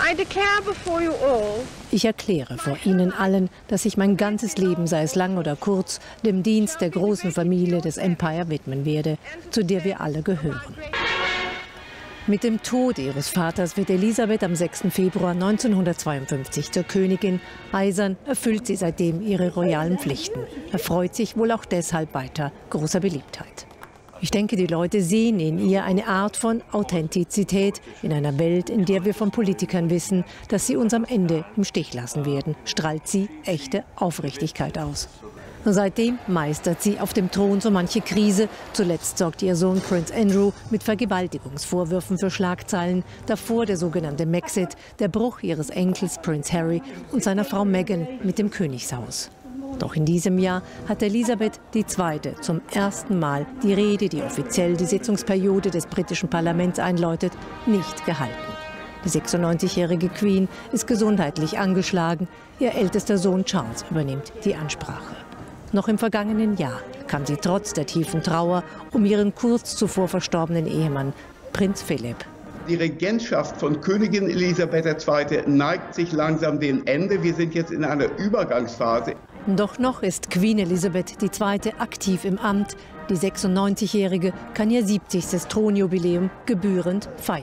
[SPEAKER 5] Ich erkläre vor Ihnen allen, dass ich mein ganzes Leben, sei es lang oder kurz, dem Dienst der großen Familie des Empire widmen werde, zu der wir alle gehören. Mit dem Tod ihres Vaters wird Elisabeth am sechsten Februar neunzehnhundertzweiundfünfzig zur Königin. Eisern erfüllt sie seitdem ihre royalen Pflichten. Erfreut sich wohl auch deshalb weiter großer Beliebtheit. Ich denke, die Leute sehen in ihr eine Art von Authentizität. In einer Welt, in der wir von Politikern wissen, dass sie uns am Ende im Stich lassen werden, strahlt sie echte Aufrichtigkeit aus. Seitdem meistert sie auf dem Thron so manche Krise. Zuletzt sorgt ihr Sohn Prinz Andrew mit Vergewaltigungsvorwürfen für Schlagzeilen. Davor der sogenannte Maxit, der Bruch ihres Enkels Prinz Harry und seiner Frau Meghan mit dem Königshaus. Doch in diesem Jahr hat Elisabeth die Zweite zum ersten Mal die Rede, die offiziell die Sitzungsperiode des britischen Parlaments einläutet, nicht gehalten. Die sechsundneunzigjährige Queen ist gesundheitlich angeschlagen. Ihr ältester Sohn Charles übernimmt die Ansprache. Noch im vergangenen Jahr kam sie trotz der tiefen Trauer um ihren kurz zuvor verstorbenen Ehemann, Prinz Philipp.
[SPEAKER 6] Die Regentschaft von Königin Elisabeth der Zweite neigt sich langsam dem Ende. Wir sind jetzt in einer Übergangsphase.
[SPEAKER 5] Doch noch ist Queen Elizabeth die Zweite aktiv im Amt. Die sechsundneunzigjährige kann ihr siebzigstes Thronjubiläum gebührend feiern.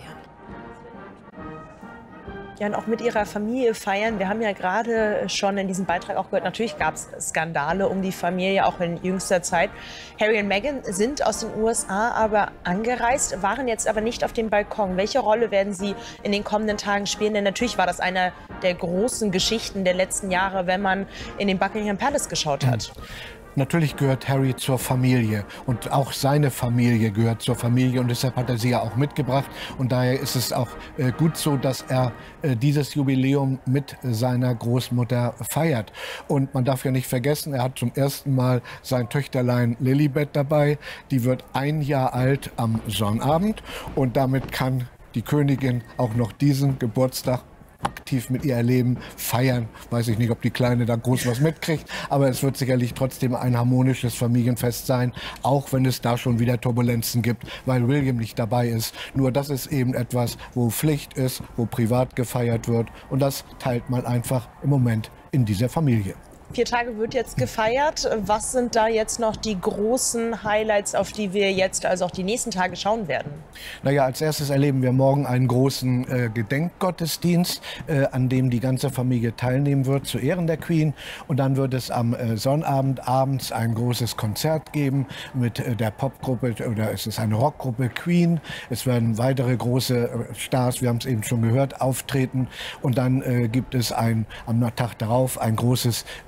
[SPEAKER 19] Ja, und auch mit ihrer Familie feiern. Wir haben ja gerade schon in diesem Beitrag auch gehört, natürlich gab es Skandale um die Familie, auch in jüngster Zeit. Harry und Meghan sind aus den U S A aber angereist, waren jetzt aber nicht auf dem Balkon. Welche Rolle werden sie in den kommenden Tagen spielen? Denn natürlich war das eine der großen Geschichten der letzten Jahre, wenn man in den Buckingham Palace geschaut hat.
[SPEAKER 3] Natürlich gehört Harry zur Familie und auch seine Familie gehört zur Familie und deshalb hat er sie ja auch mitgebracht und daher ist es auch äh, gut so, dass er äh, dieses Jubiläum mit seiner Großmutter feiert. Und man darf ja nicht vergessen, er hat zum ersten Mal sein Töchterlein Lilibet dabei, die wird ein Jahr alt am Sonnabend und damit kann die Königin auch noch diesen Geburtstag aktiv mit ihr erleben, feiern. Weiß ich nicht, ob die Kleine da groß was mitkriegt, aber es wird sicherlich trotzdem ein harmonisches Familienfest sein, auch wenn es da schon wieder Turbulenzen gibt, weil William nicht dabei ist. Nur das ist eben etwas, wo Pflicht ist, wo privat gefeiert wird und das teilt man einfach im Moment in dieser Familie.
[SPEAKER 19] Vier Tage wird jetzt gefeiert. Was sind da jetzt noch die großen Highlights, auf die wir jetzt, also auch die nächsten Tage schauen werden?
[SPEAKER 3] Naja, als erstes erleben wir morgen einen großen äh, Gedenkgottesdienst, äh, an dem die ganze Familie teilnehmen wird, zu Ehren der Queen. Und dann wird es am äh, Sonnabend abends ein großes Konzert geben mit äh, der Popgruppe, oder es ist eine Rockgruppe Queen. Es werden weitere große äh, Stars, wir haben es eben schon gehört, auftreten. Und dann äh, gibt es ein, am Tag darauf ein großes äh,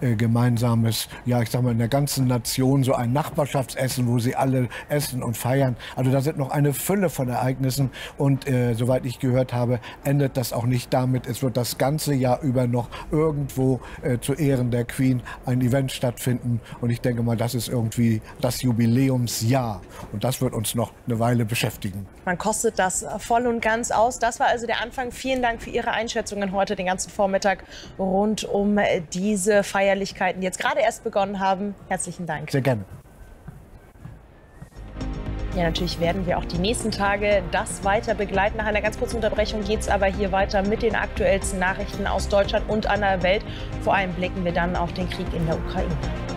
[SPEAKER 3] äh, gemeinsames, ja ich sag mal in der ganzen Nation so ein Nachbarschaftsessen, wo sie alle essen und feiern. Also da sind noch eine Fülle von Ereignissen und äh, soweit ich gehört habe, endet das auch nicht damit. Es wird das ganze Jahr über noch irgendwo äh, zu Ehren der Queen ein Event stattfinden und ich denke mal, das ist irgendwie das Jubiläumsjahr und das wird uns noch eine Weile beschäftigen.
[SPEAKER 19] Man kostet das voll und ganz aus. Das war also der Anfang. Vielen Dank für Ihre Einschätzungen heute den ganzen Vormittag rund um diese Feierlichkeiten, die jetzt gerade erst begonnen haben. Herzlichen Dank.
[SPEAKER 3] Sehr gerne.
[SPEAKER 19] Ja, natürlich werden wir auch die nächsten Tage das weiter begleiten. Nach einer ganz kurzen Unterbrechung geht es aber hier weiter mit den aktuellsten Nachrichten aus Deutschland und einer Welt. Vor allem blicken wir dann auf den Krieg in der Ukraine.